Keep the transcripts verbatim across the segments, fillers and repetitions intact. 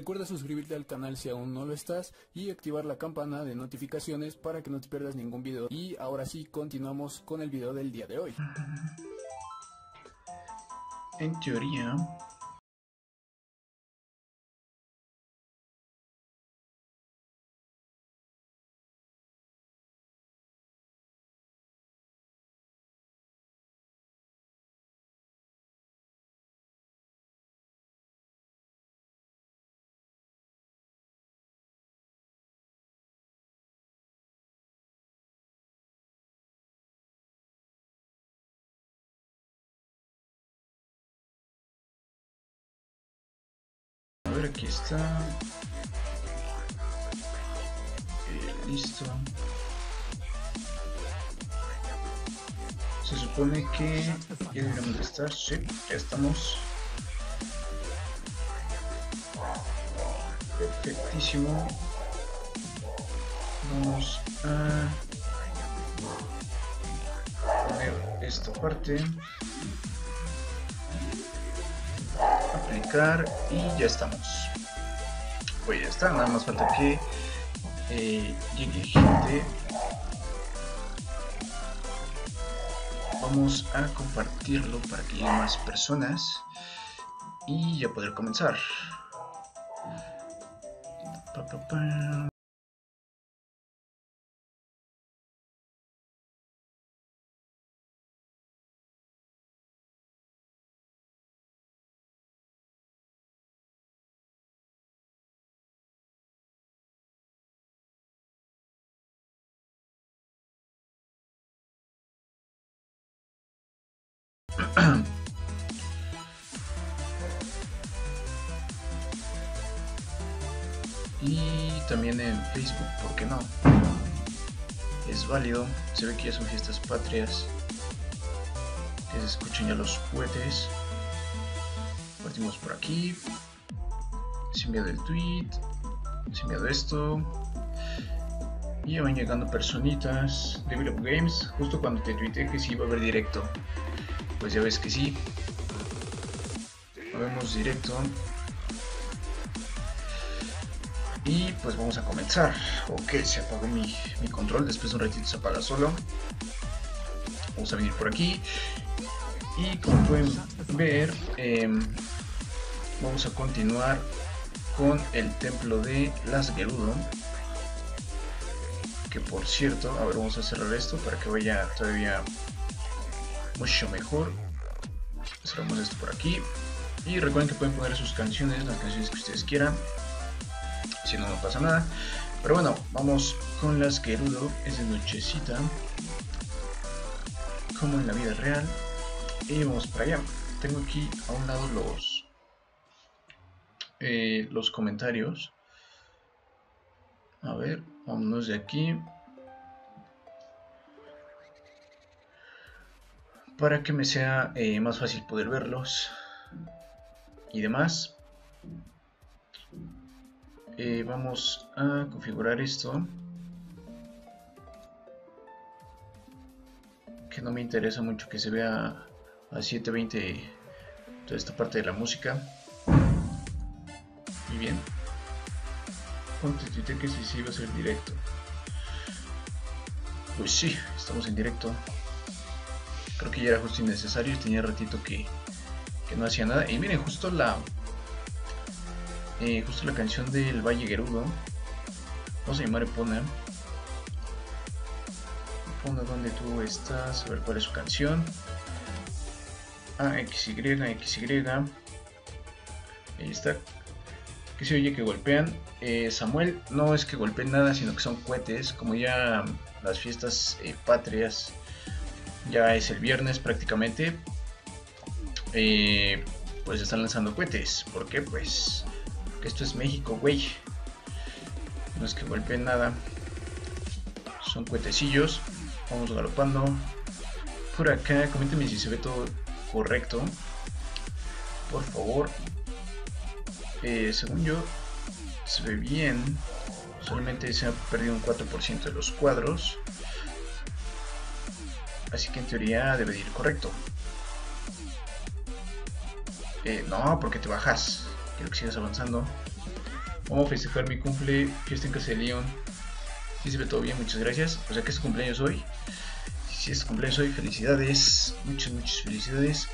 Recuerda suscribirte al canal si aún no lo estás y activar la campana de notificaciones para que no te pierdas ningún video. Y ahora sí, continuamos con el video del día de hoy. En teoría... A ver, aquí está. Eh, listo. Se supone que ya deberíamos de estar. Sí, ya estamos. Perfectísimo. Vamos a poner esta parte. Aplicar y ya estamos. Pues ya está, nada más falta que eh, llegue gente. Vamos a compartirlo para que lleguen más personas y ya poder comenzar. Pa, pa, pa. Y también en Facebook, ¿por qué no? Es válido, se ve que ya son fiestas patrias, que se escuchan ya los cohetes. Partimos por aquí, se ha enviado el tweet, se ha enviado esto, y ya van llegando personitas. Develop Games, justo cuando te tuiteé que sí iba a haber directo, pues ya ves que sí, vemos directo. Y pues vamos a comenzar. Ok, se apagó mi, mi control, después de un ratito se apaga solo. Vamos a venir por aquí. Y como pueden ver, eh, vamos a continuar con el templo de las Gerudo. Que por cierto, a ver, vamos a cerrar esto para que vaya todavía mucho mejor. Cerramos esto por aquí. Y recuerden que pueden poner sus canciones, las canciones que ustedes quieran. Si no, no pasa nada. Pero bueno, vamos con las Gerudo. Es de nochecita, como en la vida real. Y vamos para allá. Tengo aquí a un lado los eh, los comentarios. A ver, vámonos de aquí para que me sea eh, más fácil poder verlos y demás. Eh, vamos a configurar esto, que no me interesa mucho que se vea a setecientos veinte toda esta parte de la música. Muy bien. Ponte tuite que si sí iba a ser directo. Pues sí, estamos en directo. Creo que ya era justo innecesario, tenía ratito que, que no hacía nada. Y miren, justo la Eh, justo la canción del Valle Gerudo. Vamos a llamar Epona. Epona, ¿dónde tú estás? A ver cuál es su canción. Ah, X Y, X Y. Ahí está. Que se oye que golpean. Eh, Samuel, no es que golpeen nada, sino que son cohetes. Como ya las fiestas eh, patrias, ya es el viernes prácticamente. Eh, pues están lanzando cohetes. ¿Por qué? Pues esto es México, güey. No es que golpeen nada. Son cuetecillos. Vamos galopando. Por acá, coméntenme si se ve todo correcto. Por favor. Eh, según yo, se ve bien. Solamente se ha perdido un cuatro por ciento de los cuadros. Así que en teoría debe de ir correcto. Eh, no, porque te bajas. Quiero que sigas avanzando. Vamos a festejar mi cumple, fiesta en casa de Leon. Si se ve todo bien, muchas gracias. O sea que es su cumpleaños hoy. Si es su cumpleaños hoy, felicidades. Muchas, muchas felicidades.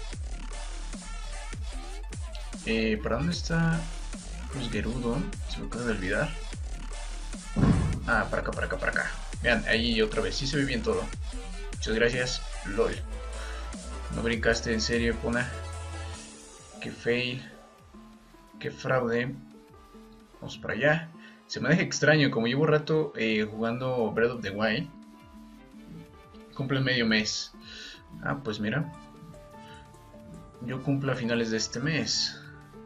Eh, ¿Para dónde está Cruz Gerudo? Se me acaba de olvidar. Ah, para acá, para acá, para acá. Vean, ahí otra vez. Sí se ve bien todo. Muchas gracias. LOL. No brincaste, en serio, Epona. Qué fail. Qué fraude. Vamos para allá. Se me deja extraño, como llevo rato eh, jugando Breath of the Wild. Cumple medio mes. Ah, pues mira. Yo cumplo a finales de este mes.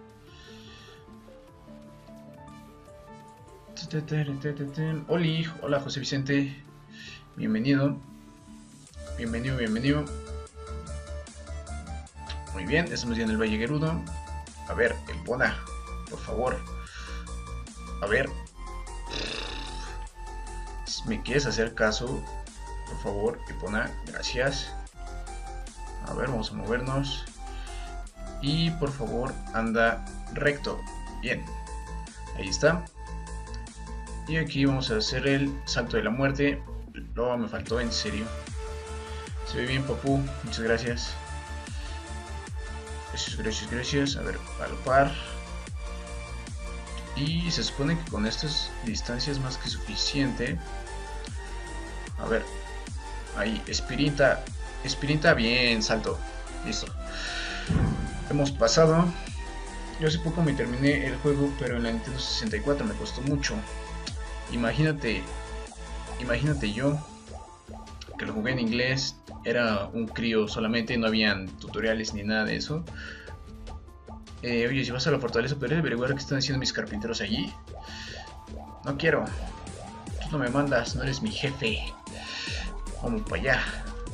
Oli, hola José Vicente. Bienvenido. Bienvenido, bienvenido. Muy bien, estamos ya en el Valle Gerudo. A ver, Epona, por favor. A ver. ¿Me quieres hacer caso? Por favor, Epona, gracias. A ver, vamos a movernos. Y por favor, anda recto. Bien. Ahí está. Y aquí vamos a hacer el salto de la muerte. No, me faltó, en serio. Se ve bien, Papu. Muchas gracias. Gracias, gracias, gracias. A ver, palpar. Y se supone que con estas distancias más que suficiente. A ver. Ahí, espirita. Espirita, bien, salto. Listo. Hemos pasado. Yo hace poco me terminé el juego, pero en la Nintendo sesenta y cuatro me costó mucho. Imagínate, imagínate yo que lo jugué en inglés, era un crío solamente, no habían tutoriales ni nada de eso. Eh, oye, si vas a la fortaleza, ¿podrías averiguar qué están haciendo mis carpinteros allí? No quiero, tú no me mandas, no eres mi jefe. Vamos para allá.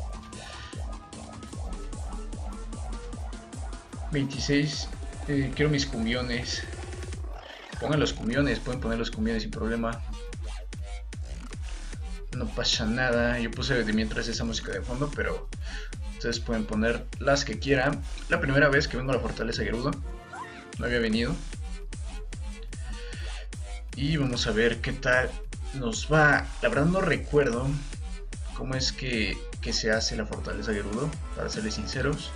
veintiséis, eh, quiero mis cumbiones. Pongan los cumbiones, pueden poner los cumbiones sin problema. No pasa nada, yo puse de mientras esa música de fondo, pero ustedes pueden poner las que quieran. La primera vez que vengo a la Fortaleza Gerudo, no había venido. Y vamos a ver qué tal nos va. La verdad no recuerdo cómo es que, que se hace la Fortaleza Gerudo, para serles sinceros.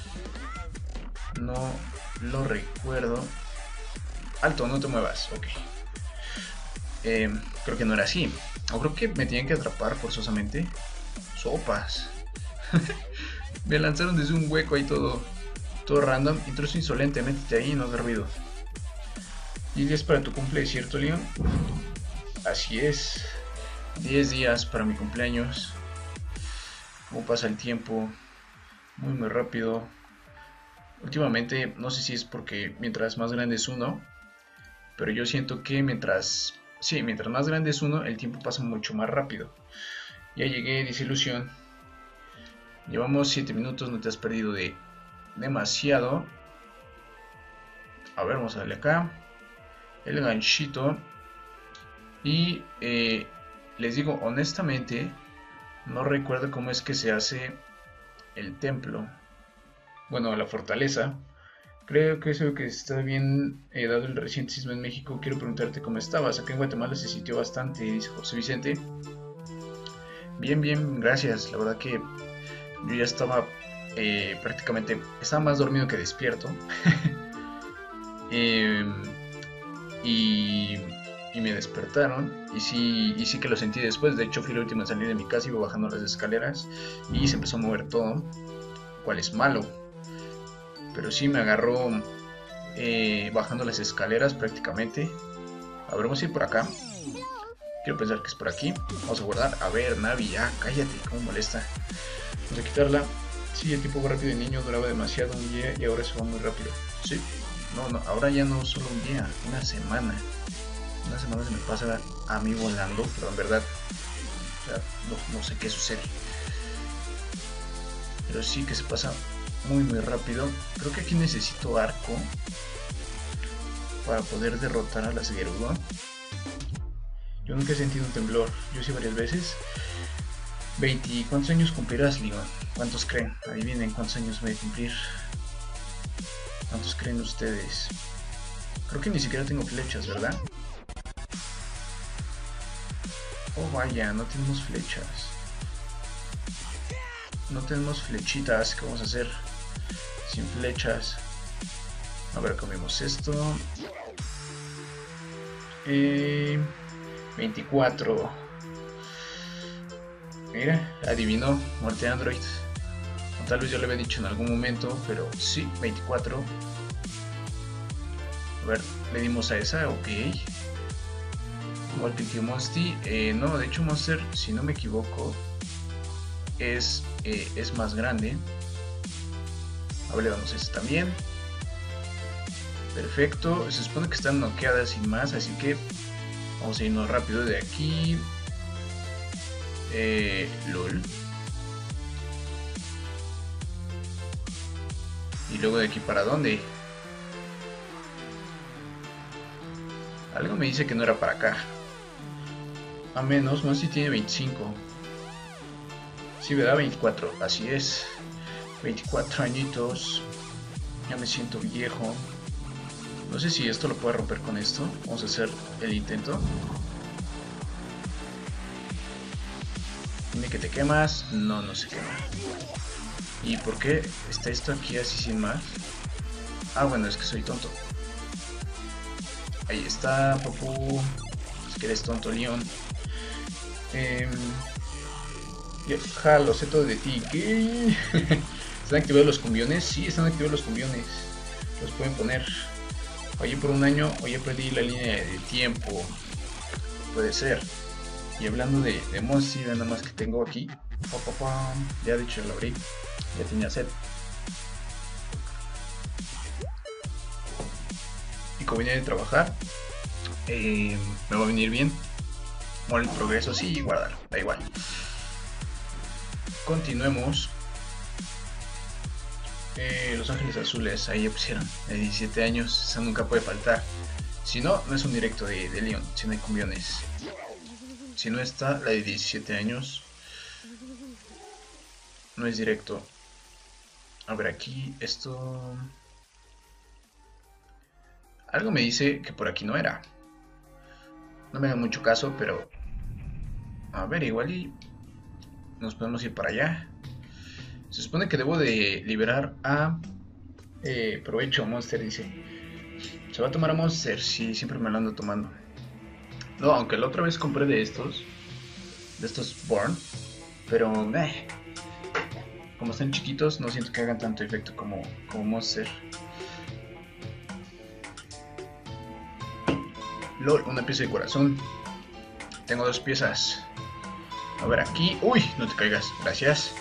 No lo recuerdo. Alto, no te muevas, ok. Eh, creo que no era así. O creo que me tenían que atrapar forzosamente. Sopas. Me lanzaron desde un hueco ahí todo, todo random. Intruso insolente, métete ahí y no haga ruido. Y diez para tu cumple, ¿cierto, Leon? Así es. diez días para mi cumpleaños. Cómo pasa el tiempo. Muy, muy rápido. Últimamente, no sé si es porque mientras más grande es uno, pero yo siento que mientras... Sí, mientras más grande es uno, el tiempo pasa mucho más rápido. Ya llegué, dice Ilusión. Llevamos siete minutos, no te has perdido de demasiado. A ver, vamos a darle acá. El ganchito. Y eh, les digo, honestamente, no recuerdo cómo es que se hace el templo. Bueno, la fortaleza. Creo que eso que está bien, eh, dado el reciente sismo en México. Quiero preguntarte cómo estabas. Acá en Guatemala se sintió bastante, dice José Vicente. Bien, bien, gracias. La verdad que yo ya estaba eh, prácticamente, estaba más dormido que despierto. eh, y, y me despertaron. Y sí, y sí que lo sentí después. De hecho, fui la última en salir de mi casa, iba bajando las escaleras y se empezó a mover todo, cual es malo. Pero sí me agarró eh, bajando las escaleras prácticamente. A ver, vamos a ir por acá. Quiero pensar que es por aquí. Vamos a guardar. A ver, Navi, ya, cállate, cómo molesta. Vamos a quitarla. Sí, el tiempo va rápido de niño, duraba demasiado un día y ahora se va muy rápido. Sí, no, no, ahora ya no solo un día, una semana. Una semana se me pasa a mí volando, pero en verdad, o sea, no, no sé qué sucede. Pero sí que se pasa muy muy rápido. Creo que aquí necesito arco para poder derrotar a las Gerudo. Yo nunca he sentido un temblor, yo sí varias veces. veinte, ¿cuántos años cumplirás, Leon? ¿Cuántos creen? Adivinen cuántos años voy a cumplir. ¿Cuántos creen ustedes? Creo que ni siquiera tengo flechas, ¿verdad? Oh vaya, no tenemos flechas. No tenemos flechitas. ¿Qué vamos a hacer sin flechas? A ver, comemos esto. Eh, veinticuatro. Mira, adivinó. Muerte Android. O tal vez yo le había dicho en algún momento, pero sí, veinticuatro. A ver, le dimos a esa, ok. Igual que Monster. Eh, no, de hecho Monster, si no me equivoco, es, eh, es más grande. A ver, le damos a esta también. Perfecto, se supone que están noqueadas sin más, así que vamos a irnos rápido de aquí. Eh, lol. Y luego de aquí para dónde. Algo me dice que no era para acá. A menos, no sé si tiene veinticinco. Sí, me da veinticuatro, así es. veinticuatro añitos. Ya me siento viejo. No sé si esto lo puedo romper con esto. Vamos a hacer el intento. Dime que te quemas. No, no se quema. ¿Y por qué está esto aquí así sin más? Ah, bueno, es que soy tonto. Ahí está, papu. Es que eres tonto, Leon. Eh, ja, lo sé todo de ti. ¿Qué? ¿Están activados los cumbiones? Sí, están activados los cumbiones. Los pueden poner. Oye, por un año, oye, perdí la línea de tiempo. Puede ser. Y hablando de, de Monster, nada más que tengo aquí. Pa, pa, pa. Ya de hecho lo abrí. Ya tenía sed. Y como vine de trabajar, eh, me va a venir bien. Bueno, el progreso sí, guardar, da igual. Continuemos. Eh, Los Ángeles Azules, ahí ya pusieron. De diecisiete años, esa nunca puede faltar. Si no, no es un directo de, de Leon, si no hay cumbiones. Si no está la de diecisiete años, no es directo. A ver, aquí esto... Algo me dice que por aquí no era. No me hagan mucho caso, pero... A ver, igual y... nos podemos ir para allá. Se supone que debo de liberar a... Eh, provecho, Monster, dice. ¿Se va a tomar a Monster? Sí, siempre me lo ando tomando. No, aunque la otra vez compré de estos. De estos Born. Pero... Eh, como están chiquitos, no siento que hagan tanto efecto como, como Monster. LOL, una pieza de corazón. Tengo dos piezas. A ver, aquí... Uy, no te caigas, gracias.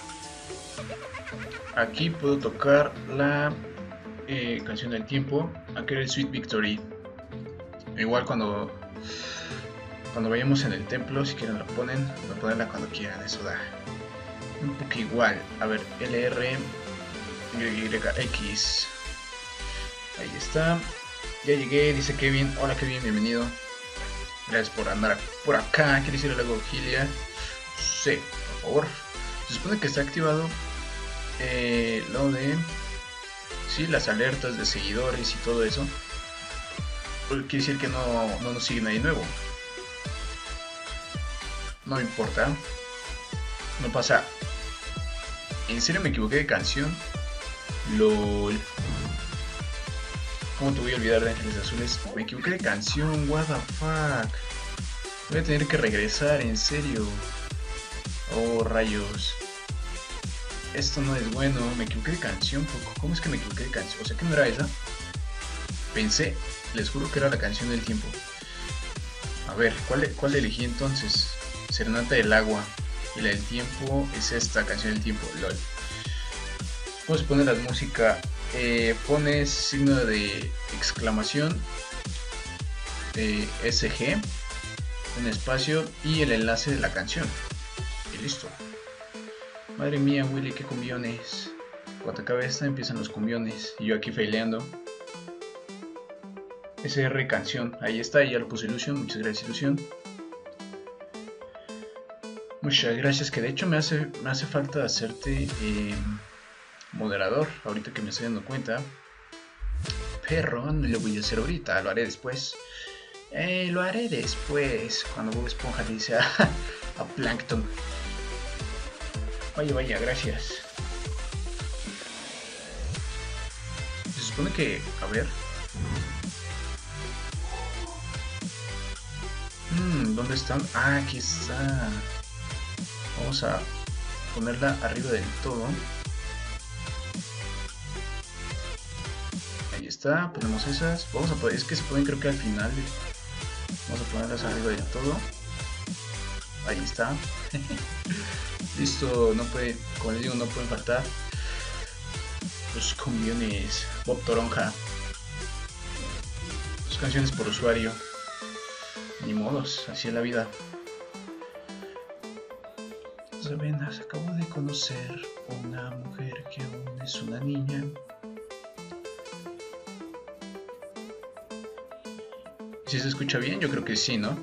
Aquí puedo tocar la eh, canción del tiempo. Aquí era el Sweet Victory. Igual cuando Cuando vayamos en el templo, si quieren la ponen. Voy a ponerla cuando quieran, eso da un poco igual. A ver, L R Y X. Ahí está. Ya llegué, dice Kevin. Hola Kevin, bienvenido. Gracias por andar por acá. ¿Quiere decir algo, Gilia? Sí, por favor. Se supone que está activado eh, lo de... Sí, las alertas de seguidores y todo eso. Quiere decir que no, no nos sigue nadie nuevo. No me importa. No pasa. ¿En serio me equivoqué de canción? LOL. ¿Cómo te voy a olvidar de Ángeles Azules? Me equivoqué de canción, what the fuck. Voy a tener que regresar, en serio. Oh, rayos. Esto no es bueno, me equivoqué de canción. ¿Cómo es que me equivoqué de canción? O sea, ¿que no era esa? Pensé, les juro que era la canción del tiempo. A ver, ¿cuál, cuál elegí entonces? Serenata del agua. Y la del tiempo es esta, canción del tiempo, lol. ¿Cómo se pone la música? Eh, pones signo de exclamación, eh, S G, un espacio y el enlace de la canción. Y listo. Madre mía, Willy, qué cumbiones. Cuando acabe esta empiezan los cumbiones. Y yo aquí faileando. S R canción, ahí está, ya lo puse Ilusión, muchas gracias Ilusión. Muchas gracias, que de hecho me hace, me hace falta hacerte eh, moderador, ahorita que me estoy dando cuenta. Pero no lo voy a hacer ahorita, lo haré después. Eh, lo haré después, cuando Bob Esponja le dice a, a Plankton. Vaya, vaya, gracias. Se supone que... A ver... Hmm, ¿dónde están? Ah, aquí está. Vamos a ponerla arriba del todo. Ahí está, ponemos esas. Vamos a poner, es que se ponen creo que al final. Vamos a ponerlas arriba del todo. Ahí está. Listo, no puede, como les digo, no pueden faltar los combiones Bob Toronja. Sus canciones por usuario. Ni modos, así es la vida. Sabenas, acabo de conocer una mujer que aún es una niña. ¿Sí se escucha bien? Yo creo que sí, ¿no?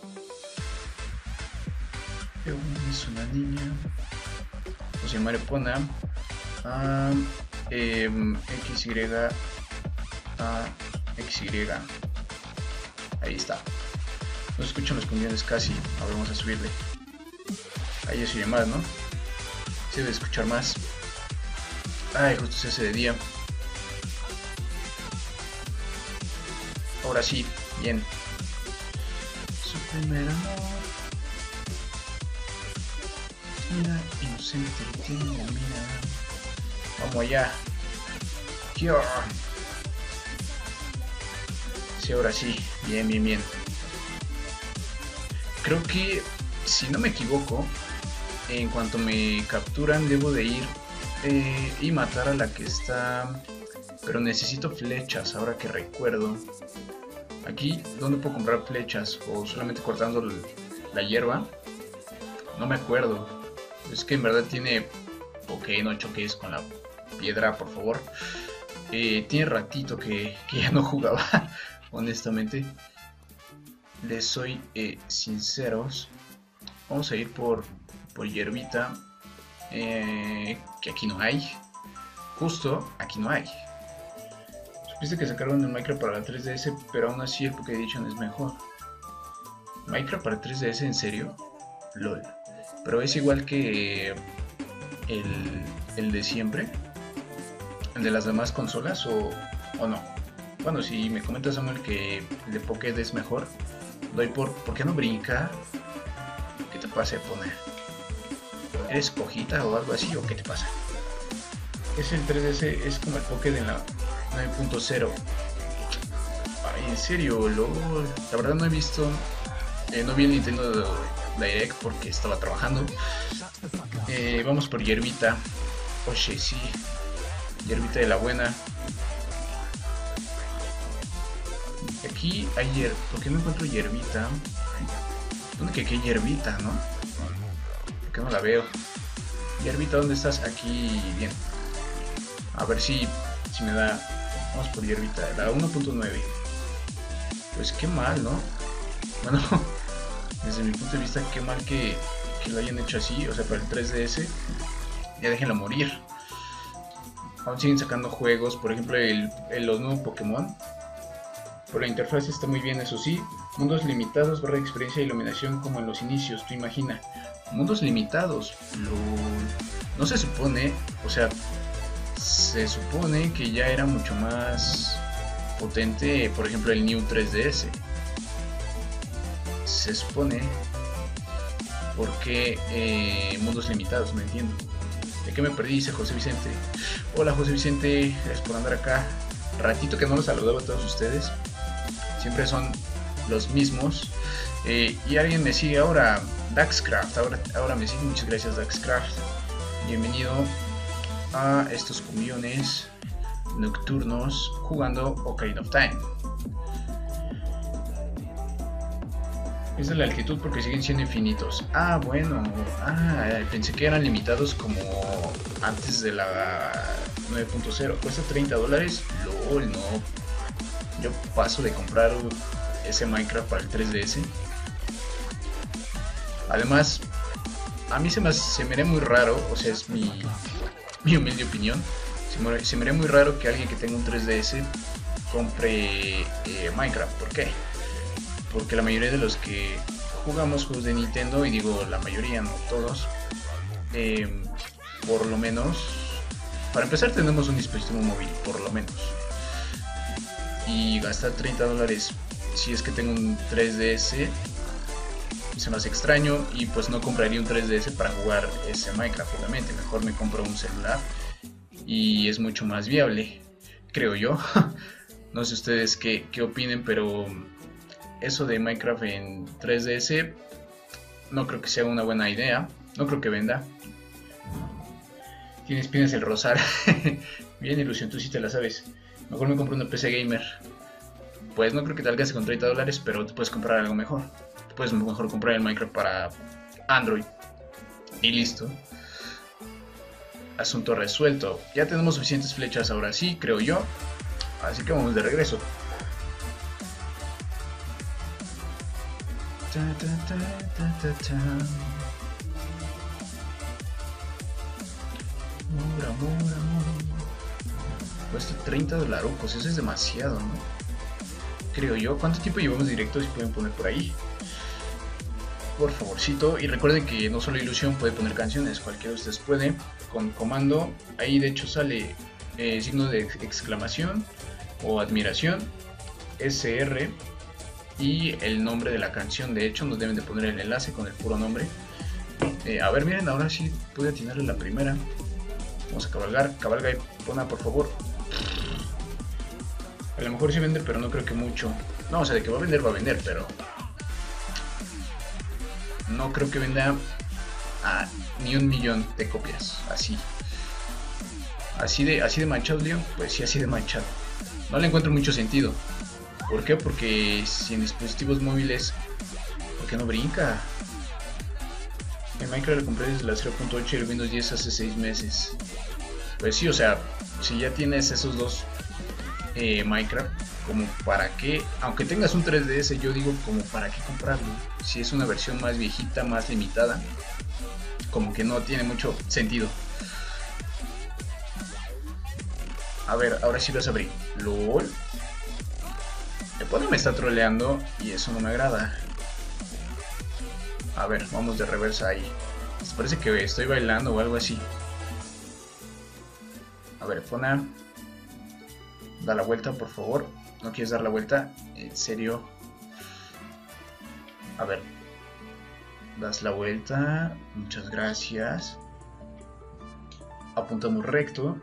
Que aún es una niña. José Mario Pona. Ah, eh, X Y A X Y. Ahí está. No se escuchan los combiones casi. Ahora vamos a subirle. Ahí ya se oye más, ¿no? Se debe escuchar más. Ay, justo se hace de día. Ahora sí, bien. Su primer amor. Mira, inocente, tiene la mira. Vamos allá. ¡Kior! Sí, ahora sí. Bien, bien, bien. Creo que, si no me equivoco, en cuanto me capturan debo de ir eh, y matar a la que está... Pero necesito flechas, ahora que recuerdo. Aquí, ¿dónde puedo comprar flechas? ¿O solamente cortando la hierba? No me acuerdo. Es que en verdad tiene... Ok, no choques con la piedra, por favor. Eh, tiene ratito que, que ya no jugaba, honestamente. Les soy eh, sinceros. Vamos a ir por, por hierbita. Eh, que aquí no hay. Justo aquí no hay. Supiste que sacaron el Minecraft para la tres D S, pero aún así el Poké Edition es mejor. ¿Minecraft para tres D S? ¿En serio? LOL. Pero es igual que el, el de siempre. ¿El de las demás consolas o, o no? Bueno, si me comenta Samuel que el de Pokédex es mejor, doy por... ¿Por qué no brinca? ¿Qué te pasa, Pone? ¿Eres cojita o algo así o qué te pasa? Es el tres D S, es como el Pokédex de la nueve punto cero. Ay, en serio, LOL. La verdad no he visto... Eh, no vi el Nintendo Direct porque estaba trabajando. Eh, vamos por hierbita. Oye, sí. Hierbita de la buena. Aquí hay hierbita. ¿Por qué no encuentro hierbita? ¿Dónde que hay hierbita, no? ¿Por qué no la veo? Hierbita, ¿dónde estás? Aquí, bien. A ver si, si me da... Vamos por hierbita, la uno punto nueve. Pues qué mal, ¿no? Bueno, desde mi punto de vista, qué mal que, que lo hayan hecho así. O sea, para el tres D S, ya déjenlo morir. Aún siguen sacando juegos, por ejemplo, el, el, los nuevos Pokémon. Por la interfaz está muy bien, eso sí. Mundos limitados, barra de experiencia e iluminación como en los inicios, tú imagina. Mundos limitados, lo... no se supone, o sea, se supone que ya era mucho más potente, por ejemplo, el New tres D S. Se supone, porque eh, mundos limitados, no entiendo. ¿De qué me perdí? Dice José Vicente. Hola José Vicente, gracias por andar acá. Ratito que no los saludaba a todos ustedes. Siempre son los mismos. Eh, y alguien me sigue ahora, Daxcraft. Ahora, ahora me sigue, muchas gracias Daxcraft. Bienvenido a estos cumbiones nocturnos jugando Ocarina of Time. Es de la altitud porque siguen siendo infinitos. Ah, bueno. Ah, pensé que eran limitados como antes de la nueve punto cero. Cuesta treinta dólares. LOL, no. Yo paso de comprar ese Minecraft para el tres D S. Además, a mí se me, se me haría muy raro. O sea, es mi, mi humilde opinión. Se me, se me haría muy raro que alguien que tenga un tres D S compre eh, Minecraft. ¿Por qué? porque la mayoría de los que jugamos juegos de Nintendo, y digo la mayoría, no todos, eh, por lo menos, para empezar tenemos un dispositivo móvil, por lo menos, y gastar treinta dólares si es que tengo un tres D S se me hace extraño, y pues no compraría un tres D S para jugar ese Minecraft, obviamente. Mejor me compro un celular y es mucho más viable, creo yo. No sé ustedes qué, qué opinen, pero eso de Minecraft en tres D S no creo que sea una buena idea, no creo que venda. Tienes pines el rosar. Bien, Ilusión, tú sí te la sabes. Mejor me compro una P C gamer. Pues no creo que te alcance con treinta dólares, pero te puedes comprar algo mejor. Puedes mejor comprar el Minecraft para Android. Y listo. Asunto resuelto. Ya tenemos suficientes flechas ahora sí, creo yo. Así que vamos de regreso. Ta, ta, ta, ta, ta, ta. Amor, amor, amor. Cuesta treinta dólares, pues eso es demasiado, ¿no? Creo yo. ¿Cuánto tiempo llevamos directo? Si pueden poner por ahí, por favorcito. Y recuerden que no solo Ilusión puede poner canciones, cualquiera de ustedes puede, con comando. Ahí de hecho sale eh, signo de exclamación o admiración, S R y el nombre de la canción. De hecho nos deben de poner el enlace con el puro nombre. eh, A ver, miren, ahora sí pude atinarle la primera. Vamos a cabalgar, cabalga y pona por favor. A lo mejor sí vende, pero no creo que mucho. No, o sea, de que va a vender, va a vender, pero no creo que venda a ni un millón de copias. Así Así de, así de manchado, Leo. Pues sí, así de manchado. No le encuentro mucho sentido. ¿Por qué? Porque si en dispositivos móviles, ¿por qué no brinca? En Minecraft lo compré desde la cero punto ocho y el Windows diez hace seis meses. Pues sí, o sea, si ya tienes esos dos eh, Minecraft, como para qué, aunque tengas un tres D S, yo digo como para qué comprarlo. Si es una versión más viejita, más limitada, como que no tiene mucho sentido. A ver, ahora sí vas a abrir. LOL. El pone me está troleando y eso no me agrada. A ver, vamos de reversa ahí. Parece que estoy bailando o algo así. A ver, Fona, da la vuelta, por favor. ¿No quieres dar la vuelta? En serio. A ver. Das la vuelta. Muchas gracias. Apuntamos recto.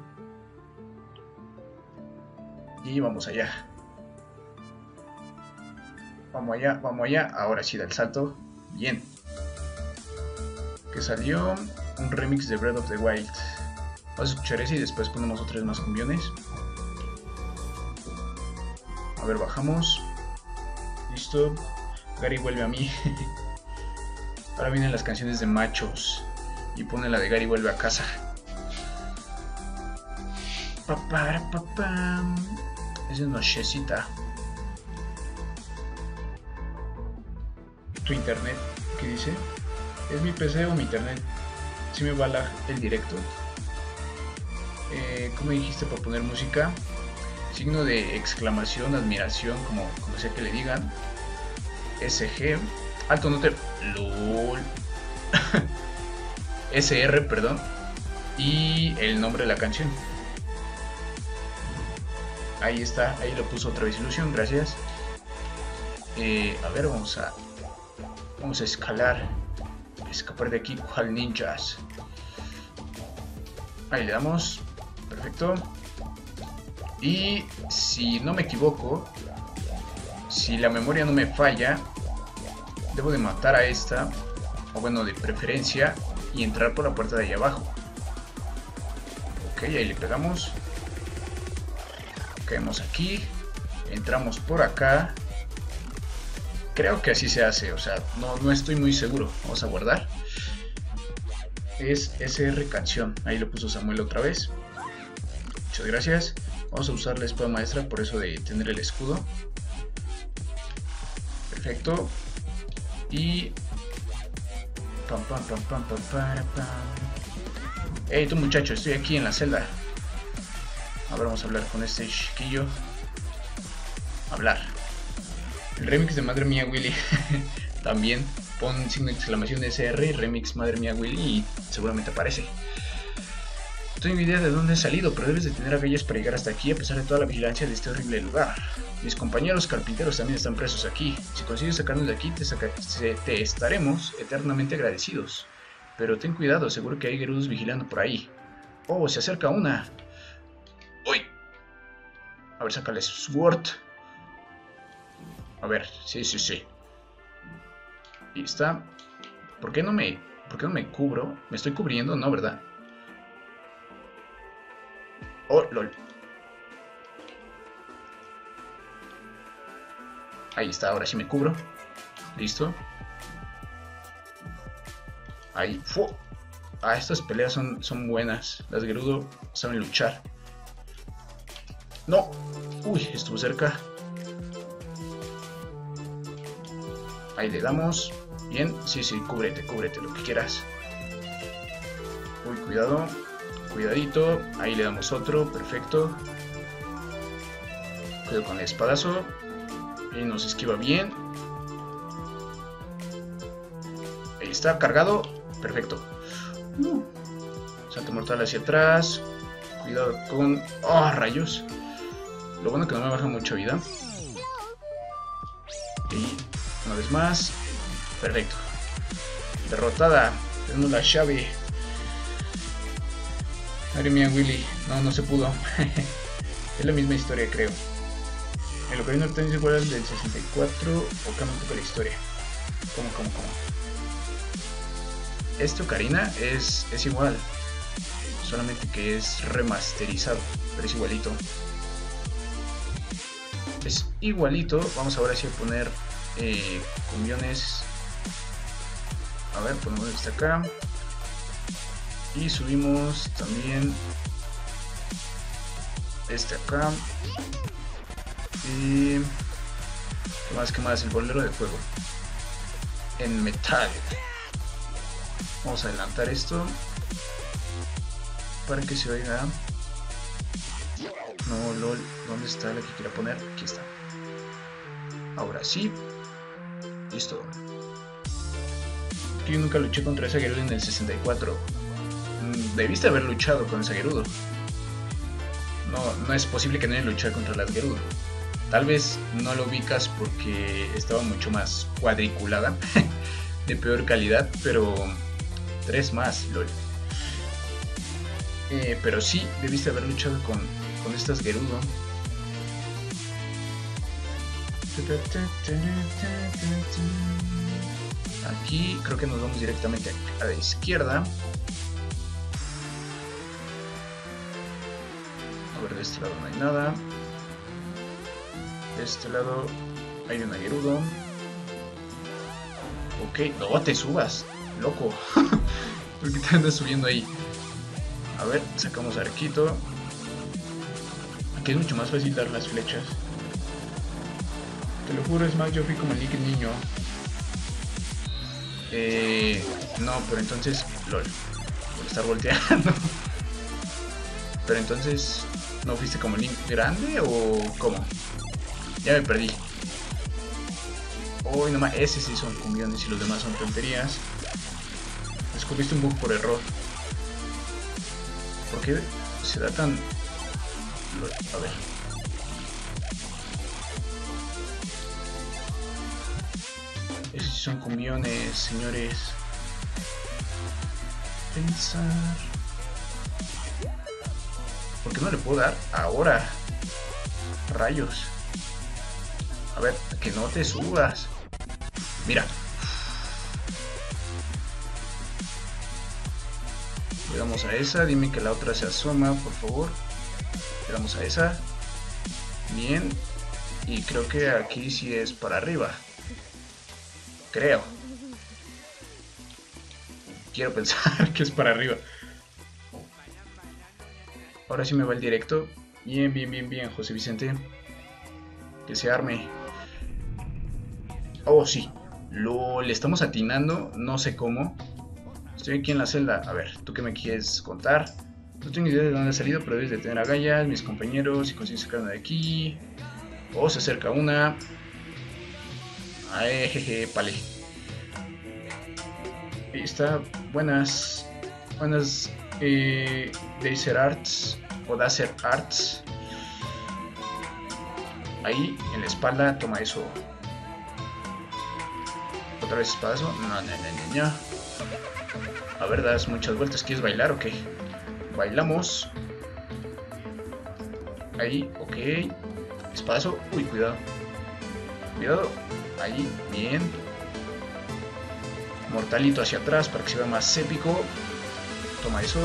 Y vamos allá. Vamos allá, vamos allá. Ahora sí da el salto. Bien. Que salió un remix de Breath of the Wild. Vamos a escuchar ese y después ponemos otros más cumbiones. A ver, bajamos. Listo. Gary vuelve a mí. Ahora vienen las canciones de machos. Y pone la de Gary vuelve a casa. Papá, papá. Esa es nochecita. Tu internet, ¿qué dice? ¿Es mi P C o mi internet? Si me va lag el directo. Eh, ¿Cómo dijiste para poner música? Signo de exclamación, admiración, como, como sea que le digan. S G. Alto, no te... LOL. S R, perdón. Y el nombre de la canción. Ahí está, ahí lo puso otra vez Ilusión, gracias. Eh, a ver, vamos a... Vamos a escalar. Escapar de aquí, cual ninjas. Ahí le damos. Perfecto. Y si no me equivoco, si la memoria no me falla, debo de matar a esta, o bueno, de preferencia, y entrar por la puerta de ahí abajo. Ok, ahí le pegamos. Caemos aquí. Entramos por acá. Creo que así se hace, o sea, no, no estoy muy seguro. Vamos a guardar. Es S R canción. Ahí lo puso Samuel otra vez. Muchas gracias. Vamos a usar la espada maestra, por eso de tener el escudo. Perfecto. Y... Pam, pam, pam, pam, pam, pam, pam. Hey, tú muchacho, estoy aquí en la celda. A ver, vamos a hablar con este chiquillo. Hablar. El remix de Madre Mía Willy. También pon signo de exclamación S R, remix Madre Mía Willy y seguramente aparece. No tengo idea de dónde he salido, pero debes de tener agallas para llegar hasta aquí a pesar de toda la vigilancia de este horrible lugar. Mis compañeros carpinteros también están presos aquí. Si consigues sacarnos de aquí, te, saca te estaremos eternamente agradecidos. Pero ten cuidado, seguro que hay gerudos vigilando por ahí. Oh, se acerca una. ¡Uy! A ver, sácale Sword. A ver, sí, sí, sí. Ahí está. ¿Por qué no me, por qué no me cubro? ¿Me estoy cubriendo? No, ¿verdad? Oh, lol. Ahí está, ahora sí me cubro. Listo. Ahí. ¡Fu! Ah, estas peleas son, son buenas. Las Gerudo saben luchar. ¡No! Uy, estuvo cerca. Ahí le damos. Bien, sí, sí, cúbrete, cúbrete, lo que quieras. Uy, cuidado. Cuidadito. Ahí le damos otro, perfecto. Cuidado con el espadazo. Y nos esquiva bien. Ahí está, cargado. Perfecto. Uh. Salto mortal hacia atrás. Cuidado con... ¡Oh, rayos! Lo bueno que no me baja mucha vida. Y una vez más. Perfecto. Derrotada. Tenemos la llave. Madre mía, Willy. No, no se pudo. Es la misma historia, creo. El Ocarina of Time es igual al del sesenta y cuatro. O cambia un poco la historia. ¿Cómo, cómo, cómo? Este Ocarina es, es igual. Solamente que es remasterizado. Pero es igualito. Es igualito. Vamos ahora sí a poner eh, cumbiones. A ver, ponemos este acá. Y subimos también este acá. Y ¿qué más? ¿Qué más? El bolero de fuego en metal. Vamos a adelantar esto para que se oiga. No, lol, ¿dónde está la que quiera poner? Aquí está. Ahora sí. Listo. Yo nunca luché contra esa Gerudo en el sesenta y cuatro. Debiste haber luchado con esa Gerudo. No, no es posible que no haya luchado contra las Gerudo. Tal vez no lo ubicas porque estaba mucho más cuadriculada. De peor calidad, pero tres más, lol. Eh, pero sí, debiste haber luchado con, con estas Gerudo. Aquí creo que nos vamos directamente a la izquierda. A ver, de este lado no hay nada. De este lado hay una Gerudo. Ok, no te subas, loco. ¿Por qué te andas subiendo ahí? A ver, sacamos arquito. Aquí es mucho más fácil dar las flechas. Te lo juro, es más, yo fui como el Link niño. Eh, no, pero entonces, lol, por estar volteando. Pero entonces, ¿no fuiste como Link grande o cómo? Ya me perdí. Uy, no más, ese sí son cumbiones y los demás son tonterías. Descubriste un bug por error. ¿Por qué se da tan...? A ver. Esos sí son cumbiones, señores. Pensar... ¿Por qué no le puedo dar ahora? Rayos. A ver, que no te subas. Mira. Le damos a esa. Dime que la otra se asoma, por favor. Le damos a esa. Bien. Y creo que aquí sí es para arriba. Creo. Quiero pensar que es para arriba. Ahora sí me va el directo. Bien, bien, bien, bien, José Vicente. Que se arme. Oh, sí. Lo le estamos atinando. No sé cómo. Estoy aquí en la celda. A ver, ¿tú qué me quieres contar? No tengo idea de dónde ha salido, pero debes de tener agallas. Mis compañeros, si consigues sacarme de aquí. Oh, se acerca una. Ay, jeje, pale. Ahí está. Buenas. Buenas. Eh, Dacer Arts. O Dacer Arts. Ahí, en la espalda. Toma eso. Otra vez espadazo. No, no, no, no, no. A ver, das muchas vueltas. ¿Quieres bailar o qué? Bailamos. Ahí, ok. Espadazo. Uy, cuidado. Cuidado. Ahí, bien. Mortalito hacia atrás para que se vea más épico. Toma eso.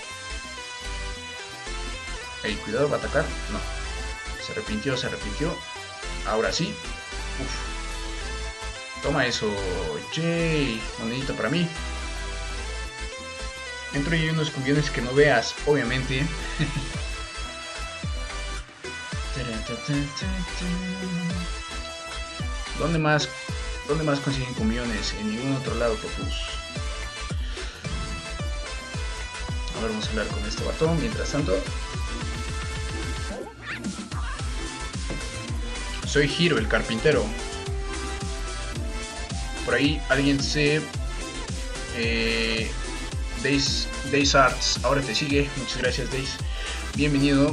Ahí, cuidado, va a atacar. No. Se arrepintió, se arrepintió. Ahora sí. Uf. Toma eso. Yay. Monedita para mí. Dentro hay unos cumbiones que no veas, obviamente. ¿Dónde más, ¿Dónde más consiguen cumbiones? En ningún otro lado, Topus. A ver, vamos a hablar con este batón. Mientras tanto, soy Hiro, el carpintero. Por ahí alguien se... Eh, Days, Days Arts, ahora te sigue. Muchas gracias, Days. Bienvenido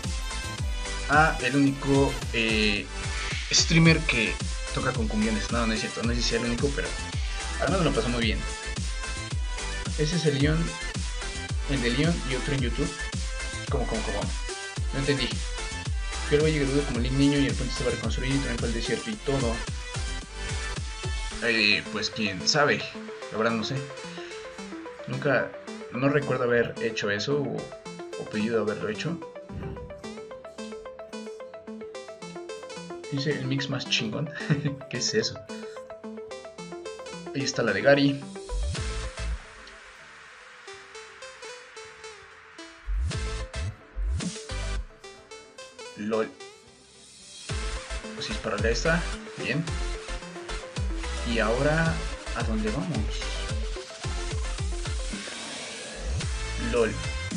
a el único eh, streamer que toca con cumbiones. No, no es cierto, no sé si sea el único, pero al menos lo pasó muy bien. Ese es el Leon, el de Leon y otro en YouTube. ¿Cómo, cómo, cómo? No entendí. Fui al Valle Gerudo como el niño y el puente estaba reconstruido y también fue el desierto y todo. Eh, pues quién sabe, la verdad no sé. Nunca, no recuerdo haber hecho eso o, o pedido haberlo hecho. Dice el mix más chingón. ¿Qué es eso? Ahí está la de Gary. LOL. Pues dispararle a esta. Bien. Y ahora, ¿a dónde vamos? LOL.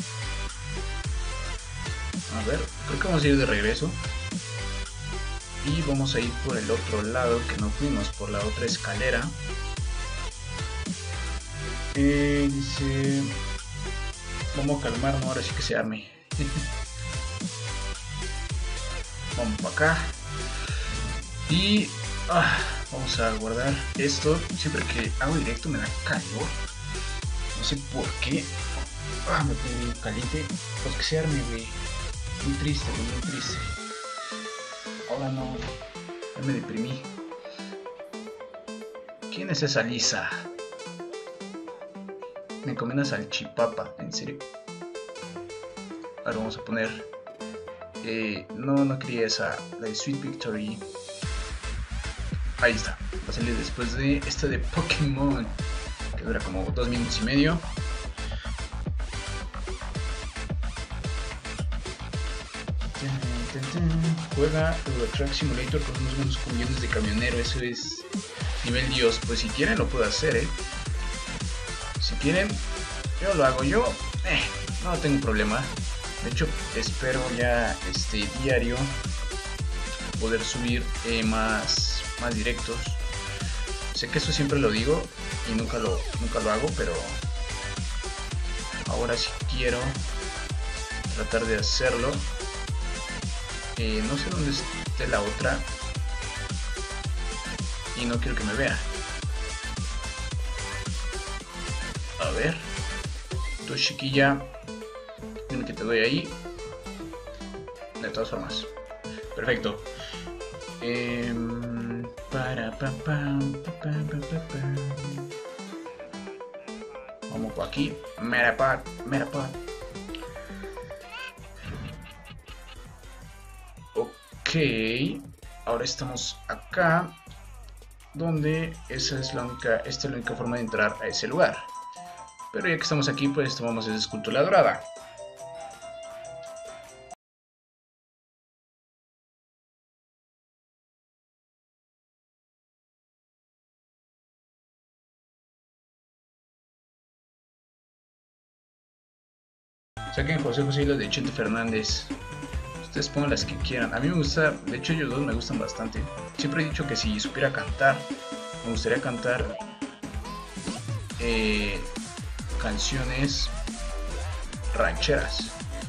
A ver, creo que vamos a ir de regreso. Y vamos a ir por el otro lado, que no fuimos, por la otra escalera. Eh, dice... Vamos a calmarnos, ahora sí que se arme. Vamos para acá. Y... Ah, vamos a guardar esto. Siempre que hago directo me da calor. No sé por qué. Ah, me pongo muy caliente. Pues que se arme, güey. Muy triste, muy triste. Ahora no. Ya me deprimí. ¿Quién es esa Lisa? Me comí una salchipapa, en serio. Ahora vamos a poner... Eh, no, no quería esa. La de Sweet Victory. Ahí está. Va a salir después de esta de Pokémon. Que dura como dos minutos y medio. Juega Euro Truck Simulator con unos buenos cumbiones de camionero. Eso es nivel Dios. Pues si quieren lo puedo hacer, eh. Si quieren, yo lo hago yo. Eh, no tengo problema. De hecho, espero ya este diario poder subir eh, más, más directos. Sé que eso siempre lo digo y nunca lo, nunca lo hago, pero ahora sí quiero tratar de hacerlo. Eh, no sé dónde esté la otra y no quiero que me vea. A ver, tu chiquilla, dime que te doy ahí. De todas formas, perfecto. Eh, para, pa, pa, pa, pa, pa, pa. Vamos por aquí. Merapat, merapat. Ok, ahora estamos acá, donde esa es la única, esta es la única forma de entrar a ese lugar. Pero ya que estamos aquí, pues tomamos esa escultura dorada. Saquen José José y los de Chente Fernández. Ustedes pongan las que quieran. A mí me gusta, de hecho ellos dos me gustan bastante. Siempre he dicho que si supiera cantar, me gustaría cantar eh, canciones rancheras.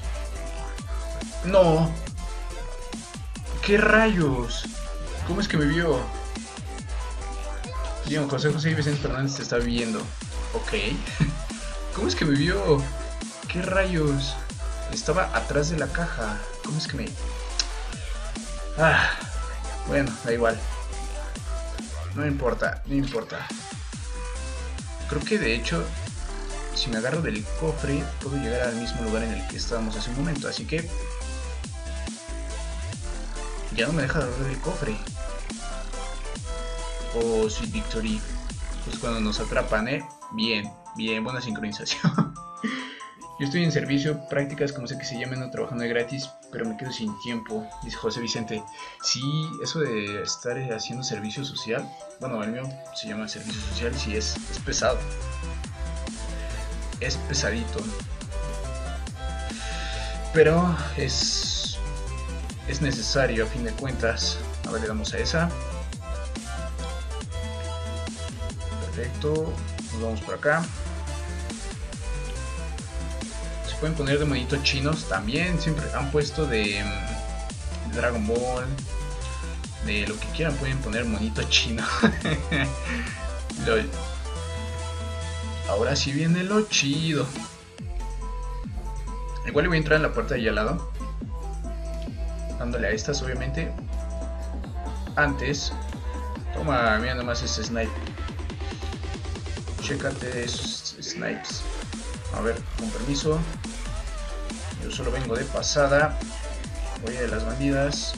No. ¿Qué rayos? ¿Cómo es que me vio? Digo, José José y Vicente Fernández te está viendo. Ok. ¿Cómo es que me vio? ¿Qué rayos? Estaba atrás de la caja. ¿Cómo es que me...? Ah, bueno, da igual. No importa, no importa. Creo que de hecho, si me agarro del cofre, puedo llegar al mismo lugar en el que estábamos hace un momento. Así que... ya no me deja agarrar del cofre. Oh, Sweet Victory. Pues cuando nos atrapan, ¿eh? Bien, bien, buena sincronización. Yo estoy en servicio, prácticas como sé que se llaman, no trabajando de gratis, pero me quedo sin tiempo, dice José Vicente. Sí, eso de estar haciendo servicio social, bueno, el mío se llama servicio social, sí es, es pesado. Es pesadito. Pero es, es necesario a fin de cuentas. A ver, le damos a esa. Perfecto, nos vamos por acá. Pueden poner de monitos chinos también, siempre han puesto de, de Dragon Ball, de lo que quieran pueden poner monito chino. Lol. Ahora sí viene lo chido. Igual le voy a entrar en la puerta de allá al lado, dándole a estas obviamente. Antes, toma, mira nomás ese snipe. Chécate esos snipes. A ver, con permiso. Yo solo vengo de pasada. Voy a las bandidas.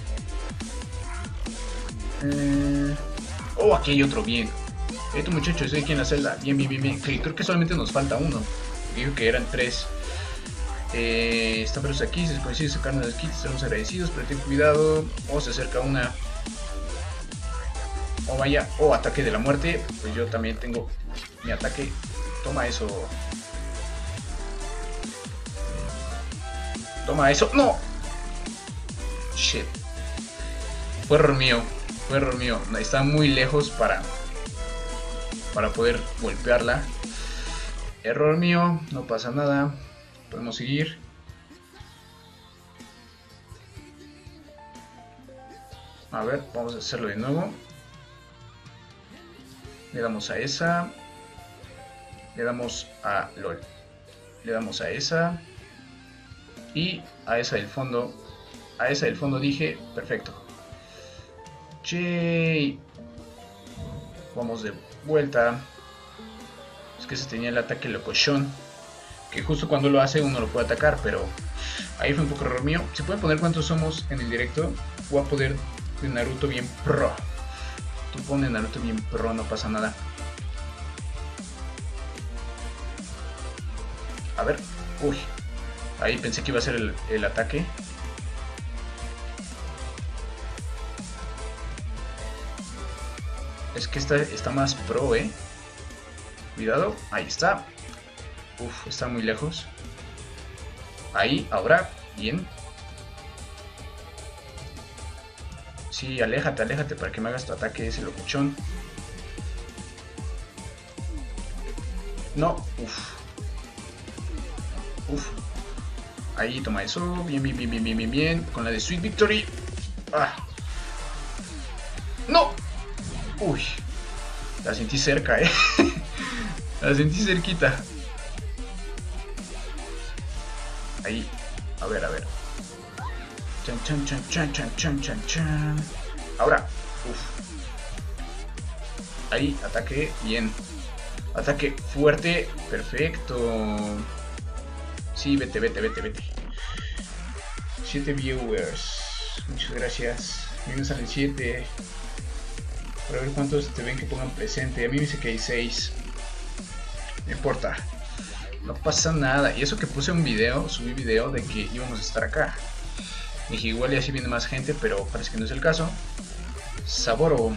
Eh... Oh, aquí hay otro bien. Esto muchachos, estoy aquí en la celda. Bien, bien, bien, bien. Okay, creo que solamente nos falta uno. Digo que eran tres. Eh, están presos aquí. Se consigue sacarnos del kit. Estamos agradecidos, pero ten cuidado. O oh, se acerca una. Oh, vaya. Oh, ataque de la muerte. Pues yo también tengo mi ataque. Toma eso. Toma eso. ¡No! Shit. Fue error mío. Fue error mío. Está muy lejos para... Para poder golpearla. Error mío. No pasa nada. Podemos seguir. A ver, vamos a hacerlo de nuevo. Le damos a esa. Le damos a LOL. Le damos a esa. Y a esa del fondo. A esa del fondo dije. Perfecto. Che. Vamos de vuelta. Es que se tenía el ataque locochón. Que justo cuando lo hace uno lo puede atacar. Pero ahí fue un poco error mío. ¿Se puede poner cuántos somos en el directo? Voy a poder de Naruto bien pro. Tú pones Naruto bien pro, no pasa nada. A ver. Uy. Ahí pensé que iba a ser el, el ataque. Es que esta está más pro, eh. Cuidado. Ahí está. Uf, está muy lejos. Ahí, ahora. Bien. Sí, aléjate, aléjate para que me hagas tu ataque ese locuchón. No. Uf. Uf. Ahí, toma eso. Bien, bien, bien, bien, bien, bien, bien. Con la de Sweet Victory. Ah. ¡No! Uy. La sentí cerca, eh. La sentí cerquita. Ahí. A ver, a ver. Chan, chan, chan, chan, chan, chan, chan, chan. Ahora. Uf. Ahí, ataque. Bien. Ataque fuerte. Perfecto. Sí, vete, vete, vete, vete. siete viewers. Muchas gracias. A mí me salen siete. Para ver cuántos te ven que pongan presente. A mí me dice que hay seis. No importa. No pasa nada. Y eso que puse un video, subí video de que íbamos a estar acá. Dije igual y así viene más gente, pero parece que no es el caso. Saboro.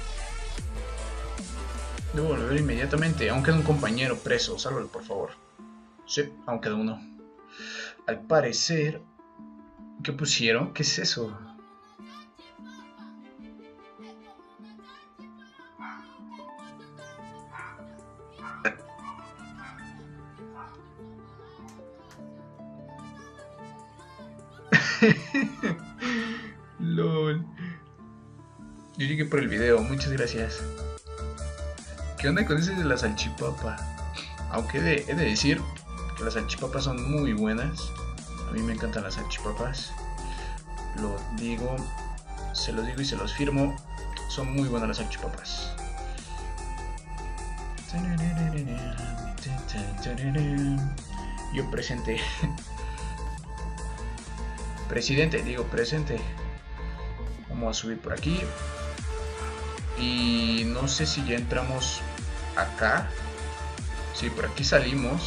Debo volver inmediatamente. Aún queda un compañero preso. Sálvalo, por favor. Sí, aún queda uno. Al parecer ¿Qué pusieron? ¿Qué es eso? LOL. Yo llegué por el video, muchas gracias. ¿Qué onda con ese de la salchipapa? Aunque he de, he de decir que las salchipapas son muy buenas. A mí me encantan las salchipapas. Lo digo, se los digo y se los firmo. Son muy buenas las salchipapas. Yo presente. Presidente, digo presente. Vamos a subir por aquí. Y no sé si ya entramos acá. Sí, por aquí salimos.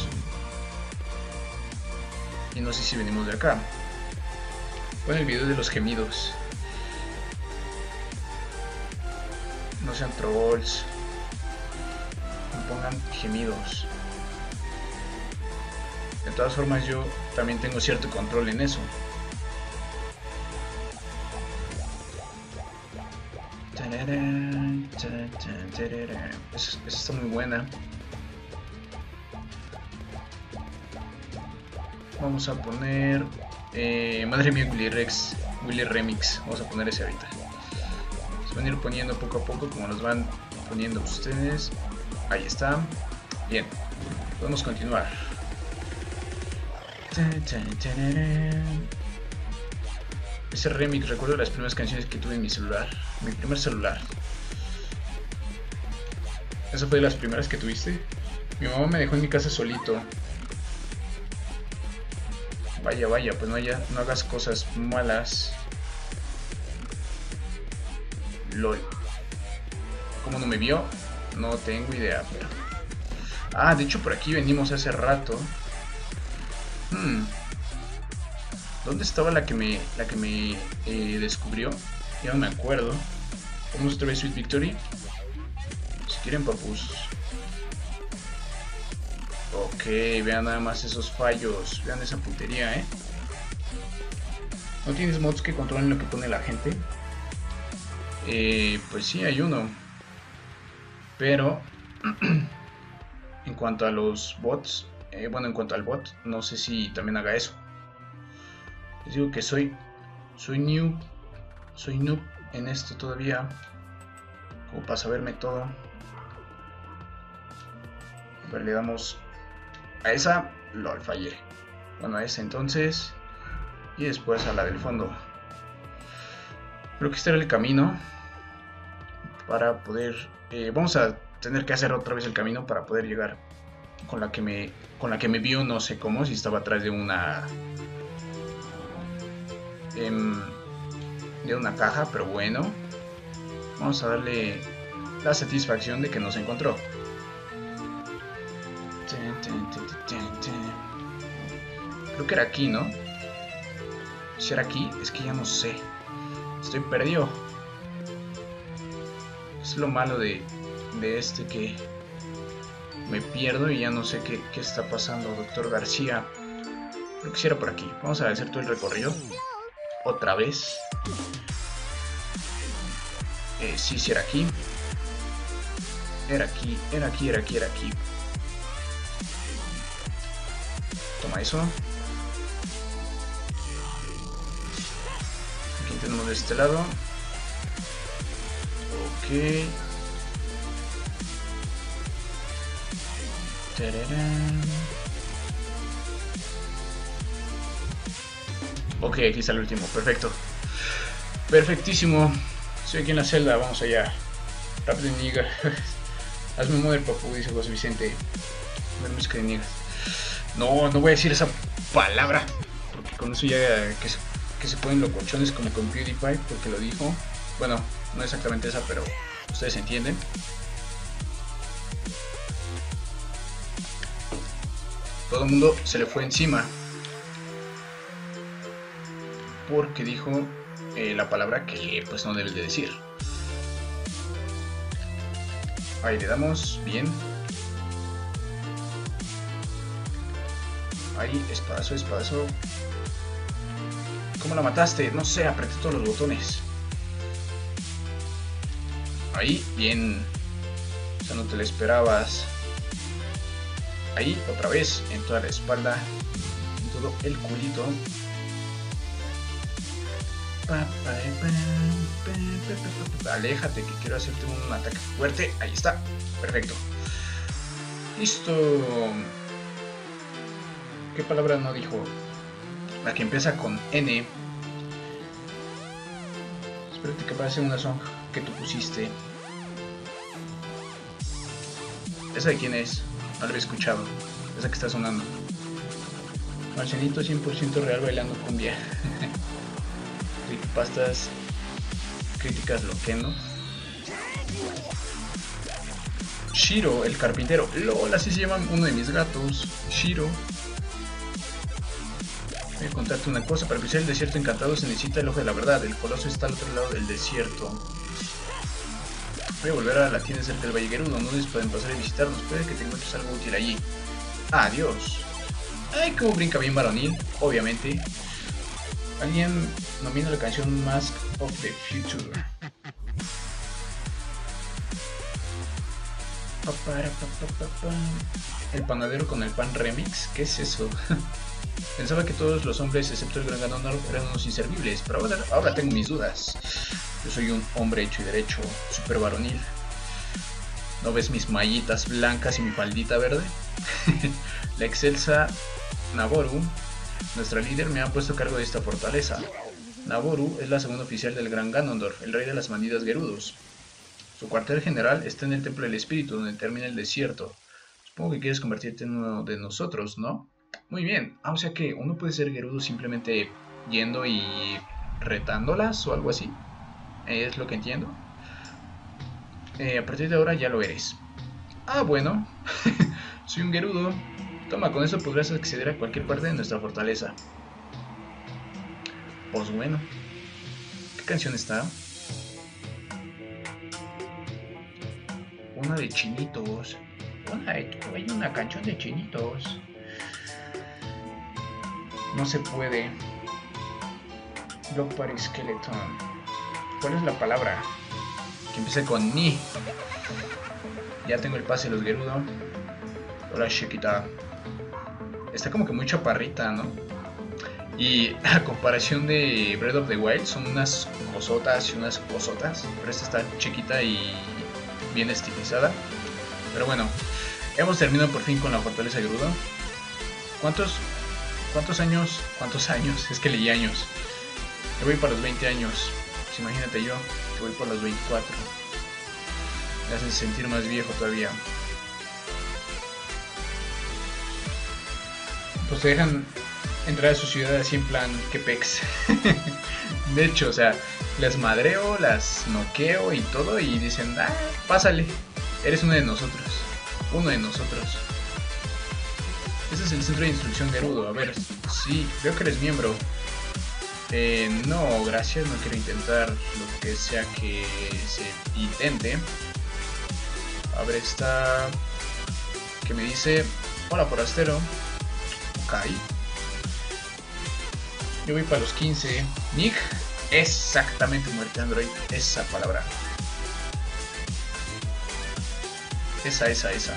Y no sé si venimos de acá. Bueno, el video de los gemidos. No sean trolls. No pongan gemidos. De todas formas, yo también tengo cierto control en eso. Esa está muy buena. Vamos a poner eh, madre mía, Willy Rex, Willy Remix. Vamos a poner ese ahorita. Se van a ir poniendo poco a poco como los van poniendo ustedes. Ahí está. Bien, podemos continuar. Ese remix, recuerdo las primeras canciones que tuve en mi celular. Mi primer celular. ¿Esa fue de las primeras que tuviste? Mi mamá me dejó en mi casa solito. Vaya, vaya, pues no, haya, no hagas cosas malas. LOL. ¿Cómo no me vio? No tengo idea, pero... Ah, de hecho por aquí venimos hace rato. Hmm. ¿Dónde estaba la que me, la que me eh, descubrió? Ya no me acuerdo. Vamos otra vez Sweet Victory. Si quieren, papus. Ok, vean nada más esos fallos. Vean esa putería, ¿eh? ¿No tienes mods que controlen lo que pone la gente? Eh, pues sí, hay uno. Pero... en cuanto a los bots... Eh, bueno, en cuanto al bot, no sé si también haga eso. Les digo que soy... Soy new... Soy noob en esto todavía. Como para saberme todo. A ver, le damos... A esa, lol, fallé. Bueno, a esa entonces. Y después a la del fondo. Creo que este era el camino. Para poder... Eh, vamos a tener que hacer otra vez el camino para poder llegar con la que me... Con la que me vio, no sé cómo, si estaba atrás de una... Eh, de una caja, pero bueno. Vamos a darle la satisfacción de que nos encontró. Creo que era aquí, ¿no? Si era aquí, es que ya no sé. Estoy perdido. Es lo malo de, de este, que me pierdo y ya no sé qué, qué está pasando, doctor García. Creo que si era por aquí. Vamos a hacer todo el recorrido. Otra vez. Eh, sí, sí era aquí. Era aquí, era aquí, era aquí, era aquí. Toma eso. Aquí tenemos de este lado. Ok. Tararán. Ok, aquí está el último. Perfecto. Perfectísimo. Estoy aquí en la celda. Vamos allá. Rápido, niga. Hazme un model, papu, dice José Vicente. Ver música de niggas. No, no voy a decir esa palabra. Porque con eso ya que se, que se ponen locochones como con PewDiePie. Porque lo dijo. Bueno, no exactamente esa, pero ustedes entienden. Todo el mundo se le fue encima. Porque dijo eh, la palabra que pues no debes de decir. Ahí le damos, bien. Ahí, espadazo, espadazo. ¿Cómo la mataste? No sé, apreté todos los botones. Ahí, bien. O sea, no te lo esperabas. Ahí, otra vez, en toda la espalda. En todo el culito. Aléjate, que quiero hacerte un ataque fuerte. Ahí está, perfecto. Listo. ¿Qué palabra no dijo? La que empieza con N. Espérate que aparece una song que tú pusiste. ¿Esa de quién es? No la había escuchado. Esa que está sonando. Marcianito cien por ciento real bailando cumbia. Pastas críticas loquendo. Shiro, el carpintero. LOL, así se llama uno de mis gatos. Shiro. Voy a contarte una cosa. Para pisar el desierto encantado se necesita el ojo de la verdad. El coloso está al otro lado del desierto. Voy a volver a la tienda cerca del Valle Gerudo. No pueden pasar y visitarnos. Puede que te encuentres algo útil allí. Adiós. Ay, como brinca bien varonil. Obviamente. Alguien nomina la canción Mask of the Future. El panadero con el pan remix. ¿Qué es eso? Pensaba que todos los hombres, excepto el gran Ganondorf, eran unos inservibles, pero ahora, ahora tengo mis dudas. Yo soy un hombre hecho y derecho, super varonil. ¿No ves mis mallitas blancas y mi faldita verde? La excelsa Naboru, nuestra líder, me ha puesto a cargo de esta fortaleza. Naboru es la segunda oficial del gran Ganondorf, el rey de las bandidas gerudos. Su cuartel general está en el Templo del Espíritu, donde termina el desierto. Supongo que quieres convertirte en uno de nosotros, ¿no? Muy bien. Ah, o sea que uno puede ser gerudo simplemente yendo y retándolas o algo así. Es lo que entiendo. Eh, a partir de ahora ya lo eres. Ah, bueno. Soy un gerudo. Toma, con eso podrás acceder a cualquier parte de nuestra fortaleza. Pues bueno. ¿Qué canción está? Una de chinitos. Una de, hay una canción de chinitos. No se puede. Block Party Skeleton. ¿Cuál es la palabra? Que empieza con ni. Ya tengo el pase de los Gerudo. Hola, chiquita. Está como que muy chaparrita, ¿no? Y a comparación de Breath of the Wild, son unas cosotas y unas cosotas. Pero esta está chiquita y bien estilizada. Pero bueno, hemos terminado por fin con la fortaleza Gerudo. ¿Cuántos? ¿Cuántos años? ¿Cuántos años? Es que leí años. Yo voy para los veinte años. Pues imagínate yo, que voy por los veinticuatro. Me hacen sentir más viejo todavía. Pues te dejan entrar a su ciudad así en plan, que pex. De hecho, o sea, las madreo, las noqueo y todo, y dicen, ah, pásale, eres uno de nosotros. Uno de nosotros. Este es el centro de instrucción Gerudo. A ver, sí, veo que eres miembro. Eh, no, gracias, no quiero intentar lo que sea que se intente. A ver, esta que me dice, hola forastero. Ok. Yo voy para los quince. Nick, exactamente, muerte Android, esa palabra. Esa, esa, esa.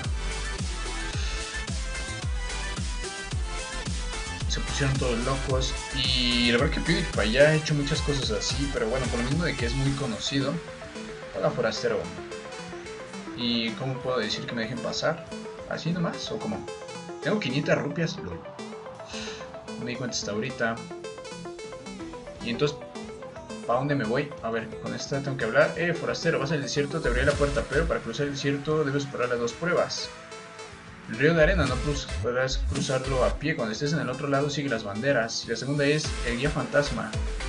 Se pusieron todos locos. Y la verdad que PewDiePie ya ha hecho muchas cosas así. Pero bueno, por lo mismo de que es muy conocido. Hola forastero. ¿Y cómo puedo decir que me dejen pasar? ¿Así nomás? ¿O cómo? Tengo quinientas rupias. Me di cuenta hasta ahorita. Y entonces, ¿para dónde me voy? A ver, con esta tengo que hablar. Eh, forastero, vas al desierto, te abriré la puerta. Pero para cruzar el desierto debes superar las dos pruebas. El río de arena, no podrás cruzarlo a pie. Cuando estés en el otro lado, sigue las banderas. Y la segunda es el guía fantasma.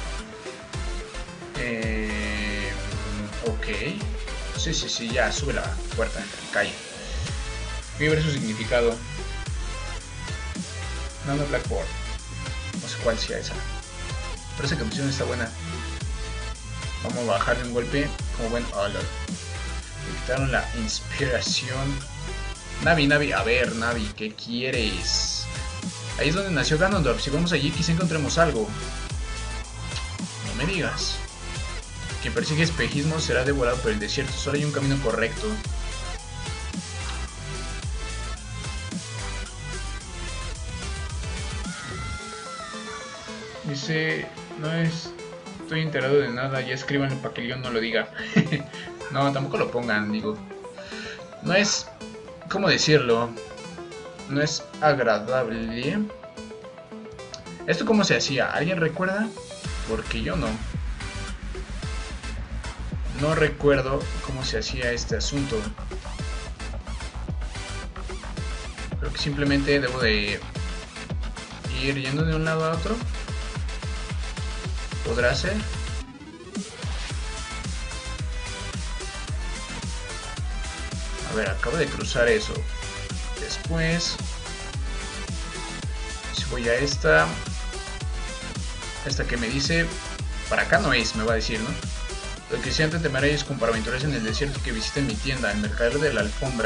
Eh, ok. Sí, sí, sí, ya, sube la puerta, calle. Voy a ver su significado. Nano Blackboard. No sé cuál sea esa. Pero esa canción está buena. Vamos a bajarle un golpe. Como buen olor. Le quitaron la inspiración. Navi, Navi, a ver, Navi, ¿qué quieres? Ahí es donde nació Ganondorf. Si vamos allí, quizá encontremos algo. me digas. Quien persigue espejismo será devorado por el desierto. Solo hay un camino correcto. Dice, no es, estoy enterado de nada, ya escríbanlo para que yo no lo diga. No, tampoco lo pongan, digo. No es, ¿cómo decirlo? No es agradable. ¿Esto cómo se hacía? ¿Alguien recuerda? Porque yo no. No recuerdo cómo se hacía este asunto. Creo que simplemente debo de ir yendo de un lado a otro. ¿Podrá ser? A ver, acabo de cruzar eso. Después, si voy a esta, esta que me dice, para acá no es, me va a decir, ¿no? Lo que sienten temer es con para aventuras en el desierto que visiten mi tienda, el mercader de la alfombra.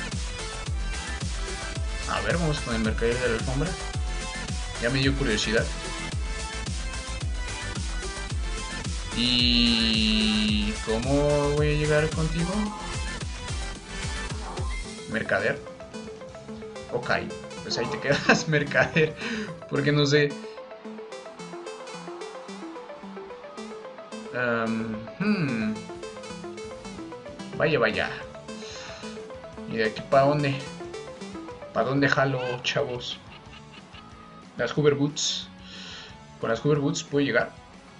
A ver, vamos con el mercader de la alfombra. Ya me dio curiosidad. ¿Y cómo voy a llegar contigo? Mercader. Ok, pues ahí te quedas, mercader. Porque no sé. Um, hmm. Vaya, vaya. ¿Y de aquí para dónde? ¿Para dónde jalo, chavos? Las hover boots. Con las hover boots puedo llegar.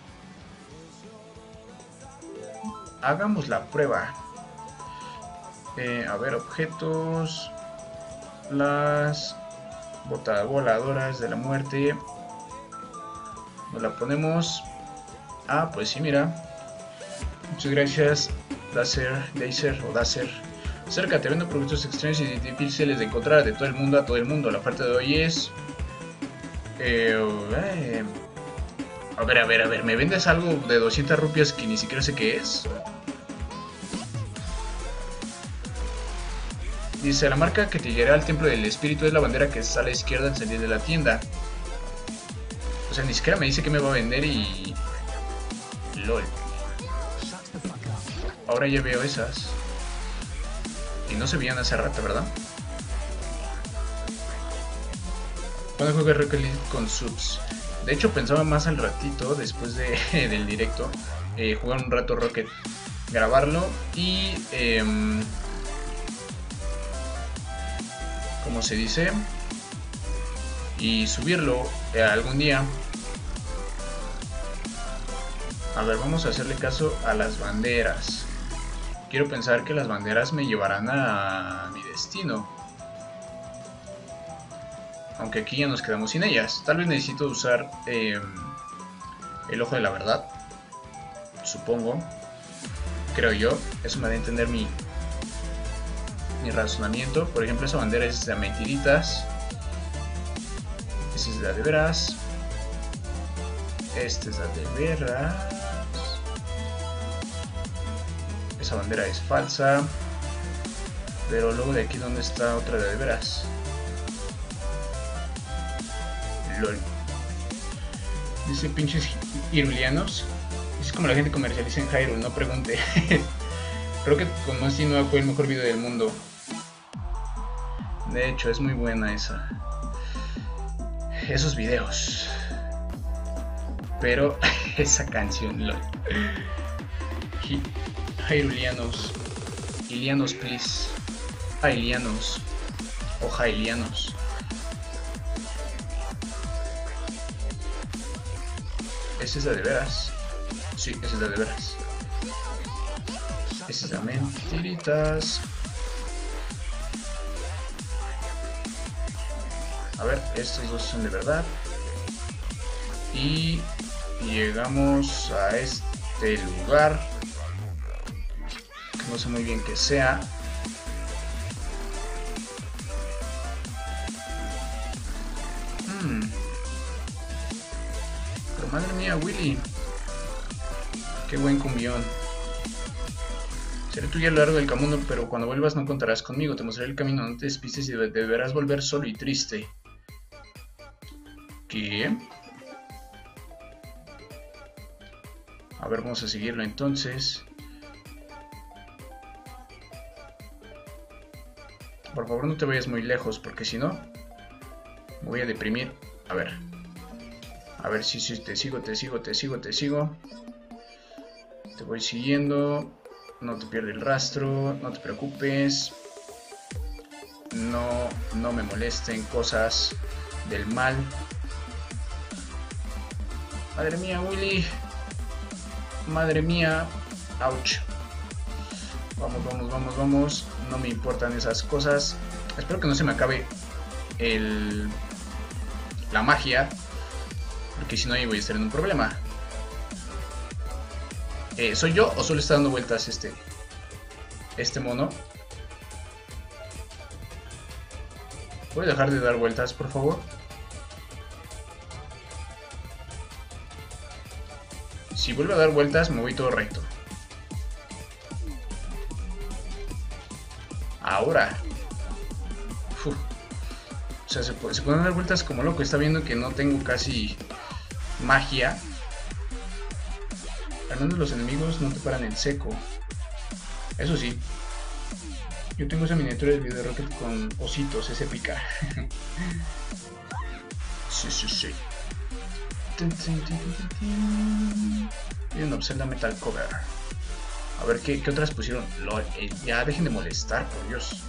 Hagamos la prueba. Eh, a ver, objetos. Las botas voladoras de la muerte. Nos la ponemos. Ah, pues sí, mira. Muchas gracias, Dazer, Dazer o Dazer. Acércate, vendo productos extraños y difíciles de encontrar de todo el mundo a todo el mundo. La oferta de hoy es... Eh, eh, a ver, a ver, a ver. ¿Me vendes algo de doscientas rupias que ni siquiera sé qué es? Dice, la marca que te llevará al templo del espíritu es la bandera que está a la izquierda al salir de la tienda. O sea, ni siquiera me dice que me va a vender y... LOL. Ahora ya veo esas. Y no se veían hace rato, ¿verdad? Cuando jugué Rocket League con subs. De hecho pensaba más al ratito, después de, del directo, eh, jugar un rato Rocket. Grabarlo y... Eh, ¿cómo se dice? Y subirlo eh, algún día. A ver, vamos a hacerle caso a las banderas. Quiero pensar que las banderas me llevarán a mi destino. Aunque aquí ya nos quedamos sin ellas. Tal vez necesito usar eh, el ojo de la verdad. Supongo. Creo yo. Eso me da a entender mi, mi razonamiento. Por ejemplo, esa bandera es de mentiritas. Esa es la de veras. Esta es la de veras. Esa bandera es falsa. Pero luego de aquí, ¿dónde está otra de veras? LOL. Dice pinches irulianos. Es como la gente comercializa en Hyrule, no pregunte. Creo que con Monty Noah fue el mejor video del mundo. De hecho, es muy buena esa. Esos videos. Pero esa canción, LOL. Hyruleanos. Ilianos, please. Hylianos. O Hylianos. ¿Esa es la de veras? Sí, esa es la de veras. Esa es la mentiritas. A ver, estos dos son de verdad. Y llegamos a este lugar. Que no sé muy bien qué sea. Hmm. Pero madre mía, Willy. Qué buen cumbión. Seré tuya a lo largo del camino, pero cuando vuelvas no contarás conmigo. Te mostraré el camino, no te despistes y deberás volver solo y triste. ¿Qué? A ver, vamos a seguirlo entonces. Por favor, no te vayas muy lejos, porque si no, me voy a deprimir. A ver. A ver si sí, sí, te sigo, te sigo, te sigo, te sigo. Te voy siguiendo. No te pierdas el rastro, no te preocupes. No, no me molesten cosas del mal. Madre mía, Willy. Madre mía. Ouch. Vamos, vamos, vamos, vamos. No me importan esas cosas. Espero que no se me acabe el... la magia. Porque si no, ahí voy a estar en un problema. Eh, ¿Soy yo o solo está dando vueltas este... este mono? ¿Puede dejar de dar vueltas, por favor? Si vuelve a dar vueltas, me voy todo recto. Ahora. Uf. O sea, se, puede, se pueden dar vueltas como loco. Está viendo que no tengo casi magia. Al menos los enemigos no te paran en seco. Eso sí. Yo tengo esa miniatura del video de Rocket con ositos, es épica. Sí, sí, sí. Y un Zelda Metal Cover. A ver, ¿qué, qué otras pusieron? Lol, eh, ya dejen de molestar, por Dios.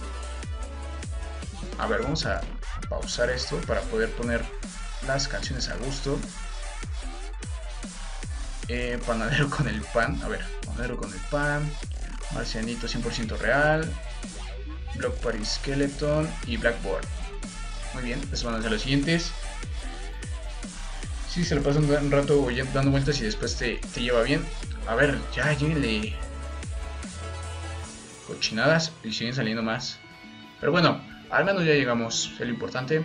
A ver, vamos a pausar esto para poder poner las canciones a gusto. Eh, panadero con el pan. A ver, panadero con el pan. Marcianito cien por ciento real. Block Party Skeleton y Blackboard. Muy bien, les van a hacer los siguientes. Si sí, se lo pasan un rato dando vueltas y después te, te lleva bien. A ver, ya lléguenle. Cochinadas y siguen saliendo más. Pero bueno, al menos ya llegamos, es lo importante.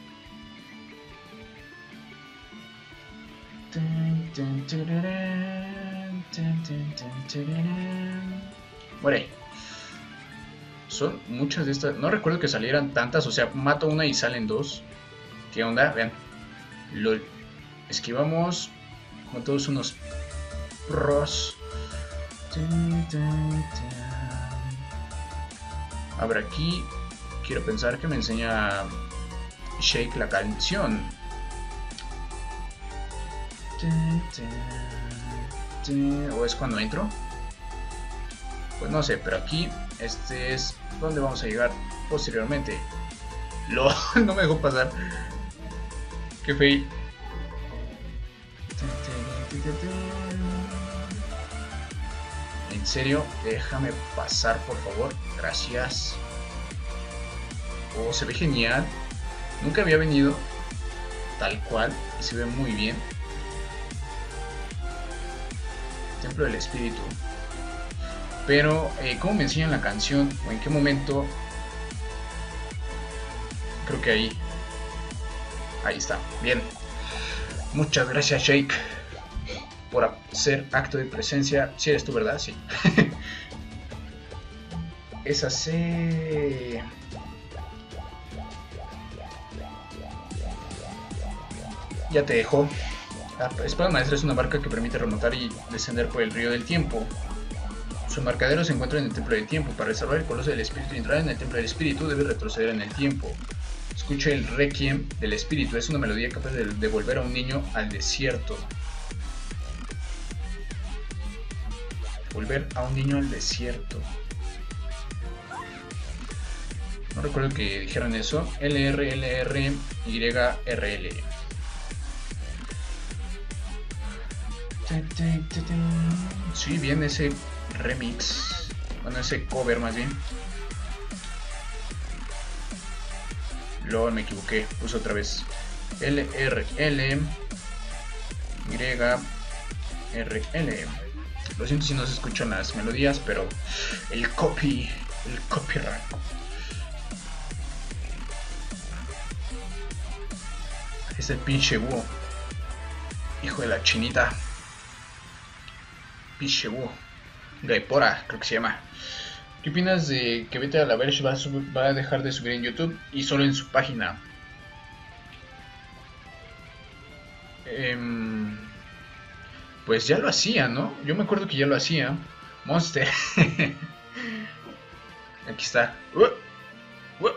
Muere. Son muchas de estas. No recuerdo que salieran tantas. O sea, mato una y salen dos. ¿Qué onda? Vean. Lo esquivamos. Como todos unos pros. A ver, aquí quiero pensar que me enseña Shake la canción. ¿O es cuando entro? Pues no sé, pero aquí este es donde vamos a llegar posteriormente. Lo, no me dejó pasar. Qué feo. En serio, déjame pasar, por favor. Gracias. Oh, se ve genial. Nunca había venido tal cual y se ve muy bien. Templo del Espíritu. Pero, eh, ¿cómo me enseñan la canción? ¿O en qué momento? Creo que ahí. Ahí está. Bien. Muchas gracias, Shake, por hacer acto de presencia. Si eres tú, ¿verdad? Sí. Esa se... Ya te dejo. La espada maestra es una barca que permite remontar y descender por el río del tiempo. Su embarcadero se encuentra en el Templo del Tiempo. Para restaurar el Coloso del Espíritu y entrar en el Templo del Espíritu, debe retroceder en el tiempo. Escucha el Requiem del Espíritu. Es una melodía capaz de devolver a un niño al desierto. Volver a un niño al desierto. No recuerdo que dijeron eso. L R L R Y R L. Sí, bien ese remix. Bueno, ese cover más bien. Luego me equivoqué. Puse otra vez L R L Y R L. Lo siento si no se escuchan las melodías, pero el copy, el copyright. Es el pinche búho. Hijo de la chinita. Pinche búho. Gaipora, creo que se llama. ¿Qué opinas de que Vete a la Verge va, va a dejar de subir en YouTube y solo en su página? Eh, pues ya lo hacía, ¿no? Yo me acuerdo que ya lo hacía. Monster. Aquí está. Uh, uh.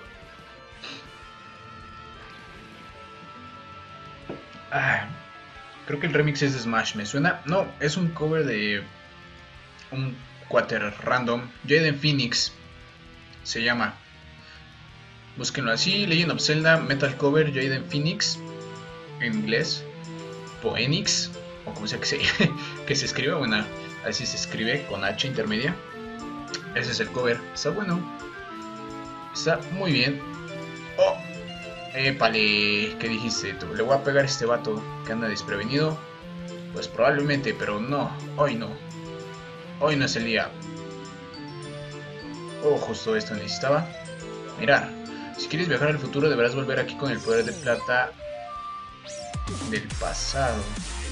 Ah, creo que el remix es de Smash. ¿Me suena? No, es un cover de un cuater random. Jaden Phoenix se llama. Búsquenlo así. Legend of Zelda Metal Cover Jaden Phoenix. En inglés. Poenix. O como sea que se, que se escriba. Bueno, así se escribe con H intermedia. Ese es el cover. Está bueno. Está muy bien. Oh. Épale. ¿Qué dijiste tú? ¿Le voy a pegar a este vato que anda desprevenido? Pues probablemente, pero no. Hoy no. Hoy no es el día. Oh, justo esto necesitaba. Mira. Si quieres viajar al futuro deberás volver aquí con el poder de plata del pasado.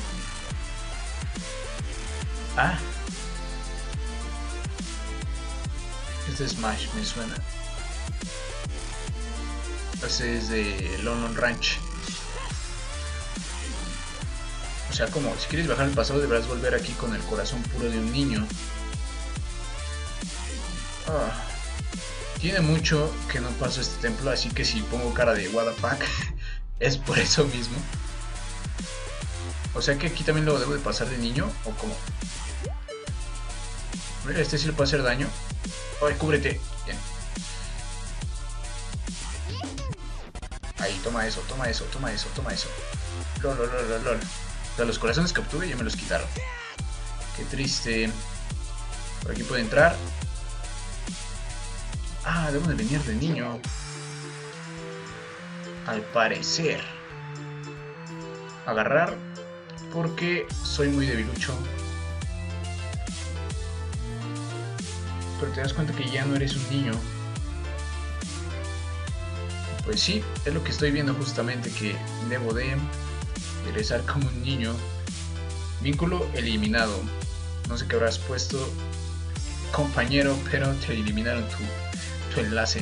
Ah. Este es Smash, me suena. Este es de London Ranch. O sea, como si quieres viajar al pasado deberás volver aquí con el corazón puro de un niño. Ah. Tiene mucho que no paso este templo, así que si pongo cara de what the fuck es por eso mismo. O sea que aquí también lo debo de pasar de niño, o como. Mira, este sí le puede hacer daño. Ay, cúbrete. Bien. Ahí, toma eso, toma eso, toma eso, toma eso. Lol, lol, lol, lol. O sea, los corazones que obtuve ya me los quitaron. Qué triste. Por aquí puede entrar. Ah, debo de venir de niño. Al parecer. Agarrar. Porque soy muy debilucho. Pero te das cuenta que ya no eres un niño. Pues sí, es lo que estoy viendo justamente, que debo de regresar como un niño. Vínculo eliminado. No sé qué habrás puesto, compañero, pero te eliminaron tu, tu enlace.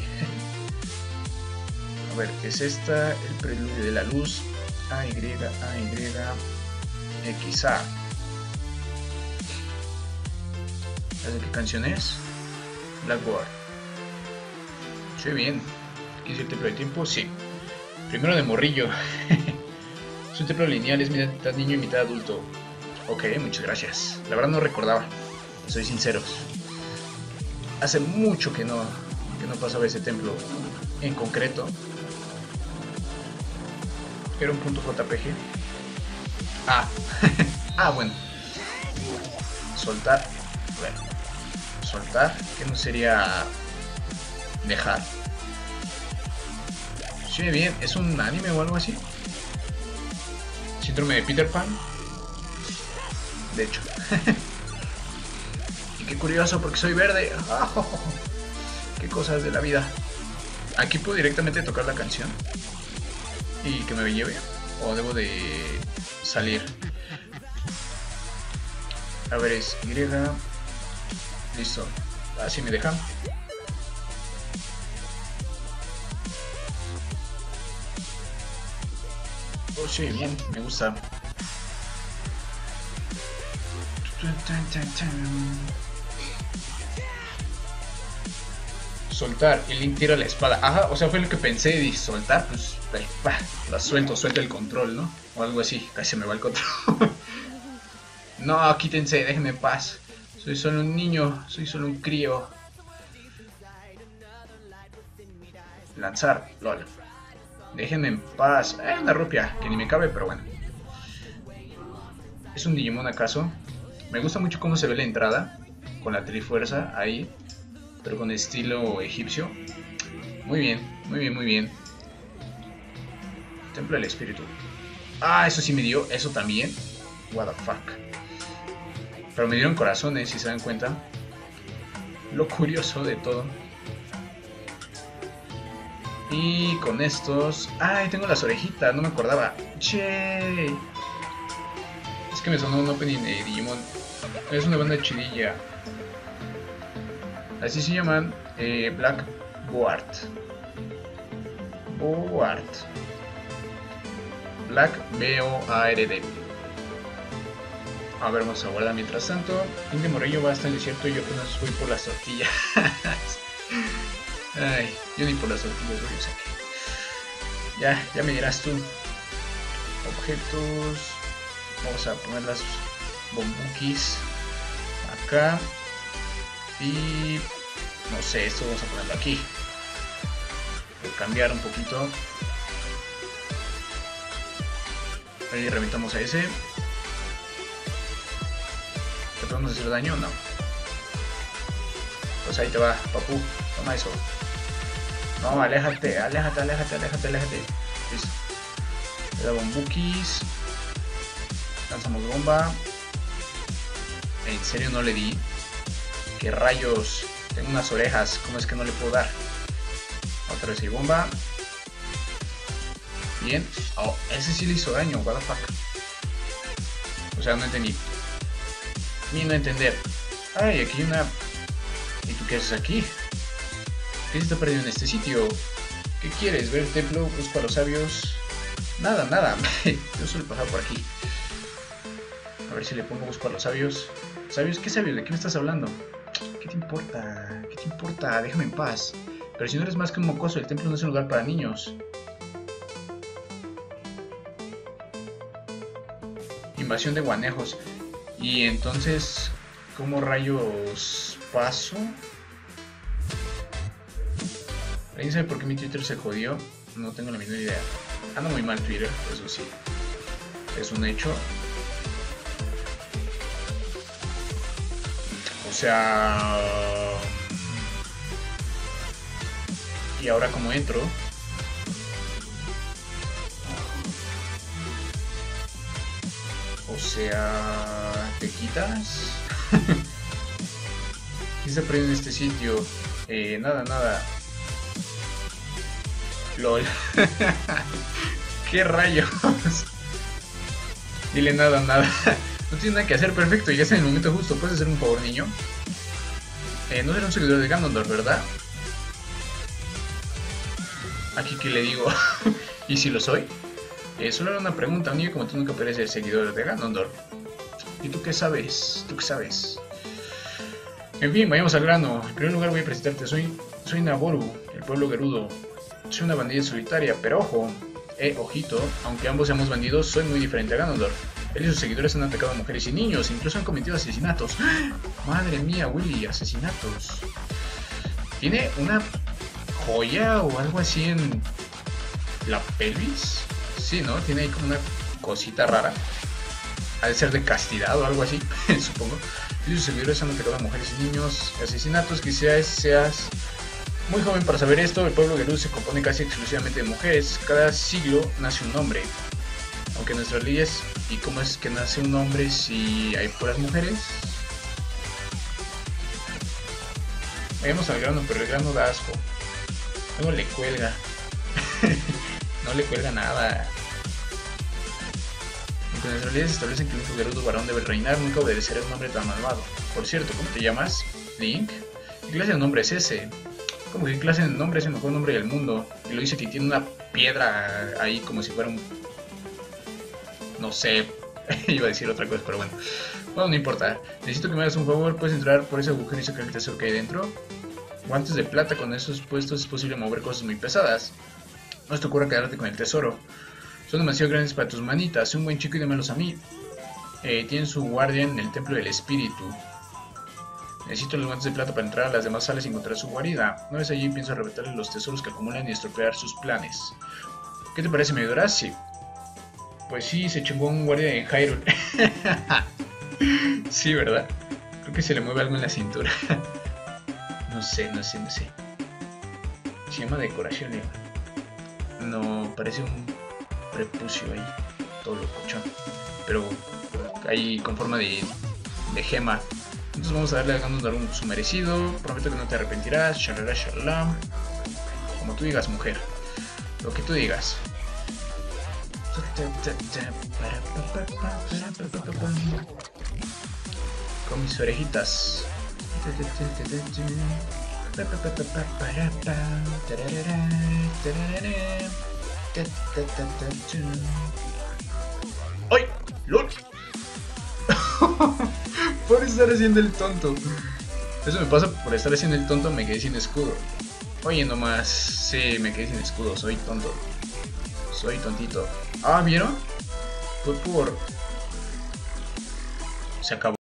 A ver, ¿qué es esta? El preludio de la luz. A, Y, A, Y, X, A. ¿Sabes qué canción es? Blackboard. Sí, bien. ¿Qué es el templo de tiempo? Sí. Primero de morrillo. Es un templo lineal, es mitad niño y mitad adulto. Ok, muchas gracias. La verdad no recordaba. Soy sincero. Hace mucho que no, que no pasaba ese templo en concreto. Era un punto J P G. Ah. Ah, bueno. Soltar. Bueno. Soltar. Que no sería dejar. Sí, bien. ¿Es un anime o algo así? Síndrome de Peter Pan. De hecho. Y qué curioso porque soy verde. Oh, qué cosas de la vida. Aquí puedo directamente tocar la canción y que me lleve, o debo de salir. A ver, es Y. Listo. Así me dejan. Oh, sí, bien, me gusta. Soltar, y Link tira la espada. Ajá, o sea, fue lo que pensé. Y soltar, pues, bah, la suelto, suelta el control, ¿no? O algo así, casi se me va el control. No, quítense, déjenme en paz. Soy solo un niño, soy solo un crío. Lanzar, lol. Déjenme en paz. Es eh, una rupia, que ni me cabe, pero bueno. ¿Es un Digimon acaso? Me gusta mucho cómo se ve la entrada, con la trifuerza ahí, pero con estilo egipcio. Muy bien, muy bien, muy bien. Templo del espíritu. Ah, eso sí me dio, eso también. What the fuck. Pero me dieron corazones, si se dan cuenta. Lo curioso de todo. Y con estos... ¡Ay! Tengo las orejitas, no me acordaba. ¡Che! Es que me sonó un opening de Digimon. Es una banda chidilla. Así se llaman. Eh, Black Board. Board. Black B O A R D. A ver, vamos a guardar mientras tanto. Indy Morrillo va hasta el desierto y yo apenas voy por las tortillas. Ay, yo ni por las tortillas voy a sacar. Ya, ya me dirás tú. Objetos. Vamos a poner las bombukis acá. Y no sé, esto vamos a ponerlo aquí. Voy a cambiar un poquito. Ahí reventamos a ese. ¿Te podemos hacer daño? No. Pues ahí te va, papu. Toma eso. No, aléjate, aléjate, aléjate, aléjate, aléjate. Listo. Le da bombukis. Lanzamos bomba. En serio no le di. ¿Qué rayos? Tengo unas orejas. ¿Cómo es que no le puedo dar? Otra vez hay bomba. Bien. Oh, ese sí le hizo daño. What the fuck. O sea, no entendí. Ni no entender. Ay, aquí hay una... ¿Y tú qué haces aquí? ¿Qué se está perdiendo en este sitio? ¿Qué quieres? ¿Ver el templo? Busco a los sabios. Nada, nada. Yo solo he pasado por aquí. A ver si le pongo busco a los sabios. ¿Sabios? ¿Qué sabios? ¿De qué me estás hablando? ¿Qué te importa? ¿Qué te importa? Déjame en paz. Pero si no eres más que un mocoso, el templo no es un lugar para niños. Invasión de guanejos. Y entonces, ¿cómo rayos paso? ¿Alguien sabe por qué mi Twitter se jodió? No tengo la menor idea. Anda muy mal Twitter, eso sí. Es un hecho. O sea... Y ahora como entro... O sea... ¿Te quitas? ¿Qué se aprende en este sitio? Eh, nada, nada. LOL. ¿Qué rayos? Dile nada, nada. No tiene nada que hacer, perfecto. Ya es en el momento justo. ¿Puedes hacer un favor, niño? Eh, no será un seguidor de Ganondorf, ¿verdad? Aquí que le digo. ¿Y si lo soy? Eh, solo era una pregunta. Un niño como tú nunca puede ser seguidor de Ganondorf. ¿Y tú qué sabes? ¿Tú qué sabes? En fin, vayamos al grano. En primer lugar voy a presentarte. Soy, soy Naboru, el pueblo Gerudo. Soy una bandida solitaria, pero ojo, eh, ojito, aunque ambos seamos bandidos, soy muy diferente a Ganondorf. Él y sus seguidores han atacado a mujeres y niños, incluso han cometido asesinatos. Madre mía, Willy, asesinatos. ¿Tiene una joya o algo así en la pelvis? Sí, ¿no? Tiene ahí como una cosita rara. Ha de ser de castidad o algo así, supongo. Y sus seguidores han atacado a mujeres y niños, asesinatos. Quizás seas muy joven para saber esto. El pueblo Gerudo se compone casi exclusivamente de mujeres. Cada siglo nace un hombre. Aunque nuestras leyes... ¿Y cómo es que nace un hombre si hay puras mujeres? Vayamos al grano, pero el grano da asco. Luego le cuelga. No le cuelga nada. Aunque nuestras leyes establecen que el único Gerudo varón debe reinar, nunca obedecerá a un hombre tan malvado. Por cierto, ¿cómo te llamas? ¿Link? ¿Qué clase de nombre es ese? ¿Cómo que qué clase de nombre es el mejor nombre del mundo? Y lo dice que tiene una piedra ahí como si fuera un... No sé, iba a decir otra cosa, pero bueno. Bueno, no importa. Necesito que me hagas un favor, ¿puedes entrar por ese agujero y sacar el tesoro que hay dentro? Guantes de plata, con esos puestos es posible mover cosas muy pesadas. No se te ocurra quedarte con el tesoro. Son demasiado grandes para tus manitas. Soy un buen chico y démelos a mí. Eh, tienen su guardia en el templo del espíritu. Necesito los guantes de plata para entrar a las demás salas y encontrar su guarida. Una vez allí pienso arrebatarle los tesoros que acumulan y estropear sus planes. ¿Qué te parece? ¿Me ayudarás? Sí. Pues sí, se chingó un guardia en Hyrule. Sí, ¿verdad? Creo que se le mueve algo en la cintura. No sé, no sé, no sé. Se llama decoración, ¿eh? No, parece un prepucio ahí. Todo locochón. Pero ahí con forma de, de gema. Entonces vamos a darle a Ganondorf un su merecido. Prometo que no te arrepentirás. Shalala, shalala. Como tú digas, mujer. Lo que tú digas. Con mis orejitas. ¡Ay! ¡Lol! por estar haciendo el tonto. Eso me pasa por estar haciendo el tonto, me quedé sin escudo. Oye, nomás, sí, me quedé sin escudo, soy tonto. Soy tontito. Ah, ¿vieron? Fue por... Se acabó.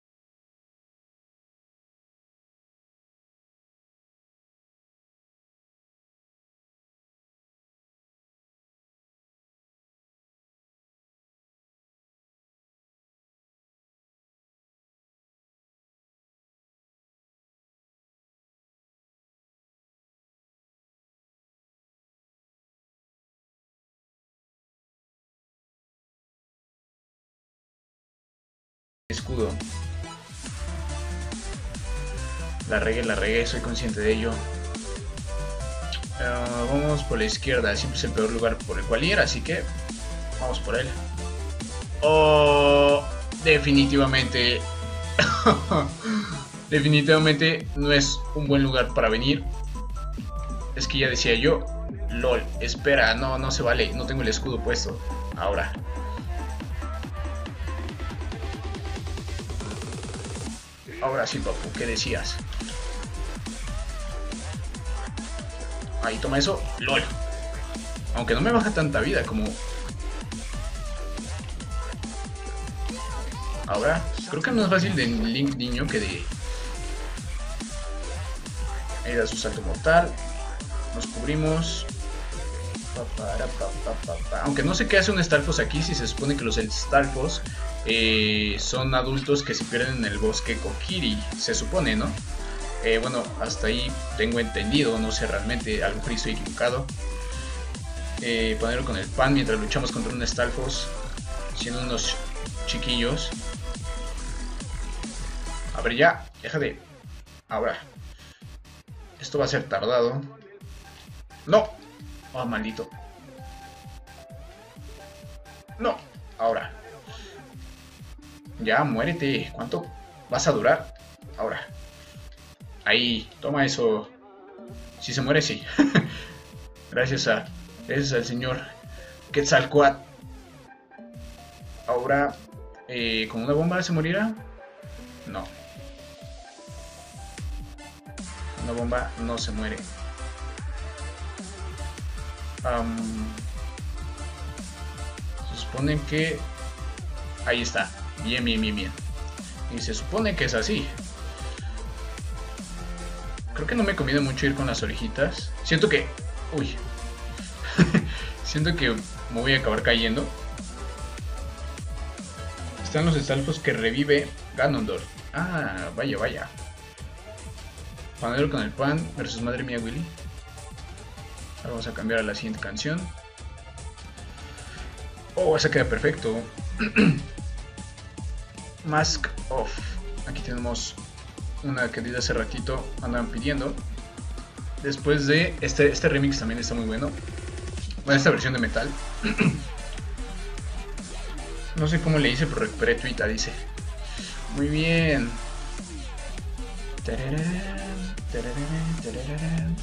Escudo. La regué, la regué, soy consciente de ello. Uh, vamos por la izquierda, siempre es el peor lugar por el cual ir, así que vamos por él. Oh, definitivamente, definitivamente no es un buen lugar para venir. Es que ya decía yo, lol, espera, no, no se vale, no tengo el escudo puesto. Ahora. Ahora sí, papu, ¿qué decías? Ahí, toma eso. LOL. Aunque no me baja tanta vida como... Ahora, creo que es más fácil de Link niño que de... Ahí da su salto mortal. Nos cubrimos. Aunque no sé qué hace un Stalfos aquí, si se supone que los Stalfos eh, son adultos que se pierden en el bosque Kokiri, se supone, ¿no? Eh, bueno, hasta ahí tengo entendido, no sé realmente, a lo mejor estoy equivocado. Eh, ponerlo con el pan mientras luchamos contra un Stalfos, siendo unos chiquillos. A ver, ya, deja de... Ahora. Esto va a ser tardado. ¡No! Oh, maldito. No, ahora. Ya, muérete. ¿Cuánto vas a durar? Ahora. Ahí, toma eso. Si se muere, sí. Gracias a... Gracias al señor Quetzalcóatl. Ahora, eh, ¿con una bomba se morirá? No. Una bomba no se muere. Um, se supone que... Ahí está. Bien, bien, bien, bien. Y se supone que es así. Creo que no me conviene mucho ir con las orejitas. Siento que... Uy. Siento que me voy a acabar cayendo. Están los Stalfos que revive Ganondorf. Ah, vaya, vaya. Panadero con el pan versus Madre Mía Willy. Ahora vamos a cambiar a la siguiente canción. Oh, esa queda perfecto. Mask Off. Aquí tenemos una que desde hace ratito andaban pidiendo. Después de este, este remix también está muy bueno. Bueno, esta versión de metal. No sé cómo le hice, pero recuperé Twitter, dice. Muy bien. Tararán, tararán, tararán.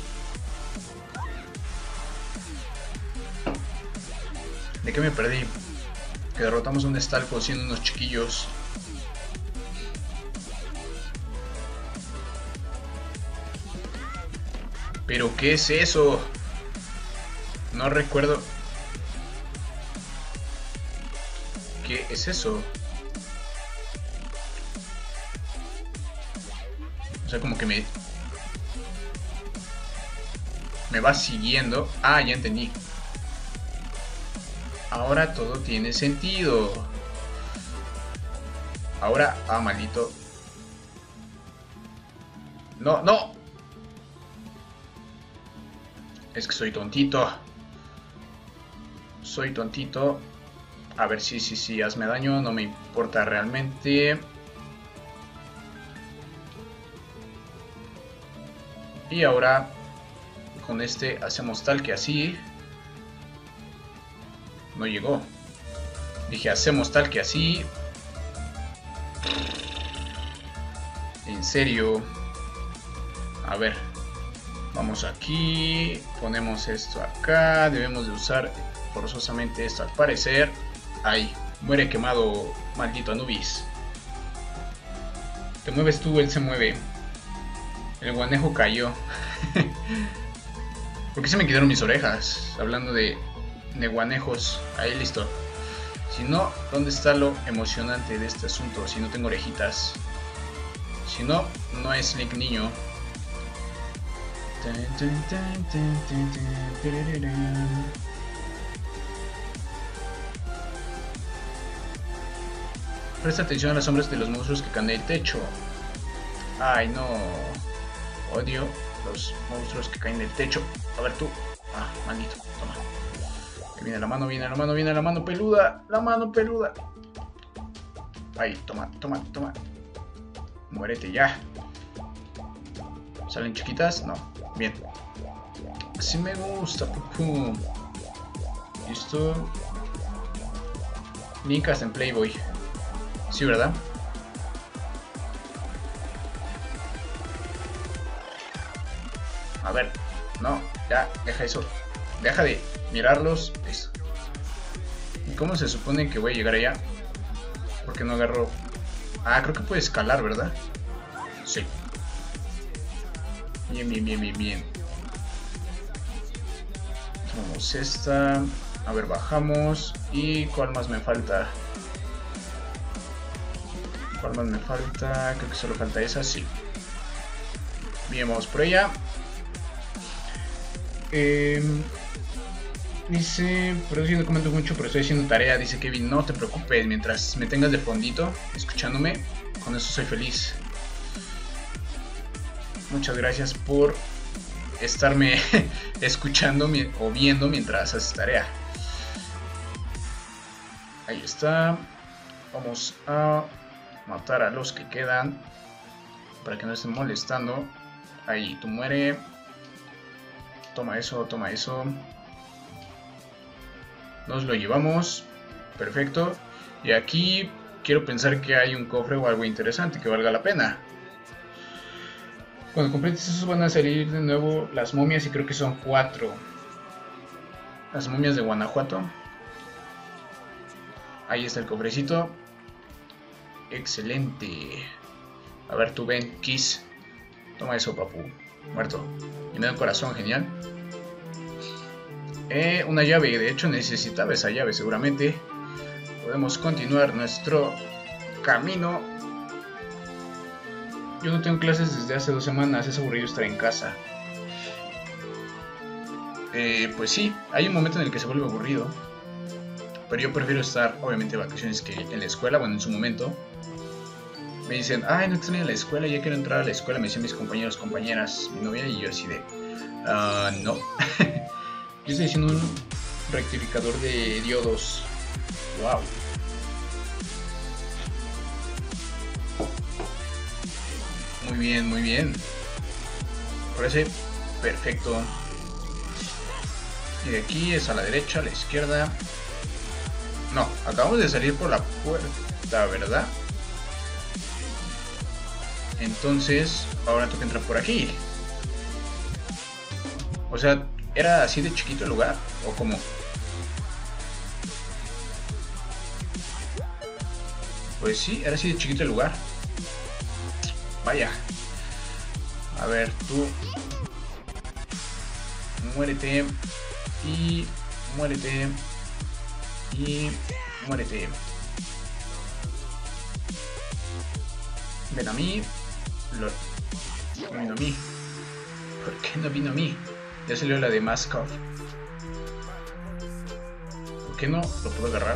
¿De qué me perdí? Que derrotamos a un Stalfos siendo unos chiquillos. ¿Pero qué es eso? No recuerdo. ¿Qué es eso? O sea, como que me... Me va siguiendo. Ah, ya entendí. Ahora todo tiene sentido. Ahora... Ah, maldito. No, no. Es que soy tontito. Soy tontito. A ver, sí, sí, sí, hazme daño. No me importa realmente. Y ahora con este hacemos tal que así. No llegó. Dije hacemos tal que así. En serio. A ver. Vamos aquí. Ponemos esto acá. Debemos de usar forzosamente esto al parecer. Ahí. Muere quemado, maldito Anubis. Te mueves tú, él se mueve. El guanejo cayó. ¿Por qué se me quedaron mis orejas? Hablando de, de guanejos. Ahí listo. Si no, ¿dónde está lo emocionante de este asunto? Si no tengo orejitas. Si no, no es Link niño. Presta atención a las sombras de los monstruos que caen del techo. Ay, no. Odio los monstruos que caen del techo. A ver tú. Ah, maldito. Toma. Ahí viene la mano, viene la mano, viene la mano peluda. La mano peluda. Ahí, toma, toma, toma. Muérete ya. ¿Salen chiquitas? No. Bien. Así me gusta, pupú. Listo. Link hasta en Playboy. Sí, ¿verdad? A ver. No, ya, deja eso. Deja de mirarlos. Listo. ¿Y cómo se supone que voy a llegar allá? Porque no agarro... Ah, creo que puede escalar, ¿verdad? Sí. Bien, bien, bien, bien, bien. Tomamos esta. A ver, bajamos. ¿Y cuál más me falta? ¿Cuál más me falta? Creo que solo falta esa, sí. Bien, vamos por ella. Eh, dice, por eso yo no comento mucho, pero estoy haciendo tarea. Dice Kevin, no te preocupes, mientras me tengas de fondito, escuchándome, con eso soy feliz. Muchas gracias por estarme escuchando o viendo mientras haces tarea. Ahí está. Vamos a matar a los que quedan para que no estén molestando. Ahí, tú muere. Toma eso, toma eso. Nos lo llevamos. Perfecto. Y aquí quiero pensar que hay un cofre o algo interesante que valga la pena. Cuando completes esos van a salir de nuevo las momias y creo que son cuatro. Las momias de Guanajuato. Ahí está el cofrecito. Excelente. A ver, tú ven, Kiss. Toma eso, papu. Muerto. Y me da un corazón, genial. Eh, una llave, de hecho necesitaba esa llave seguramente. Podemos continuar nuestro camino. Yo no tengo clases desde hace dos semanas, es aburrido estar en casa. Eh, pues sí, hay un momento en el que se vuelve aburrido. Pero yo prefiero estar, obviamente, de vacaciones que en la escuela, bueno, en su momento. Me dicen, ay, no extraño la escuela, ya quiero entrar a la escuela, me dicen mis compañeros, compañeras, mi novia, y yo así de, uh, no. Yo estoy haciendo un rectificador de diodos. Wow. Muy bien, muy bien. Parece perfecto. Y de aquí es a la derecha, a la izquierda. No, acabamos de salir por la puerta, ¿verdad? Entonces, ahora toca entrar por aquí. O sea, ¿era así de chiquito el lugar? ¿O cómo? Pues sí, era así de chiquito el lugar. Vaya. A ver, tú. Muérete. Y muérete. Y muérete. Ven a mí. Lol. No vino a mí. ¿Por qué no vino a mí? Ya salió la de Maskov. ¿Por qué no lo puedo agarrar?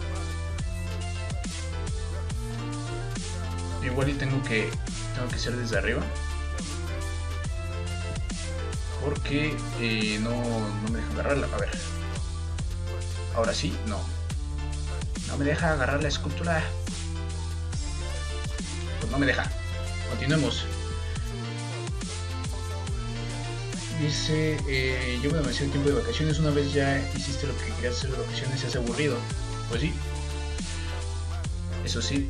Igual y tengo que tengo que ser desde arriba. Porque eh, no, no me deja agarrarla. A ver. Ahora sí, no. No me deja agarrar la escultura. Pues no me deja. Continuemos. Dice, eh, llevo demasiado tiempo de vacaciones. Una vez ya hiciste lo que querías hacer de vacaciones, se hace aburrido. Pues sí. Eso sí.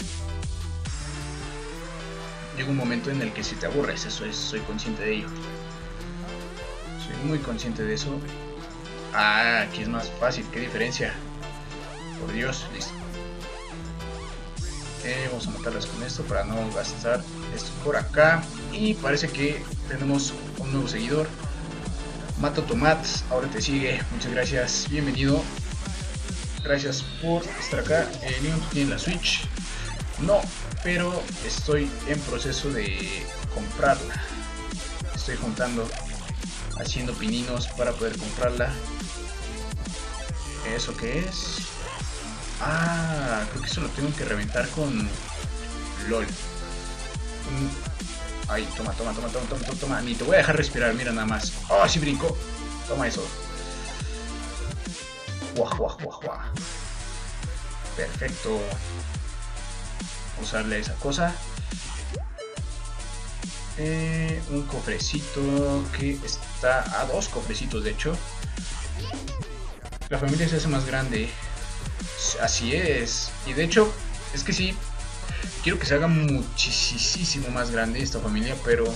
Llega un momento en el que si te aburres, eso es, soy consciente de ello. Soy muy consciente de eso. Ah, aquí es más fácil, qué diferencia. Por Dios, listo. Eh, vamos a matarlas con esto para no gastar esto por acá. Y parece que tenemos un nuevo seguidor. Mato Tomats, ahora te sigue. Muchas gracias, bienvenido. Gracias por estar acá. Eh, Leon, ¿tú tienes la Switch? No, pero estoy en proceso de comprarla. Estoy juntando, haciendo pininos para poder comprarla. ¿Eso qué es? Ah, creo que eso lo tengo que reventar con LOL. Ay, toma, toma, toma, toma, toma, toma, toma. Ni te voy a dejar respirar, mira nada más. Oh, sí brinco. Toma eso. Guau, guau, guau, guau. Perfecto. Usarle esa cosa. Eh, un cofrecito que está a dos cofrecitos, de hecho. La familia se hace más grande. Así es. Y de hecho, es que sí. Quiero que se haga muchísimo más grande esta familia, pero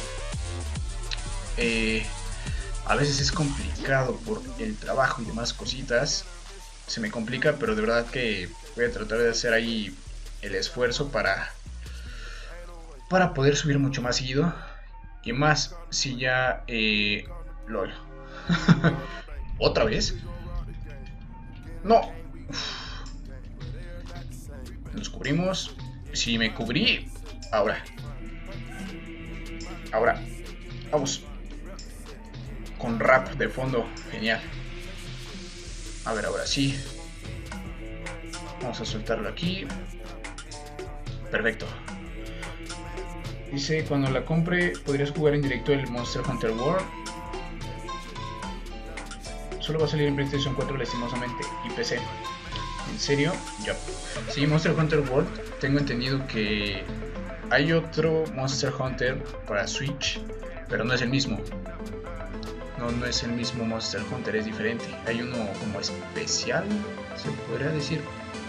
eh, a veces es complicado por el trabajo y demás cositas. Se me complica, pero de verdad que voy a tratar de hacer ahí el esfuerzo para, para poder subir mucho más seguido. Y más si ya... Eh, LOL. ¿Otra vez? No. Nos cubrimos. Si me cubrí, ahora, ahora, vamos, con rap de fondo, genial. A ver, ahora sí, vamos a soltarlo aquí, perfecto. Dice, cuando la compre, podrías jugar en directo el Monster Hunter World. Solo va a salir en PlayStation cuatro lastimosamente y P C. ¿En serio? Ya. Sí, Monster Hunter World. Tengo entendido que hay otro Monster Hunter para Switch, pero no es el mismo. No, no es el mismo Monster Hunter, es diferente. Hay uno como especial, se podría decir.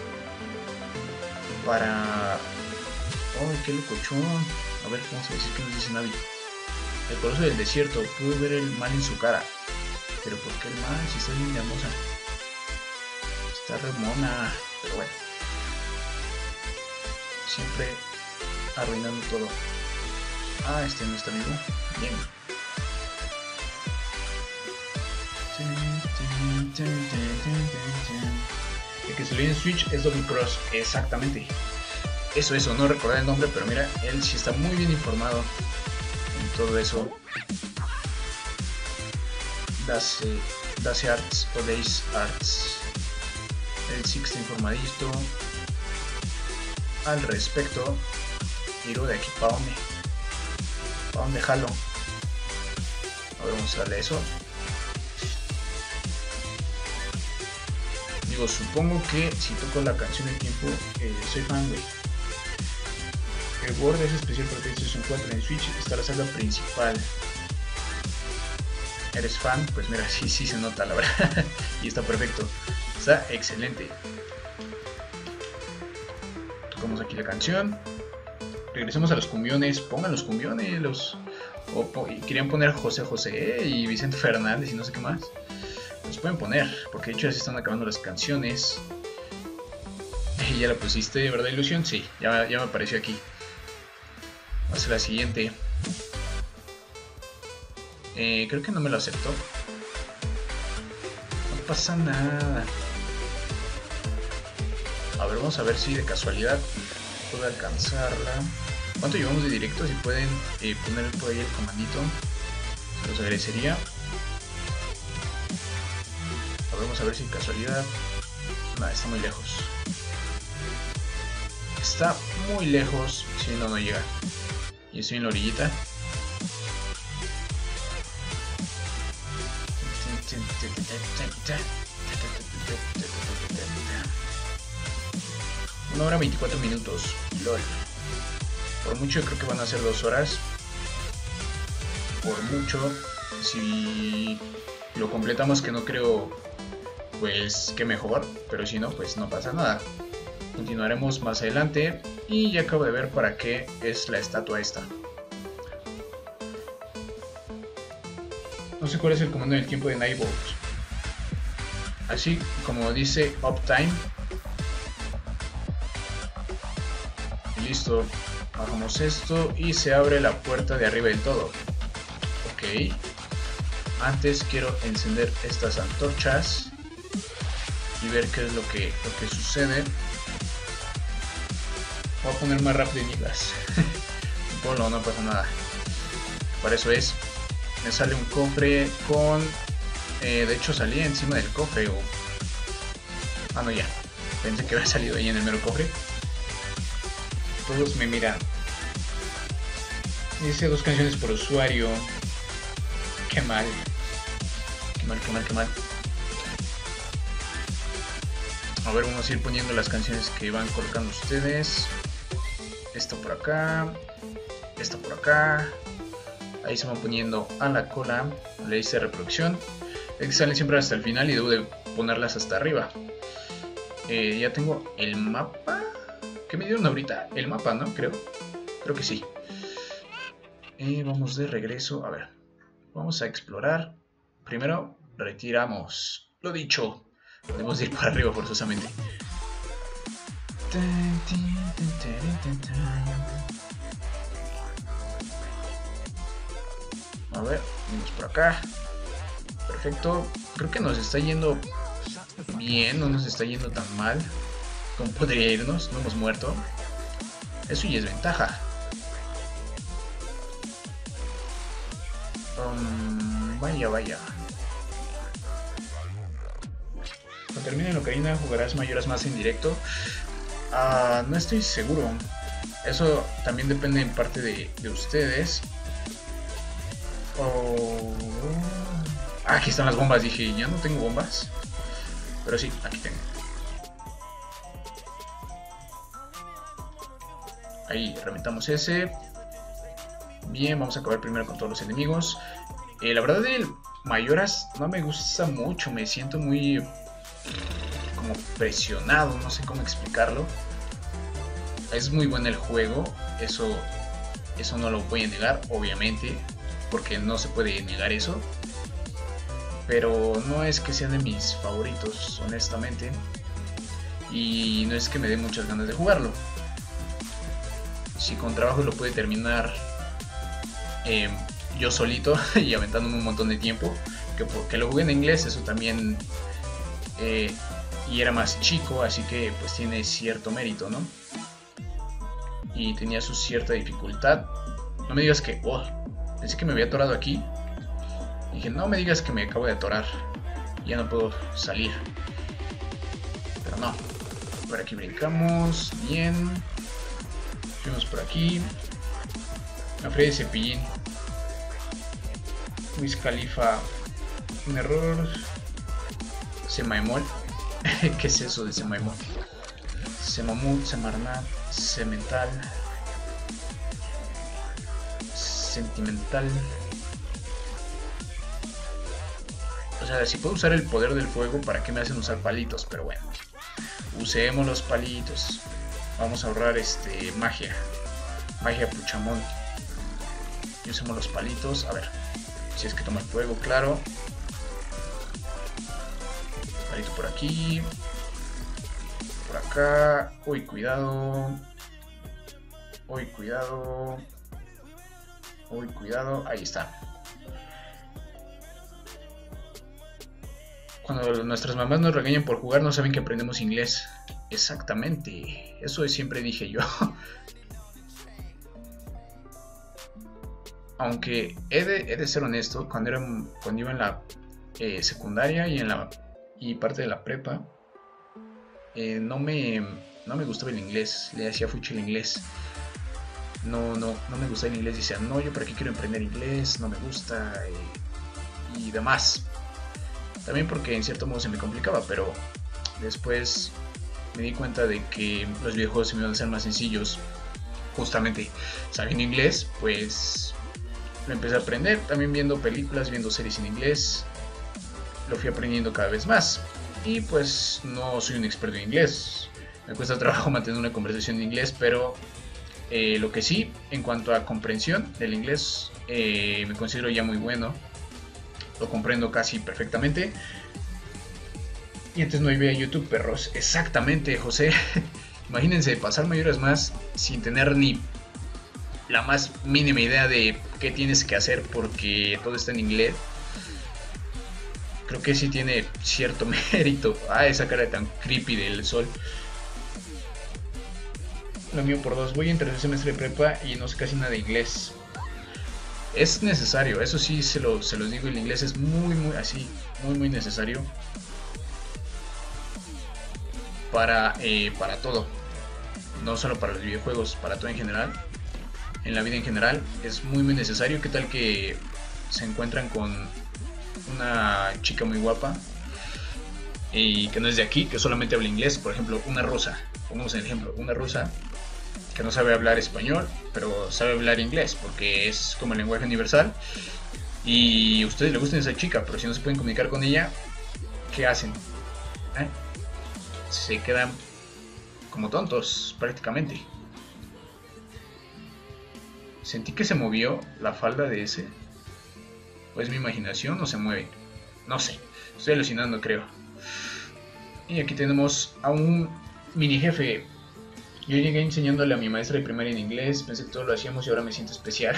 Para... ¡Oh, qué locochón! A ver, vamos a decir que nos dice Navi. El coloso del desierto. Pude ver el mal en su cara. Pero ¿por qué el mal? Si está bien hermosa. Está re mona, pero bueno. Siempre arruinando todo. Ah, este no está vivo. Bien. El que salió en Switch es Double Cross. Exactamente. Eso, eso. No recordar el nombre, pero mira, él sí está muy bien informado en todo eso. Dace, Dace Arts o Dace Arts. El sí está informadito al respecto. Tiro de aquí para dónde, para dónde jalo. A ver, vamos a darle eso. Digo, supongo que si toco la canción en tiempo, eh, soy fan, güey. El Word es especial para PlayStation cuatro. En Switch está la saga principal. ¿Eres fan? Pues mira, sí, sí se nota, la verdad. Y está perfecto. Está excelente. Tocamos aquí la canción. Regresemos a los cumbiones. Pongan los cumbiones. Los... O po... Querían poner José José y Vicente Fernández y no sé qué más. Los pueden poner, porque de hecho ya se están acabando las canciones. Y ya la pusiste, ¿verdad, Ilusión? Sí, ya, ya me apareció aquí. Vamos a la siguiente. Eh, creo que no me lo aceptó. No pasa nada. A ver, vamos a ver si de casualidad puedo alcanzarla. ¿Cuánto llevamos de directo? Si pueden eh, poner por ahí el comandito, se los agradecería. A ver, vamos a ver si de casualidad... No, está muy lejos. Está muy lejos. Si no, no llega. Y estoy en la orillita. Una hora veinticuatro minutos. LOL. Por mucho creo que van a ser dos horas. Por mucho. Si lo completamos, que no creo, pues que mejor. Pero si no, pues no pasa nada. Continuaremos más adelante. Y ya acabo de ver para qué es la estatua esta. No sé cuál es el comando del tiempo de Nightbolt. Así como dice Uptime. listo. Bajamos esto y se abre la puerta de arriba del todo. Ok. Antes quiero encender estas antorchas y ver qué es lo que, lo que sucede. Voy a poner más rapidinitas. Polo, no pasa nada. Para eso es. Me sale un cofre con... Eh, de hecho salí encima del cofre o... Ah, no, ya. Pensé que había salido ahí en el mero cofre. Todos me miran. Dice dos canciones por usuario. Qué mal. Qué mal, qué mal, qué mal. A ver, vamos a ir poniendo las canciones que van colocando ustedes. Esta por acá. Esta por acá. Ahí se van poniendo a la cola. Le dice reproducción. Es que salen siempre hasta el final y debo de ponerlas hasta arriba. Eh, ya tengo el mapa. ¿Qué me dieron ahorita? El mapa, ¿no? Creo. Creo que sí. Eh, vamos de regreso. A ver. Vamos a explorar. Primero, retiramos. Lo dicho. Podemos ir para arriba forzosamente. A ver, vamos por acá. Perfecto. Creo que nos está yendo bien, no nos está yendo tan mal como podría irnos. No hemos muerto. Eso ya es ventaja. Um, vaya, vaya. Cuando termine Ocarina, ¿jugarás Majora's Mask en directo? Uh, no estoy seguro. Eso también depende en parte de, de ustedes. Oh. Ah, aquí están las bombas. Dije, ya no tengo bombas. Pero sí, aquí tengo. Ahí, reventamos ese. Bien, vamos a acabar primero con todos los enemigos. Eh, la verdad, el Majora's no me gusta mucho. Me siento muy... como presionado, no sé cómo explicarlo. Es muy bueno el juego. Eso, eso no lo voy a negar, obviamente. Porque no se puede negar eso. Pero no es que sea de mis favoritos, honestamente. Y no es que me dé muchas ganas de jugarlo. Si con trabajo lo pude terminar eh, yo solito y aventándome un montón de tiempo. Que porque lo jugué en inglés, eso también... Eh, y era más chico, así que pues tiene cierto mérito, ¿no? Y tenía su cierta dificultad. No me digas que... Oh, pensé que me había atorado aquí. Y dije, no me digas que me acabo de atorar. Ya no puedo salir. Pero no. Por aquí brincamos. Bien. Fuimos por aquí. Me freí de cepillín. Wiz Khalifa. Un error. Semaemol. ¿Qué es eso de Semaemol? Semamut, Semarnat, Semental. Sentimental. O sea, si puedo usar el poder del fuego, ¿para qué me hacen usar palitos? Pero bueno, usemos los palitos. Vamos a ahorrar este magia. Magia puchamón. Y usemos los palitos. A ver, si es que toma el fuego, claro. Palito por aquí. Por acá. Uy, cuidado. Uy, cuidado. Uy, cuidado. Ahí está. Cuando nuestras mamás nos regañan por jugar, no saben que aprendemos inglés. Exactamente. Eso siempre dije yo. Aunque he de, he de ser honesto, cuando, era, cuando iba en la eh, secundaria y en la y parte de la prepa, eh, no, me, no me gustaba el inglés. Le hacía fucho el inglés. No, no, no me gustaba el inglés. Decía, no, yo para qué quiero aprender inglés, no me gusta eh, y demás. También porque en cierto modo se me complicaba, pero después me di cuenta de que los videojuegos se me iban a ser más sencillos. Justamente sabiendo inglés, pues lo empecé a aprender. También viendo películas, viendo series en inglés. Lo fui aprendiendo cada vez más. Y pues no soy un experto en inglés. Me cuesta trabajo mantener una conversación en inglés, pero eh, lo que sí, en cuanto a comprensión del inglés, eh, me considero ya muy bueno. Lo comprendo casi perfectamente. Y antes no iba a YouTube, perros. Exactamente, José. Imagínense pasar Majora's Mask sin tener ni la más mínima idea de qué tienes que hacer porque todo está en inglés. Creo que sí tiene cierto mérito. Ah, esa cara tan creepy del sol. Lo mío por dos. Voy a tercer semestre de prepa y no sé casi nada de inglés. Es necesario, eso sí se, lo, se los digo, el inglés es muy, muy así, muy, muy necesario para, eh, para todo. No solo para los videojuegos, para todo en general. En la vida en general es muy, muy necesario. ¿Qué tal que se encuentran con una chica muy guapa y que no es de aquí, que solamente habla inglés? Por ejemplo, una rusa, pongamos el ejemplo, una rusa que no sabe hablar español, pero sabe hablar inglés, porque es como el lenguaje universal, y a ustedes les gusta esa chica, pero si no se pueden comunicar con ella, ¿qué hacen? ¿Eh? Se quedan como tontos, prácticamente. Sentí que se movió la falda de ese. ¿O es mi imaginación o se mueve? No sé, estoy alucinando, creo. Y aquí tenemos a un mini jefe. Yo llegué enseñándole a mi maestra de primaria en inglés, pensé que todos lo hacíamos y ahora me siento especial.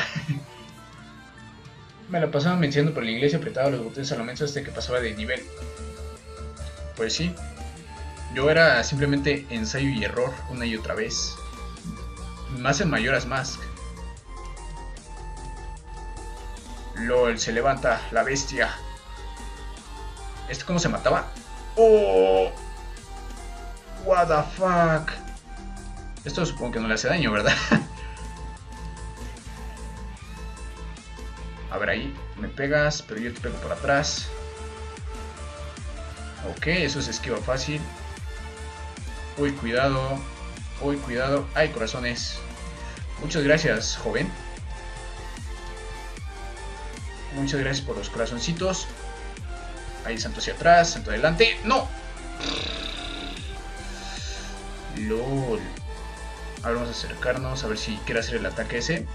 Me la pasaba mencionando por el inglés y apretaba los botones a la mensa hasta que pasaba de nivel. Pues sí, yo era simplemente ensayo y error una y otra vez. Más en Majora's Mask. LOL, se levanta la bestia. ¿Esto cómo se mataba? ¡Oh! What the fuck. Esto supongo que no le hace daño, ¿verdad? A ver, ahí me pegas, pero yo te pego por atrás. Ok, eso se esquiva fácil. Uy, cuidado. Uy, cuidado. Ay, corazones. Muchas gracias, joven. Muchas gracias por los corazoncitos. Ahí, santo hacia atrás, santo adelante. ¡No! LOL. Ahora vamos a acercarnos a ver si quiere hacer el ataque ese.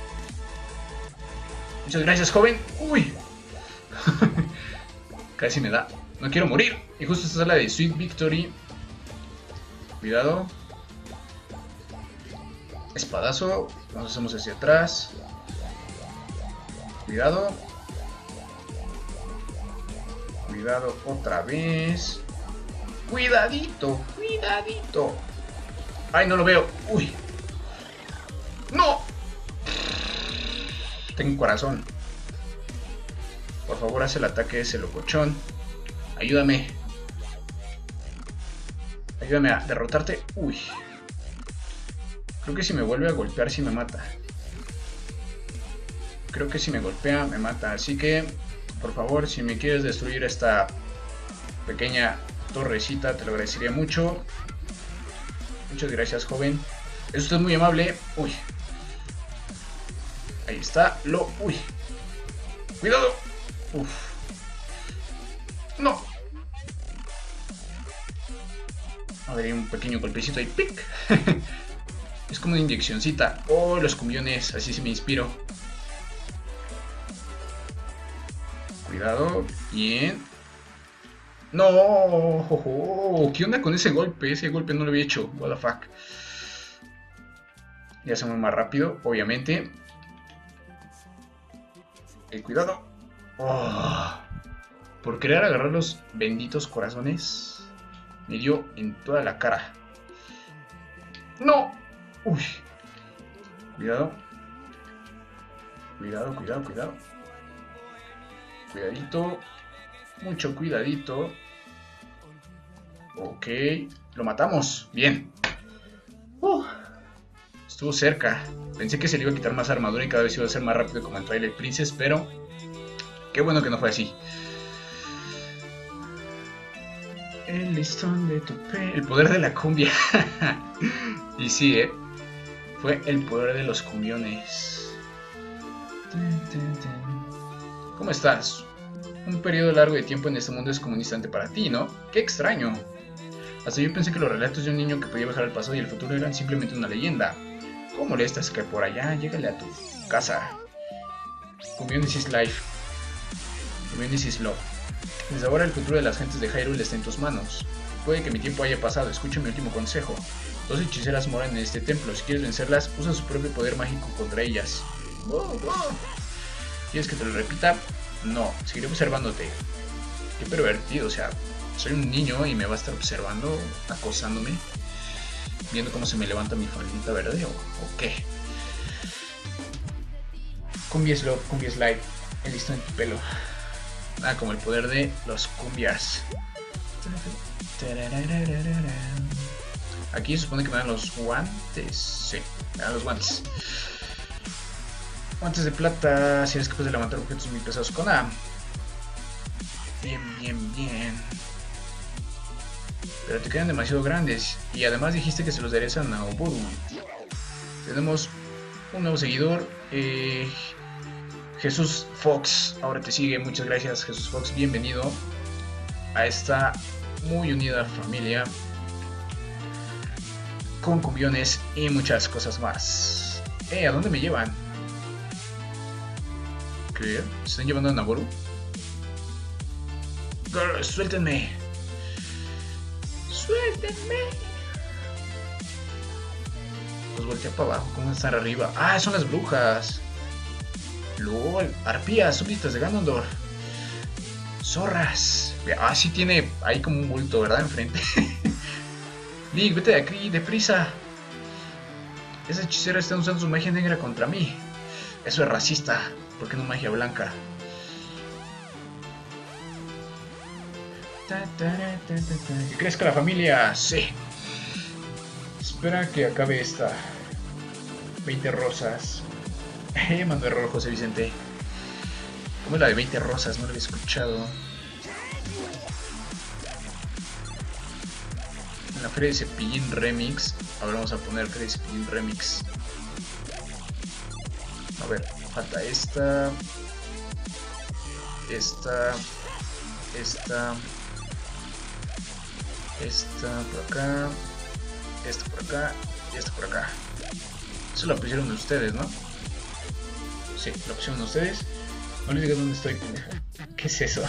Muchas gracias, joven. Uy. Casi me da. No quiero morir. Y justo esta es la de Sweet Victory. Cuidado. Espadazo. Nos hacemos hacia atrás. Cuidado. Cuidado otra vez. Cuidadito. Cuidadito. Ay, no lo veo. Uy. ¡No! Tengo corazón. Por favor, haz el ataque de ese locochón. Ayúdame. Ayúdame a derrotarte. Uy. Creo que si me vuelve a golpear, sí me mata. Creo que si me golpea, me mata. Así que, por favor, si me quieres destruir esta pequeña torrecita, te lo agradecería mucho. Muchas gracias, joven. Eso es muy amable. Uy. Ahí está. Lo. Uy. Cuidado. Uf. No. A ver, un pequeño golpecito ahí. ¡Pic! Es como una inyeccioncita. Oh, los cumbiones. Así se me inspiro. Cuidado. Bien. No, oh, ¿qué onda con ese golpe? Ese golpe no lo había hecho. What the fuck. Ya hacemos más rápido, obviamente. Eh, cuidado. Oh, por querer agarrar los benditos corazones, me dio en toda la cara. No. Uy. Cuidado. Cuidado, cuidado, cuidado. Cuidadito. Mucho cuidadito. Ok, lo matamos. Bien. Uh, estuvo cerca. Pensé que se le iba a quitar más armadura y cada vez iba a ser más rápido como en Twilight Princess, pero qué bueno que no fue así. El listón de tu pe... El poder de la cumbia. Y sí, eh. Fue el poder de los cumbiones. ¿Cómo estás? Un periodo largo de tiempo en este mundo es como un instante para ti, ¿no? ¡Qué extraño! Hasta yo pensé que los relatos de un niño que podía viajar al pasado y el futuro eran simplemente una leyenda. ¿Cómo molestas que por allá? Llégale a tu casa. Community is life. Community is love. Desde ahora el futuro de las gentes de Hyrule está en tus manos. Puede que mi tiempo haya pasado, escucha mi último consejo. Dos hechiceras moran en este templo. Si quieres vencerlas, usa su propio poder mágico contra ellas. Wow, wow. ¿Quieres que te lo repita? No, seguiré observándote. Qué pervertido, o sea, soy un niño y me va a estar observando, acosándome, viendo cómo se me levanta mi faldita verde o, o qué. Cumbia Slow, Cumbia Slide, el listo en tu pelo. Ah, como el poder de los cumbias. Aquí se supone que me dan los guantes. Sí, me dan los guantes. Guantes de plata, si eres capaz de levantar objetos muy pesados con A. Bien, bien, bien. Pero te quedan demasiado grandes. Y además dijiste que se los darías a Naoburu. Tenemos un nuevo seguidor. Eh, Jesús Fox. Ahora te sigue. Muchas gracias, Jesús Fox. Bienvenido a esta muy unida familia. Con cumbiones y muchas cosas más. Eh, ¿a dónde me llevan? ¿Qué? ¿Se están llevando a Naboru? ¡Suéltenme! ¡Suéltenme! Pues voltea para abajo, ¿cómo están arriba? ¡Ah, son las brujas! ¡Lol! ¡Arpías, súbditas de Ganondorf! ¡Zorras! Ah, sí tiene ahí como un bulto, ¿verdad? Enfrente. Link, vete de aquí, deprisa. Esa hechicera está usando su magia negra contra mí. Eso es racista. ¿Por qué no magia blanca? ¿Que crezca la familia? Sí. Espera que acabe esta. veinte rosas. Eh, mandó error José Vicente. ¿Cómo es la de veinte rosas? No lo había escuchado. En la Feria de Cepillín Remix. Ahora vamos a poner Feria de Cepillín Remix. A ver, falta esta. Esta. Esta. Esta por acá. Esta por acá. Y esta por acá. Eso lo pusieron ustedes, ¿no? Sí, lo pusieron ustedes. No les digas dónde estoy. ¿Qué es eso?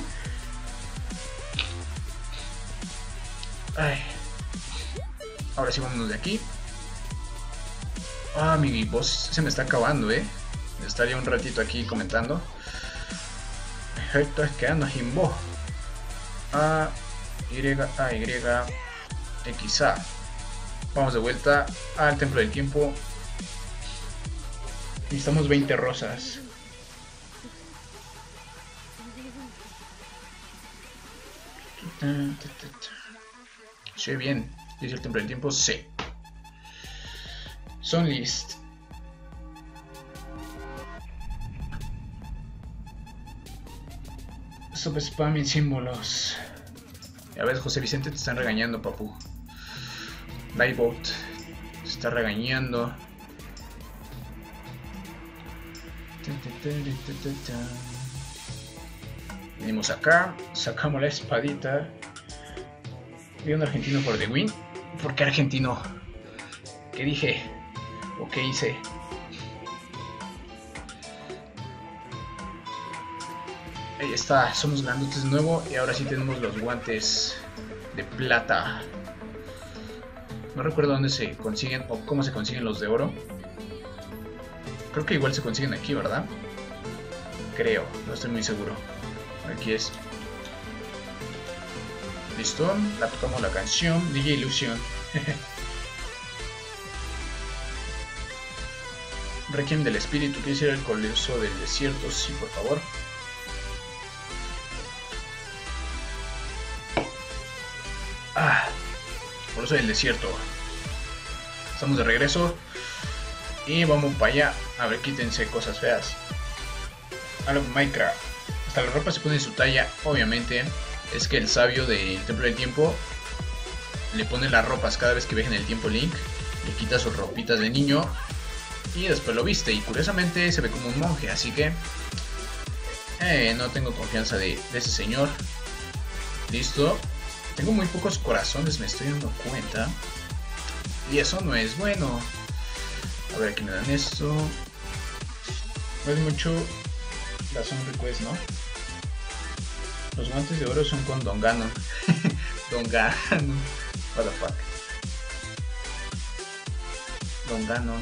Ay. Ahora sí, vámonos de aquí. Ah, mi voz se me está acabando, eh. Estaría un ratito aquí comentando. Esto es quedando sin voz. A, Y, A, Y, X, A. Vamos de vuelta al Templo del Tiempo. Necesitamos veinte rosas. Se ve bien. Dice el Templo del Tiempo. Sí. Son list. Stop spamming símbolos. A ver, José Vicente, te están regañando, papu. Livebot te está regañando. Venimos acá, sacamos la espadita. Vi un argentino por The Win. ¿Por qué argentino? ¿Qué dije? ¿O qué hice? Ahí está, somos grandotes de nuevo y ahora sí tenemos los guantes de plata. No recuerdo dónde se consiguen o cómo se consiguen los de oro. Creo que igual se consiguen aquí, ¿verdad? Creo, no estoy muy seguro. Aquí es. Listo, la tocamos la canción D J Ilusión. Requiem del espíritu, ¿quieres ir al Coloso del Desierto? Sí, por favor. Ah, Coloso del Desierto. Estamos de regreso. Y vamos para allá. A ver, quítense cosas feas. Algo Minecraft. Hasta la ropa se pone en su talla, obviamente. Es que el sabio del Templo del Tiempo le pone las ropas cada vez que viaja en el tiempo Link. Le quita sus ropitas de niño y después lo viste. Y curiosamente se ve como un monje, así que eh, no tengo confianza de, de ese señor. Listo. Tengo muy pocos corazones, me estoy dando cuenta. Y eso no es bueno. A ver, aquí me dan esto. No es mucho la Son Request, ¿no? Los guantes de oro son con Don Ganon. Don Ganon. What the fuck. Don Ganon.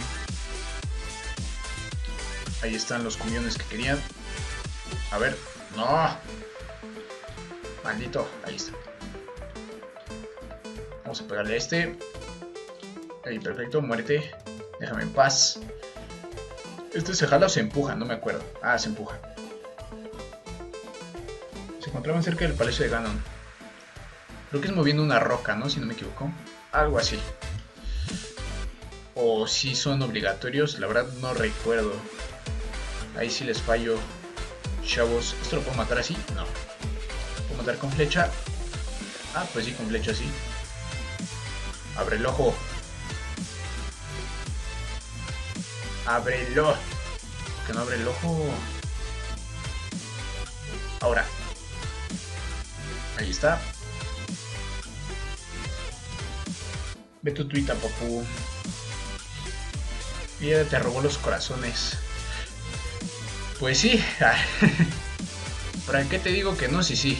Ahí están los cumiones que querían. A ver, no. Maldito, ahí está. Vamos a pegarle a este. Ahí, perfecto, muérete. Déjame en paz. ¿Este se jala o se empuja? No me acuerdo. Ah, se empuja. Se encontraban cerca del palacio de Ganon. Creo que es moviendo una roca, ¿no? Si no me equivoco. Algo así. O si son obligatorios, la verdad no recuerdo. Ahí sí les fallo. Chavos, ¿esto lo puedo matar así? No. ¿Puedo matar con flecha? Ah, pues sí, con flecha sí. Abre el ojo. Ábrelo. Que no abre el ojo. Ahora. Ahí está. Ve tu tuita, papu. Y ya te robó los corazones. Pues sí. ¿Para qué te digo que no? Sí, sí.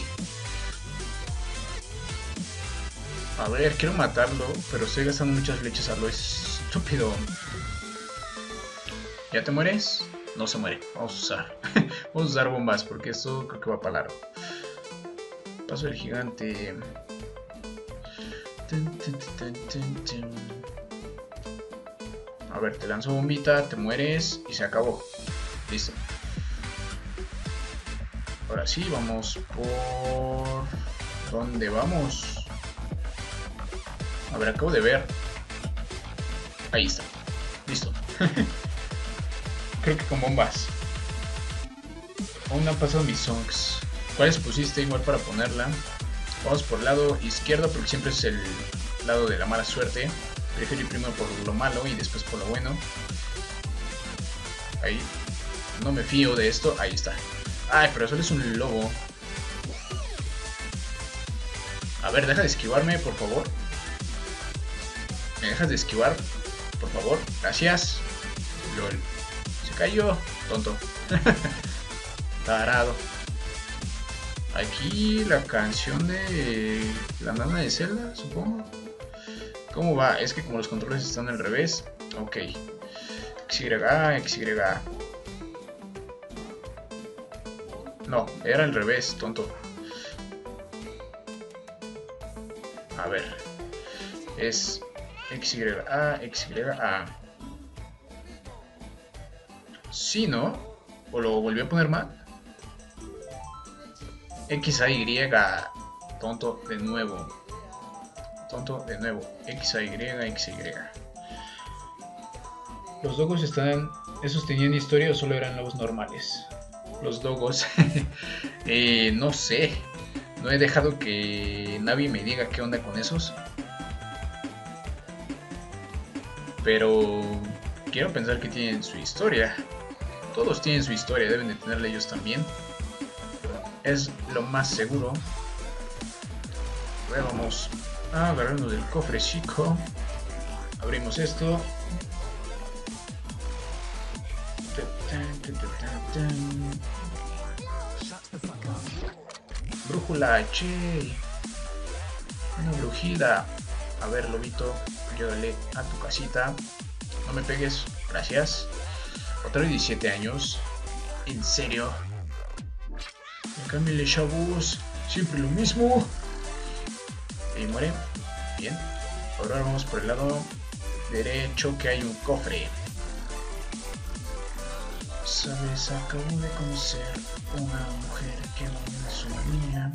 A ver, quiero matarlo, pero estoy gastando muchas flechas a lo estúpido. ¿Ya te mueres? No se muere. Vamos a usar. Vamos a usar bombas porque esto creo que va para largo. Paso del gigante. A ver, te lanzo bombita, te mueres y se acabó. Listo. Ahora sí, vamos por... ¿Dónde vamos? A ver, acabo de ver. Ahí está. Listo. Creo que con bombas. Aún no han pasado mis songs. ¿Cuáles pusiste igual para ponerla? Vamos por el lado izquierdo porque siempre es el lado de la mala suerte. Prefiero ir primero por lo malo y después por lo bueno. Ahí. No me fío de esto. Ahí está. Ay, pero solo es un lobo. A ver, deja de esquivarme, por favor. ¿Me dejas de esquivar? Por favor. Gracias. LOL. Se cayó. Tonto. Tarado. Aquí la canción de la nana de Zelda, supongo. ¿Cómo va? Es que como los controles están al revés. Ok. X Y A, X Y A. No, era al revés, tonto. A ver. Es X Y A, X Y A. Sí, ¿no? ¿O lo volví a poner mal? X A Y. Tonto de nuevo. Tonto de nuevo. X A Y, X Y. Los dogos están... ¿Esos tenían historia o solo eran lobos normales? Los dogos. eh, no sé. No he dejado que Navi me diga qué onda con esos. Pero quiero pensar que tienen su historia. Todos tienen su historia, deben de tenerla ellos también. Es lo más seguro. A ver, vamos a agarrarnos del cofre chico. Abrimos esto. Brújula, che. Una brujida. A ver, lobito, llévale a tu casita. No me pegues, gracias. Otro de diecisiete años. ¿En serio? Cámbiale, chavos. Siempre lo mismo. Y muere. Bien. Ahora vamos por el lado derecho que hay un cofre. Sabes, acabo de conocer una mujer que no es una mía.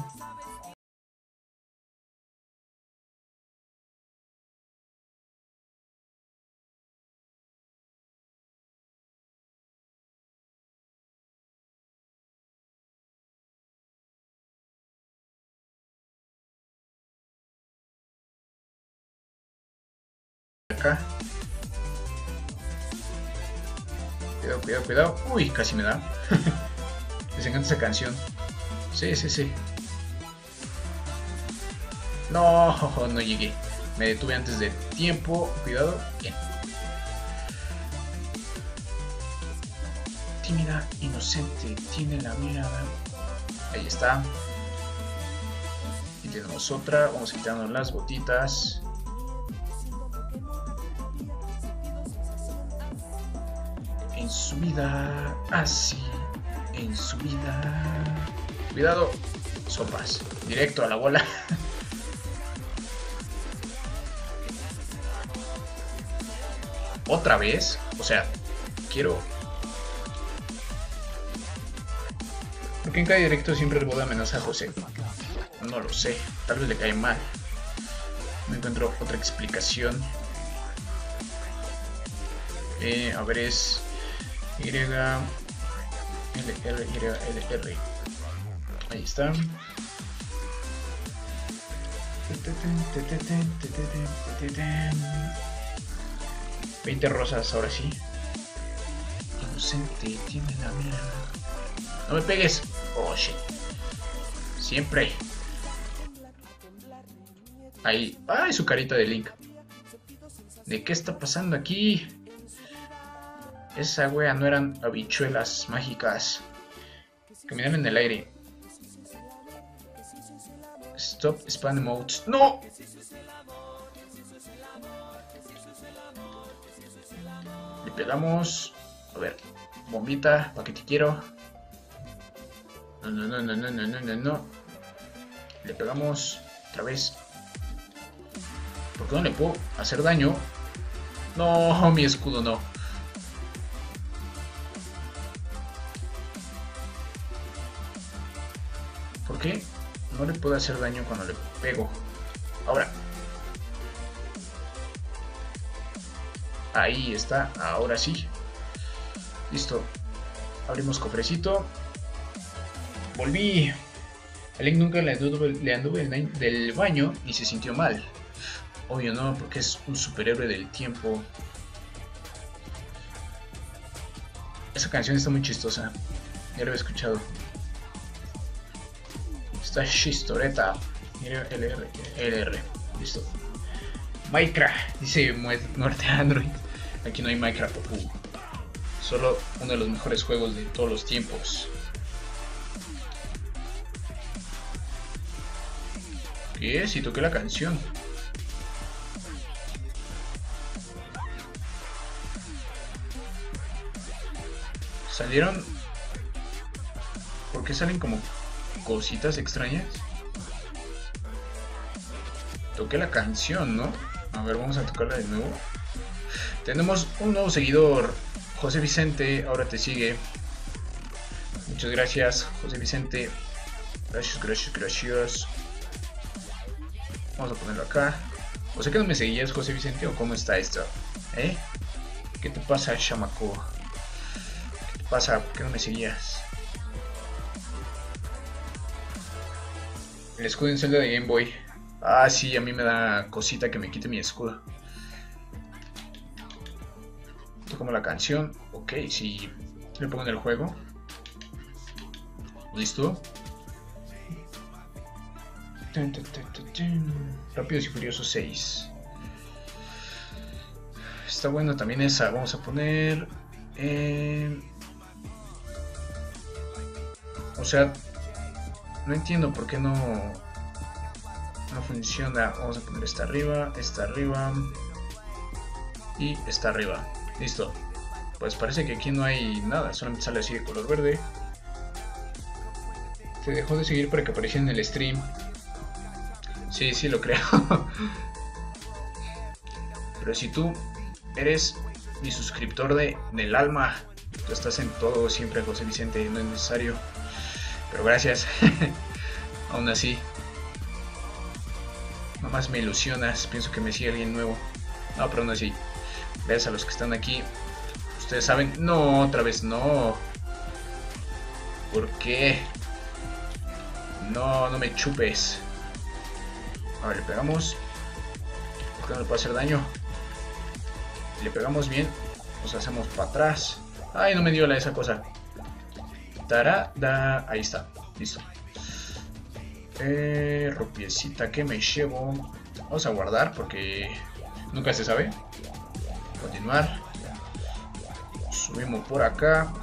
Acá. Cuidado, cuidado, cuidado. Uy, casi me da. Les encanta esa canción. Sí, sí, sí. No, no llegué. Me detuve antes de tiempo. Cuidado. Bien. Tímida, inocente, tiene la mirada. Ahí está. Y tenemos otra. Vamos quitando las botitas. en su vida, así, en su vida. Cuidado, sopas, directo a la bola. Otra vez, o sea, quiero... ¿Por qué en cada directo siempre el bot amenaza a José? No lo sé, tal vez le cae mal. No encuentro otra explicación. Eh, a ver, es Y, L, R, Y, L, R. Ahí está. veinte rosas, ahora sí. Inocente, tiene la mierda. No me pegues. Oh, shit. Siempre. Ahí. Ay, su carita de Link. ¿De qué está pasando aquí? Esa wea no eran habichuelas mágicas. Caminar en el aire. Stop spam emotes. ¡No! Le pegamos. A ver. Bombita, pa' que te quiero. No, no, no, no, no, no, no, no. Le pegamos otra vez. ¿Por qué no le puedo hacer daño? No, mi escudo no. ¿Por qué no le puedo hacer daño cuando le pego? Ahora. Ahí está, ahora sí. Listo. Abrimos cofrecito. Volví. A Link nunca le anduve, le anduve del baño y se sintió mal. Obvio no, porque es un superhéroe del tiempo. Esa canción está muy chistosa. Ya lo he escuchado. Está chistoreta. L R, L R. Listo. Minecraft. Dice muerte a Android. Aquí no hay Minecraft. Uh. Solo uno de los mejores juegos de todos los tiempos. ¿Qué? Si toqué la canción. Salieron... ¿Por qué salen como cositas extrañas? Toqué la canción, ¿no? A ver, vamos a tocarla de nuevo. Tenemos un nuevo seguidor. José Vicente, ahora te sigue. Muchas gracias, José Vicente. Gracias, gracias, gracias. Vamos a ponerlo acá. O sea que no me seguías, José Vicente, o cómo está esto, ¿eh? ¿Qué te pasa, chamaco? ¿Qué te pasa? ¿Por qué no me seguías? El escudo en Zelda de Game Boy. Ah, sí, a mí me da cosita que me quite mi escudo. Como la canción. Ok, si le pongo en el juego. Listo. Rápidos y Furiosos seis. Está bueno también esa. Vamos a poner... Eh... O sea... No entiendo por qué no... No funciona. Vamos a poner esta arriba, esta arriba. Y esta arriba. Listo. Pues parece que aquí no hay nada. Solamente sale así de color verde. Se dejó de seguir para que apareciera en el stream. Sí, sí lo creo. Pero si tú eres mi suscriptor de, del alma, tú estás en todo siempre, José Vicente, no es necesario. Pero gracias. Aún así. Nomás me ilusionas, pienso que me sigue alguien nuevo. No, pero aún así. Gracias a los que están aquí. Ustedes saben... No, otra vez no. ¿Por qué? No, no me chupes. A ver, le pegamos. ¿Por qué no le puedo hacer daño? Si le pegamos bien, nos hacemos para atrás. Ay, no me dio la esa cosa. Tarada. Ahí está. Listo. Eh, rupiecita que me llevo. Vamos a guardar porque nunca se sabe. Continuar. Subimos por acá.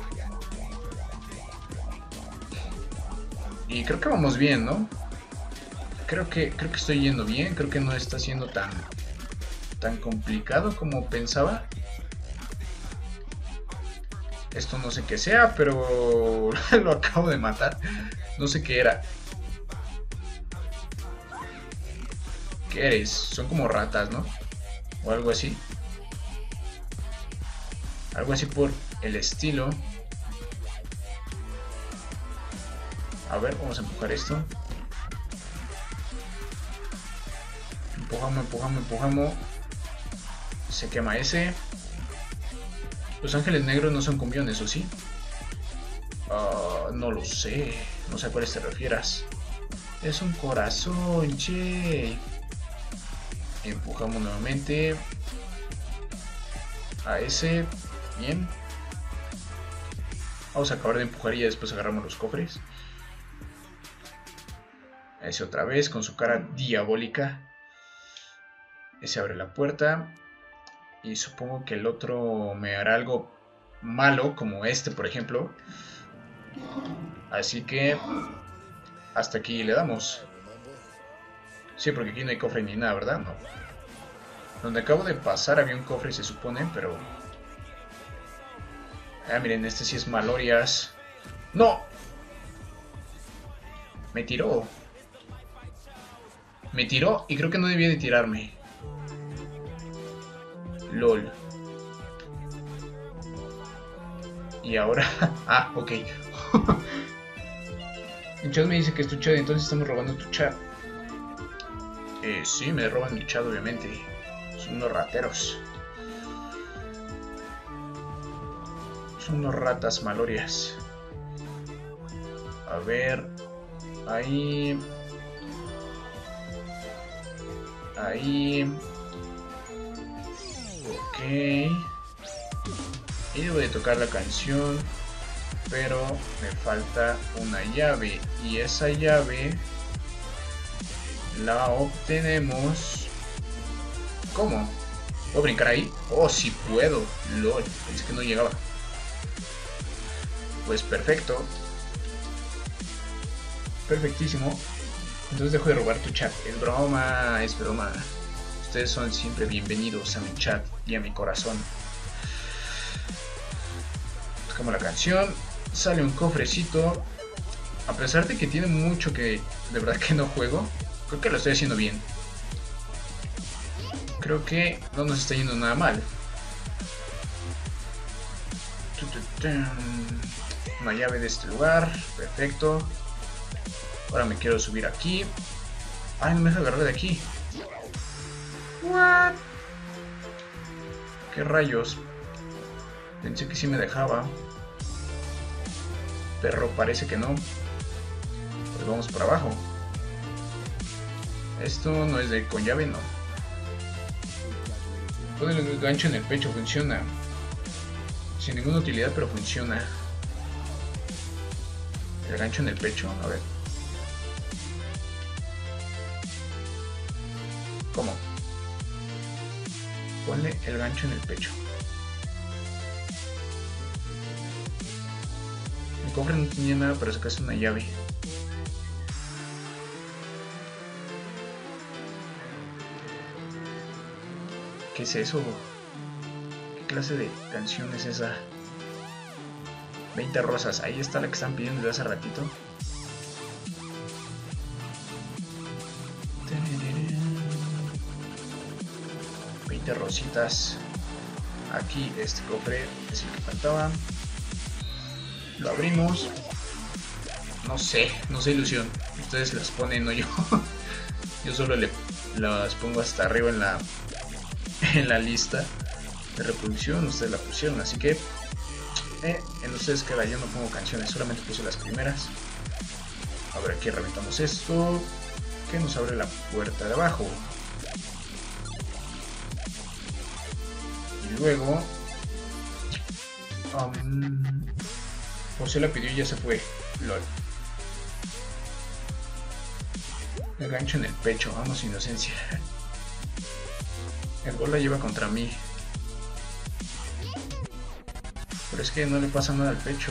Y creo que vamos bien, ¿no? Creo que, creo que estoy yendo bien. Creo que no está siendo tan, tan complicado como pensaba. Esto no sé qué sea, pero lo acabo de matar. No sé qué era. ¿Qué eres? Son como ratas, ¿no? O algo así. Algo así por el estilo. A ver, vamos a empujar esto. Empujamos, empujamos, empujamos. Se quema ese. Los ángeles negros no son cumbiones, ¿o sí? Uh, no lo sé. No sé a cuáles te refieras. Es un corazón, che. Empujamos nuevamente. A ese. Bien. Vamos a acabar de empujar y después agarramos los cofres. A ese otra vez con su cara diabólica. Ese abre la puerta. Y supongo que el otro me hará algo malo, como este por ejemplo. Así que hasta aquí le damos. Sí, porque aquí no hay cofre ni nada, ¿verdad? No. Donde acabo de pasar había un cofre, se supone, pero... Ah, miren, este sí es Malorias. ¡No! Me tiró. Me tiró y creo que no debía de tirarme. LOL. Y ahora... ah, ok. El chat me dice que es tu chat, entonces estamos robando tu chat. Eh, sí, me roban mi chat, obviamente. Son unos rateros. Son unos ratas malorias. A ver... Ahí... Ahí... Ok. Y debo de tocar la canción, pero me falta una llave. Y esa llave la obtenemos... ¿Cómo? ¿Puedo brincar ahí? Oh, sí puedo. LOL, pensé que no llegaba. Pues perfecto. Perfectísimo. Entonces dejo de robar tu chat. Es broma, es broma. Ustedes son siempre bienvenidos a mi chat y a mi corazón. Tocamos la canción. Sale un cofrecito. A pesar de que tiene mucho que de verdad que no juego, creo que lo estoy haciendo bien. Creo que no nos está yendo nada mal. Una llave de este lugar. Perfecto. Ahora me quiero subir aquí. Ay, no me deja agarrar de aquí. What? ¿Qué rayos? Pensé que sí me dejaba. Pero parece que no. Pues vamos por abajo. Esto no es de con llave, no. Pon el gancho en el pecho, funciona. Sin ninguna utilidad, pero funciona. El gancho en el pecho, a ver. ¿Cómo? Ponle el gancho en el pecho. El cofre no tenía nada, pero sacaste una llave. ¿Qué es eso? ¿Qué clase de canción es esa? veinte rosas, ahí está la que están pidiendo desde hace ratito. veinte rositas. Aquí este cofre es el que faltaba. Lo abrimos. No sé, no sé ilusión. Ustedes las ponen, no yo. Yo solo le, las pongo hasta arriba en la en la lista de reproducción. Ustedes la pusieron, así que eh, en ustedes queda. Yo no pongo canciones, solamente puse las primeras. A ver, aquí reventamos esto, que nos abre la puerta de abajo. Y luego um, José la pidió y ya se fue. LOL. El gancho en el pecho, vamos, inocencia. El gol la lleva contra mí. Pero es que no le pasa nada al pecho.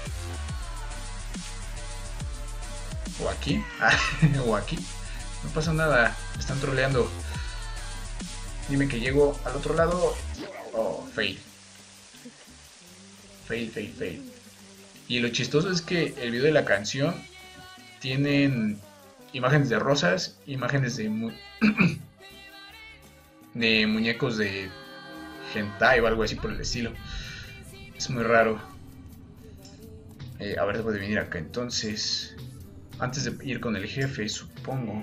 O aquí. O aquí. No pasa nada. Me están troleando. Dime que llego al otro lado. Oh, fail. Fail, fail, fail. Y lo chistoso es que el video de la canción tienen imágenes de rosas, imágenes de, mu de muñecos de hentai o algo así por el estilo. Es muy raro. Eh, a ver, debo de venir acá entonces. Antes de ir con el jefe, supongo.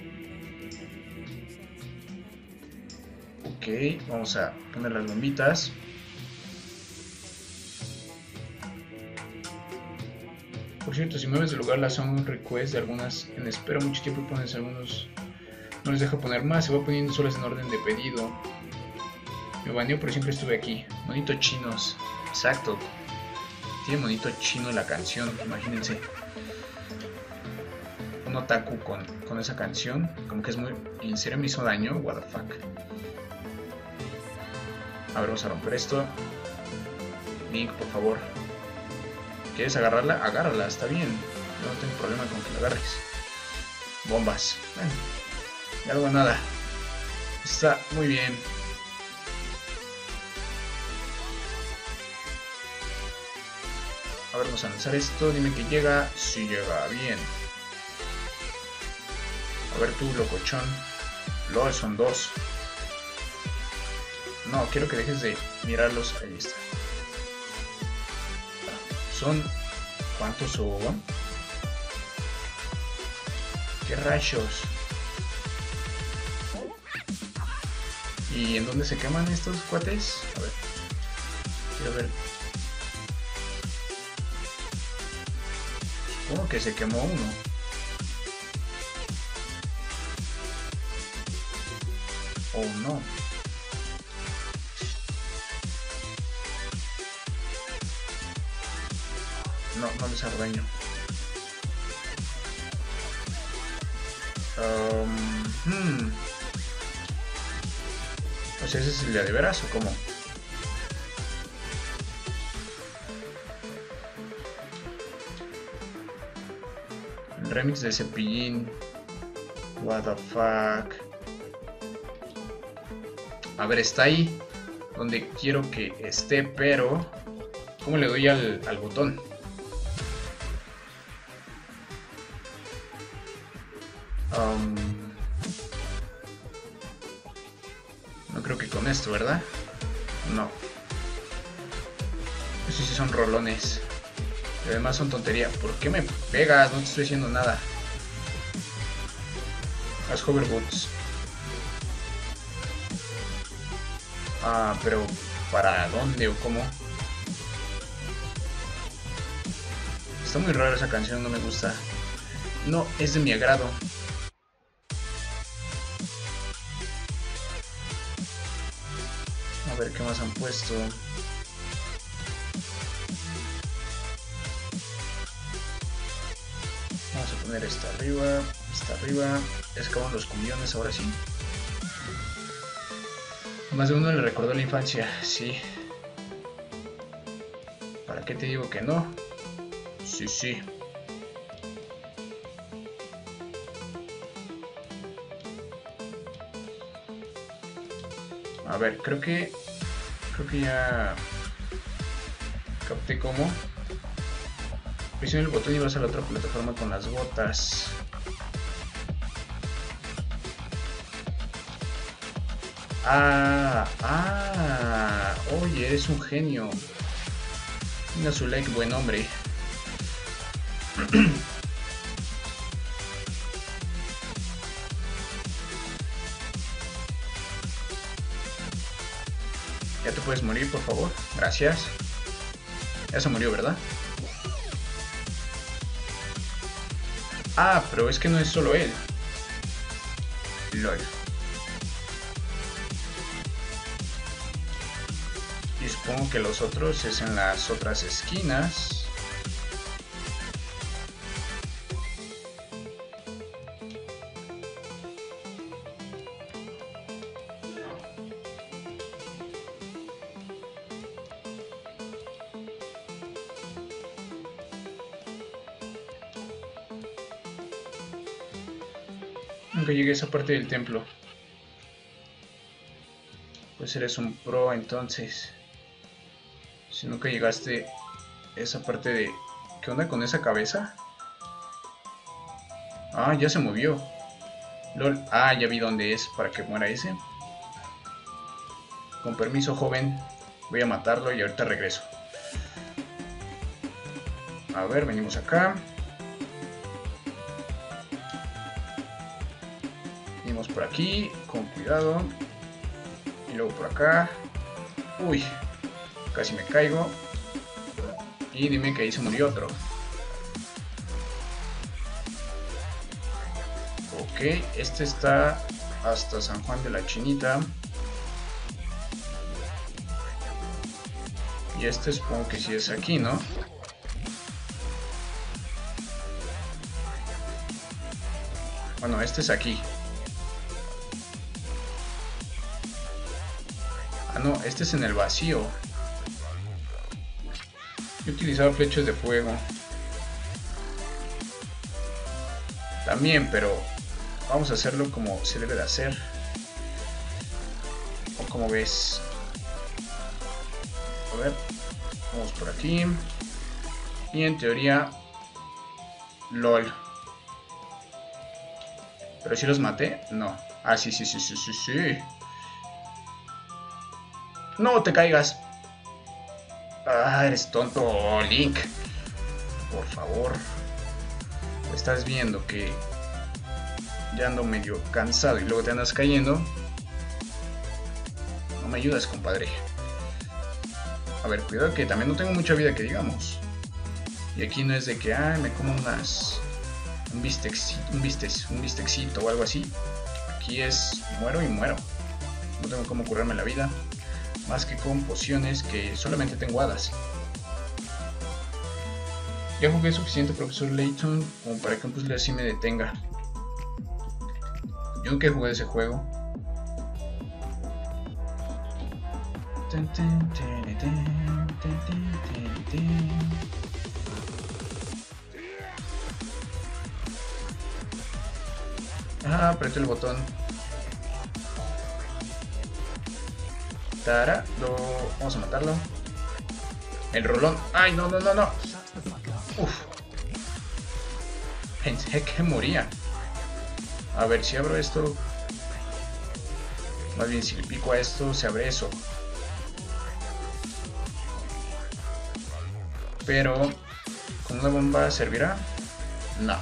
Ok, vamos a poner las bombitas. Por cierto, si mueves de lugar la song request de algunas en espera mucho tiempo y pones algunos... No les deja poner más, se va poniendo solas en orden de pedido. Me baneó, pero siempre estuve aquí. Monito chinos. Exacto. Tiene monito chino la canción, imagínense. Un otaku con, con esa canción. Como que es muy... ¿En serio me hizo daño? What the fuck. A ver, vamos a romper esto. Link, por favor. ¿Quieres agarrarla? Agárrala, está bien. Yo no tengo problema con que la agarres. Bombas. Bueno, y algo nada. Está muy bien. A ver, vamos a lanzar esto. Dime que llega. Si llega, bien. A ver tú, locochón. LOL, son dos. No, quiero que dejes de mirarlos. Ahí está. Son... ¿Cuántos son? ¿Qué rayos? ¿Y en dónde se queman estos cuates? A ver. Quiero ver. Supongo que se quemó uno. Oh no. No, no les hago daño. Um, hmm. O sea, ¿ese es el de veras o cómo? El remix de Cepillín. What the fuck. A ver, está ahí donde quiero que esté, pero ¿cómo le doy al, al botón? Um, no creo que con esto, ¿verdad? No. Estos sí son rolones. Y además son tontería. ¿Por qué me pegas? No te estoy haciendo nada. Las hoverboots. Ah, pero ¿para dónde o cómo? Está muy rara esa canción, no me gusta. No es de mi agrado. A ver qué más han puesto. Vamos a poner esta arriba, esta arriba. Escapan los cumbiones ahora sí. Más de uno le recordó la infancia, sí. ¿Para qué te digo que no? Sí, sí. A ver, creo que... Creo que ya... capté cómo. Presiona el botón y vas a la otra plataforma con las botas. Ah, ah, oye, eres un genio. Venga su like, buen hombre. Ya te puedes morir, por favor. Gracias. Ya se murió, ¿verdad? Ah, pero es que no es solo él. LOL. Y supongo que los otros es en las otras esquinas. Nunca llegué a esa parte del templo. Pues eres un pro entonces. Si nunca llegaste a esa parte de... ¿Qué onda con esa cabeza? Ah, ya se movió. Lol. Ah, ya vi dónde es para que muera ese. Con permiso, joven. Voy a matarlo y ahorita regreso. A ver, venimos acá. Venimos por aquí, con cuidado. Y luego por acá. Uy, casi me caigo. Y dime que ahí se murió otro. Ok, este está hasta San Juan de la Chinita. Y este supongo que sí es aquí, ¿no? Bueno, este es aquí. Ah, no, este es en el vacío. Yo utilizaba flechas de fuego. También, pero vamos a hacerlo como se debe de hacer. O como ves. A ver, vamos por aquí. Y en teoría, LOL. ¿Pero si los maté? No. Ah, sí, sí, sí, sí, sí, sí. No te caigas. Ah, eres tonto, Link. Por favor. Estás viendo que ya ando medio cansado y luego te andas cayendo. No me ayudas, compadre. A ver, cuidado que también no tengo mucha vida que digamos. Y aquí no es de que, ah, me como unas... Un bistecito, un bistec, un bistecito o algo así. Aquí es muero y muero. No tengo cómo curarme la vida. Más que con pociones que solamente tengo hadas. Ya jugué suficiente, profesor Layton, como para que un puzzle así me detenga. Yo nunca jugué ese juego. Ah, apreté el botón. Tara, lo... Vamos a matarlo. El rolón. Ay, no, no, no, no. Uf. Pensé que moría. A ver, si abro esto. Más bien, si le pico a esto, se abre eso. Pero, ¿con una bomba servirá? No.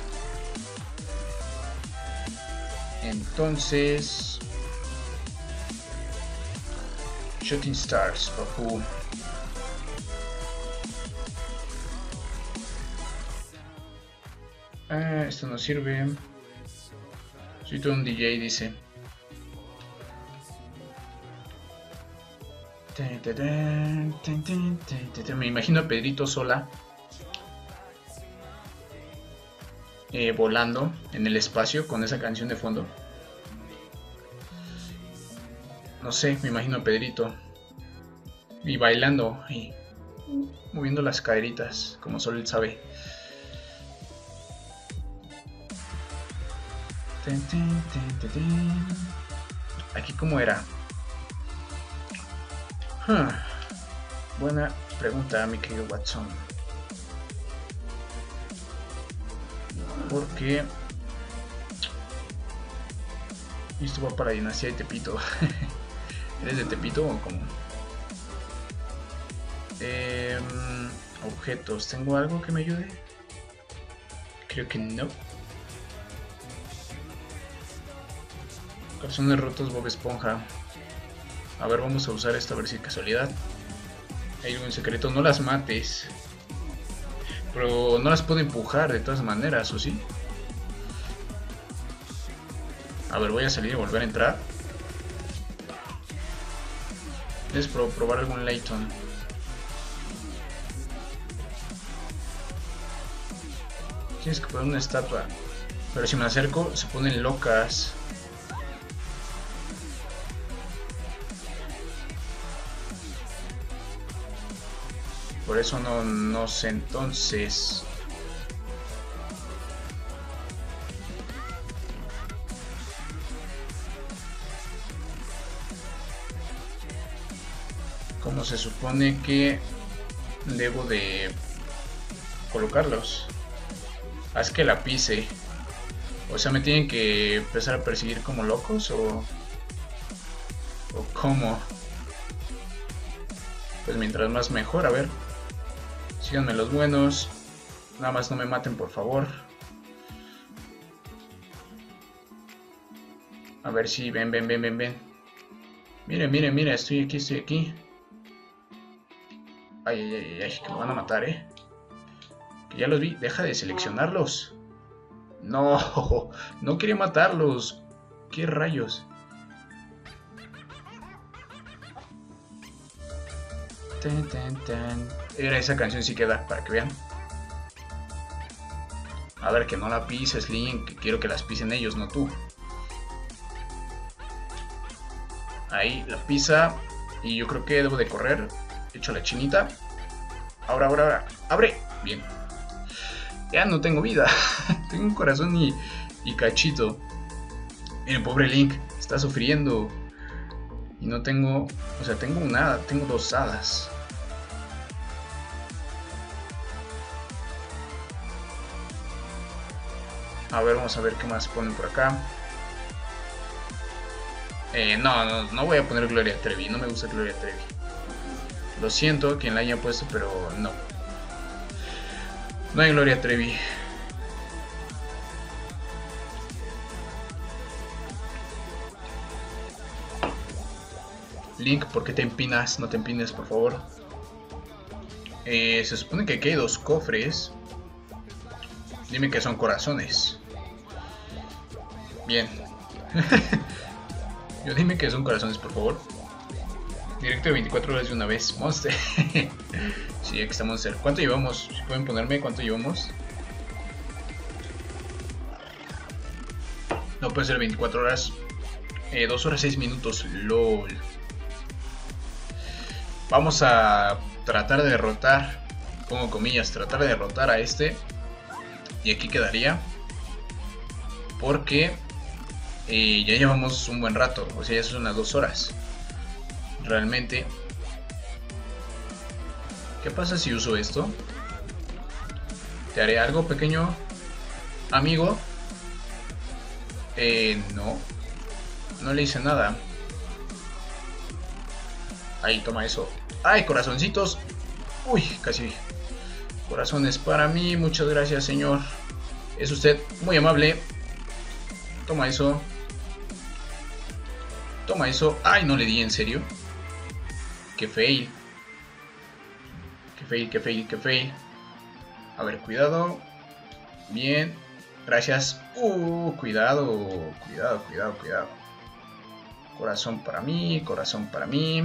Entonces... Shooting Stars, bajo. Ah, esto no sirve. Soy todo un D J, dice. Me imagino a Pedrito Sola eh, volando en el espacio con esa canción de fondo. No sé, me imagino a Pedrito y bailando y moviendo las caderitas como solo él sabe. Aquí cómo era. Huh. Buena pregunta, mi querido Watson. Porque esto va para Dinastía de Tepito. ¿Eres de Tepito o cómo? Eh, objetos. ¿Tengo algo que me ayude? Creo que no. Calzones rotos, Bob Esponja. A ver, vamos a usar esto a ver si casualidad hay algún secreto. No las mates. Pero no las puedo empujar de todas maneras, ¿o sí? A ver, voy a salir y volver a entrar. Es pro probar algún Layton. Tienes que poner una estatua. Pero si me acerco, se ponen locas. Por eso no, no sé entonces. ¿Cómo se supone que debo de colocarlos? Haz que la pise. O sea, ¿me tienen que empezar a perseguir como locos o, o cómo? Pues mientras más mejor. A ver, síganme los buenos. Nada más no me maten, por favor. A ver si, ven, ven, ven, ven, ven. Miren, miren, miren, estoy aquí, estoy aquí. Ay, ay, ay, ay, que me van a matar, eh. Que ya los vi, deja de seleccionarlos. No, no quería matarlos. ¿Qué rayos? Ten, ten, ten. Era esa canción sí queda, para que vean. A ver, que no la pises, Link, que quiero que las pisen ellos, no tú. Ahí, la pisa. Y yo creo que debo de correr. Hecho la chinita. Ahora, ahora, ahora. ¡Abre! Bien. Ya no tengo vida. Tengo un corazón y, y cachito. Miren, pobre Link. Está sufriendo. Y no tengo... O sea, tengo una... Tengo dos hadas. A ver, vamos a ver qué más ponen por acá. Eh, no, no, no voy a poner Gloria Trevi. No me gusta Gloria Trevi. Lo siento quien la haya puesto, pero no. No hay Gloria Trevi. Link, ¿por qué te empinas? No te empines, por favor. Eh, se supone que aquí hay dos cofres. Dime que son corazones. Bien. Yo dime que son corazones, por favor. Directo de veinticuatro horas de una vez. Monster. Sí, aquí está Monster. ¿Cuánto llevamos? ¿Pueden ponerme cuánto llevamos? No puede ser veinticuatro horas. Eh, dos horas seis minutos. LOL. Vamos a tratar de derrotar. Pongo comillas. Tratar de derrotar a este. Y aquí quedaría. Porque eh, ya llevamos un buen rato. O sea, ya son las dos horas. Realmente. ¿Qué pasa si uso esto? ¿Te haré algo, pequeño amigo? Eh, no. No le hice nada. Ahí, toma eso. ¡Ay, corazoncitos! Uy, casi. Corazones para mí. Muchas gracias, señor. Es usted muy amable. Toma eso. Toma eso. ¡Ay, no le di, en serio! ¡Qué fail! ¡Qué fail, qué fail, qué fail! A ver, cuidado. Bien. Gracias. ¡Uh! Cuidado. Cuidado, cuidado, cuidado. Corazón para mí. Corazón para mí.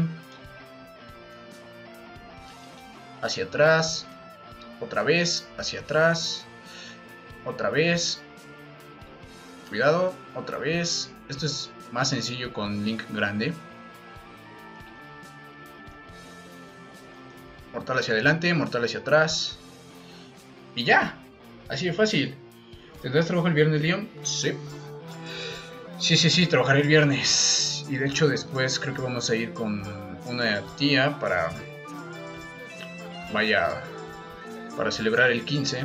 Hacia atrás. Otra vez. Hacia atrás. Otra vez. Cuidado. Otra vez. Esto es más sencillo con Link grande. Mortal hacia adelante, mortal hacia atrás. Y ya. Así de fácil. ¿Tendrás trabajo el viernes, Leon? Sí. Sí, sí, sí, trabajaré el viernes. Y de hecho después creo que vamos a ir con una tía para... Vaya... Para celebrar el quince.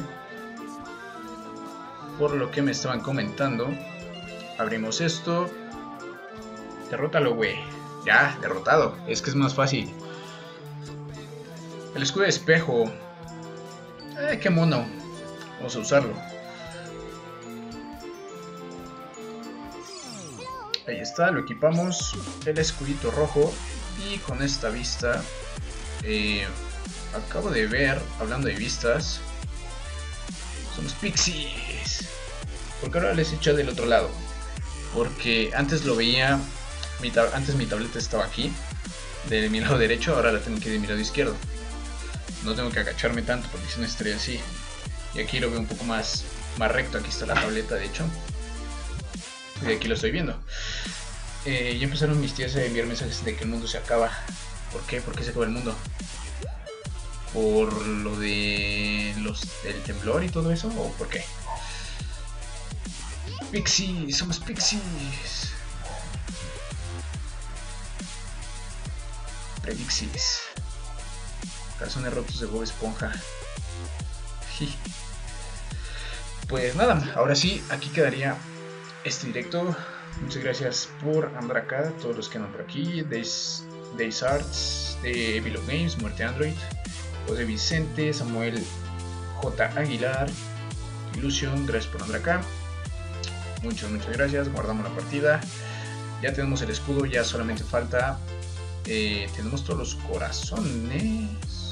Por lo que me estaban comentando. Abrimos esto. Derrótalo, güey. Ya, derrotado. Es que es más fácil. El escudo de espejo. Eh, qué mono. Vamos a usarlo. Ahí está, lo equipamos. El escudito rojo. Y con esta vista. Eh, acabo de ver, hablando de vistas. Somos pixies. ¿Por qué ahora les he echado del otro lado? Porque antes lo veía. Mi antes mi tableta estaba aquí. De mi lado derecho, ahora la tengo que ir de mi lado izquierdo. No tengo que agacharme tanto porque si no estaría así. Y aquí lo veo un poco más, más recto. Aquí está la tableta, de hecho. Y aquí lo estoy viendo. Eh, ya empezaron mis tías a enviar mensajes de que el mundo se acaba. ¿Por qué? ¿Por qué se acaba el mundo? ¿Por lo de los del temblor y todo eso? ¿O por qué? Pixies, somos pixies. Predixis. Calzones rotos de Bob Esponja. Pues nada, ahora sí, aquí quedaría este directo. Muchas gracias por andar acá, todos los que andan por aquí. Days, Days Arts, de Vlog Games, Muerte Android, José Vicente, Samuel J. Aguilar, Ilusión, gracias por andar acá. Muchas, muchas gracias. Guardamos la partida. Ya tenemos el escudo, ya solamente falta. Eh, tenemos todos los corazones.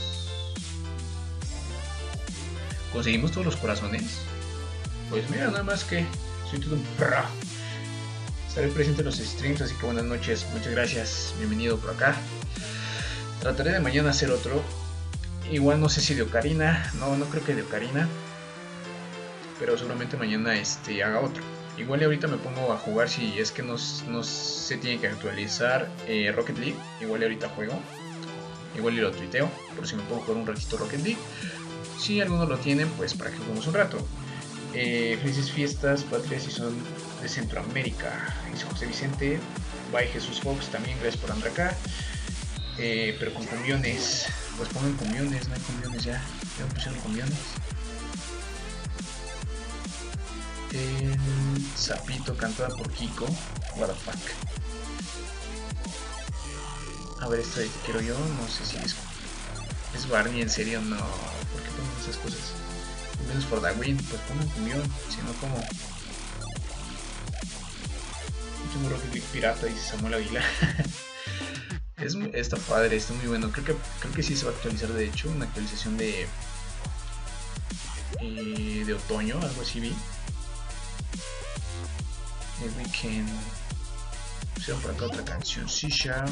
¿Conseguimos todos los corazones? Pues mira, nada más que soy todo un perra. Estaré presente en los streams, así que buenas noches. Muchas gracias. Bienvenido por acá. Trataré de mañana hacer otro. Igual no sé si de Ocarina. No, no creo que de Ocarina. Pero seguramente mañana este, haga otro. Igual y ahorita me pongo a jugar si es que no, no se tiene que actualizar eh, Rocket League. Igual y ahorita juego. Igual y lo tuiteo. Por si me puedo jugar un ratito Rocket League. Si algunos lo tienen, pues para que juguemos un rato. Eh, felices fiestas, patrias, si son de Centroamérica. Dice José Vicente. Bye Jesús Fox, también gracias por andar acá. Eh, pero con cumbiones. Pues pongan cumbiones, no hay cumbiones ya. Ya me pusieron cumbiones. El Sapito cantada por Kiko. What the fuck. A ver, esta de Te Quiero Yo, no sé si es, es Barney, en serio, no. ¿Por qué ponen esas cosas? Cumbiones for the win, pues pongan cumbión, si no como. Tengo Rocket League pirata, dice Samuel Aguilar. es, está padre, está muy bueno. Creo que, creo que sí se va a actualizar, de hecho, una actualización de eh, de otoño, algo así vi. The Weeknd. Pusieron por acá otra canción, Sisha.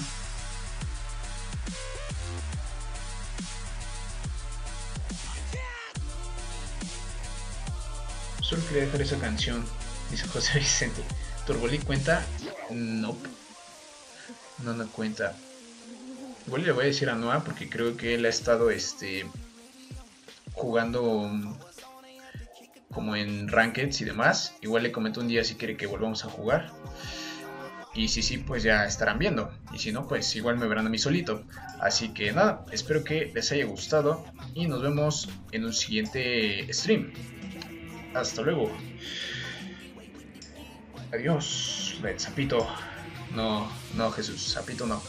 Solo quería dejar esa canción, dice José Vicente. ¿Turboli cuenta? No. Nope. No, no cuenta. Igual le voy a decir a Noah porque creo que él ha estado este jugando como en Rankeds y demás. Igual le comento un día si quiere que volvamos a jugar. Y si sí, pues ya estarán viendo. Y si no, pues igual me verán a mí solito. Así que nada, espero que les haya gustado. Y nos vemos en un siguiente stream. Hasta luego. Adiós. Ven, Sapito. No, no, Jesús. Sapito no.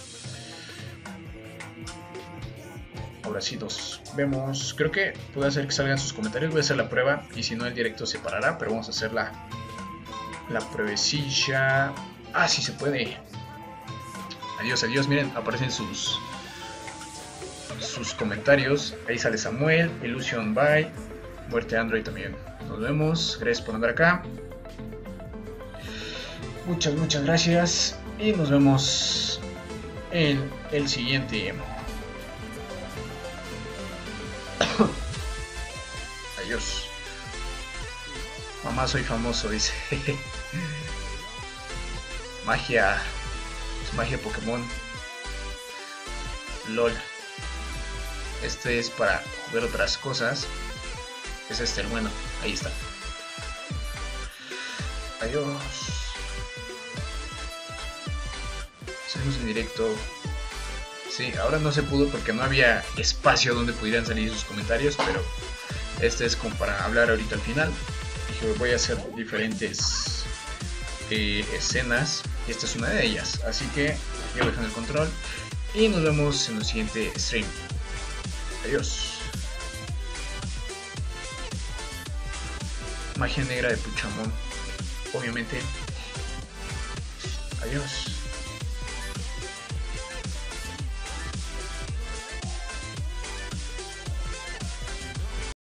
Ahora sí nos vemos. Creo que puede hacer que salgan sus comentarios. Voy a hacer la prueba. Y si no, el directo se parará. Pero vamos a hacer la, la pruebecilla. Ah, sí se puede. Adiós, adiós. Miren, aparecen sus sus comentarios. Ahí sale Samuel. Illusion Bye. Muerte Android también. Nos vemos. Gracias por andar acá. Muchas, muchas gracias. Y nos vemos en el siguiente. Adiós. Mamá, soy famoso, dice. Magia. Es magia Pokémon. LOL. Este es para jugar otras cosas. Es este el bueno. Ahí está. Adiós. Seguimos en directo. Sí, ahora no se pudo porque no había espacio donde pudieran salir sus comentarios, pero este es como para hablar ahorita al final. Dije, voy a hacer diferentes eh, escenas y esta es una de ellas. Así que ya dejan el control y nos vemos en el siguiente stream. Adiós. Magia negra de Puchamón, obviamente. Adiós.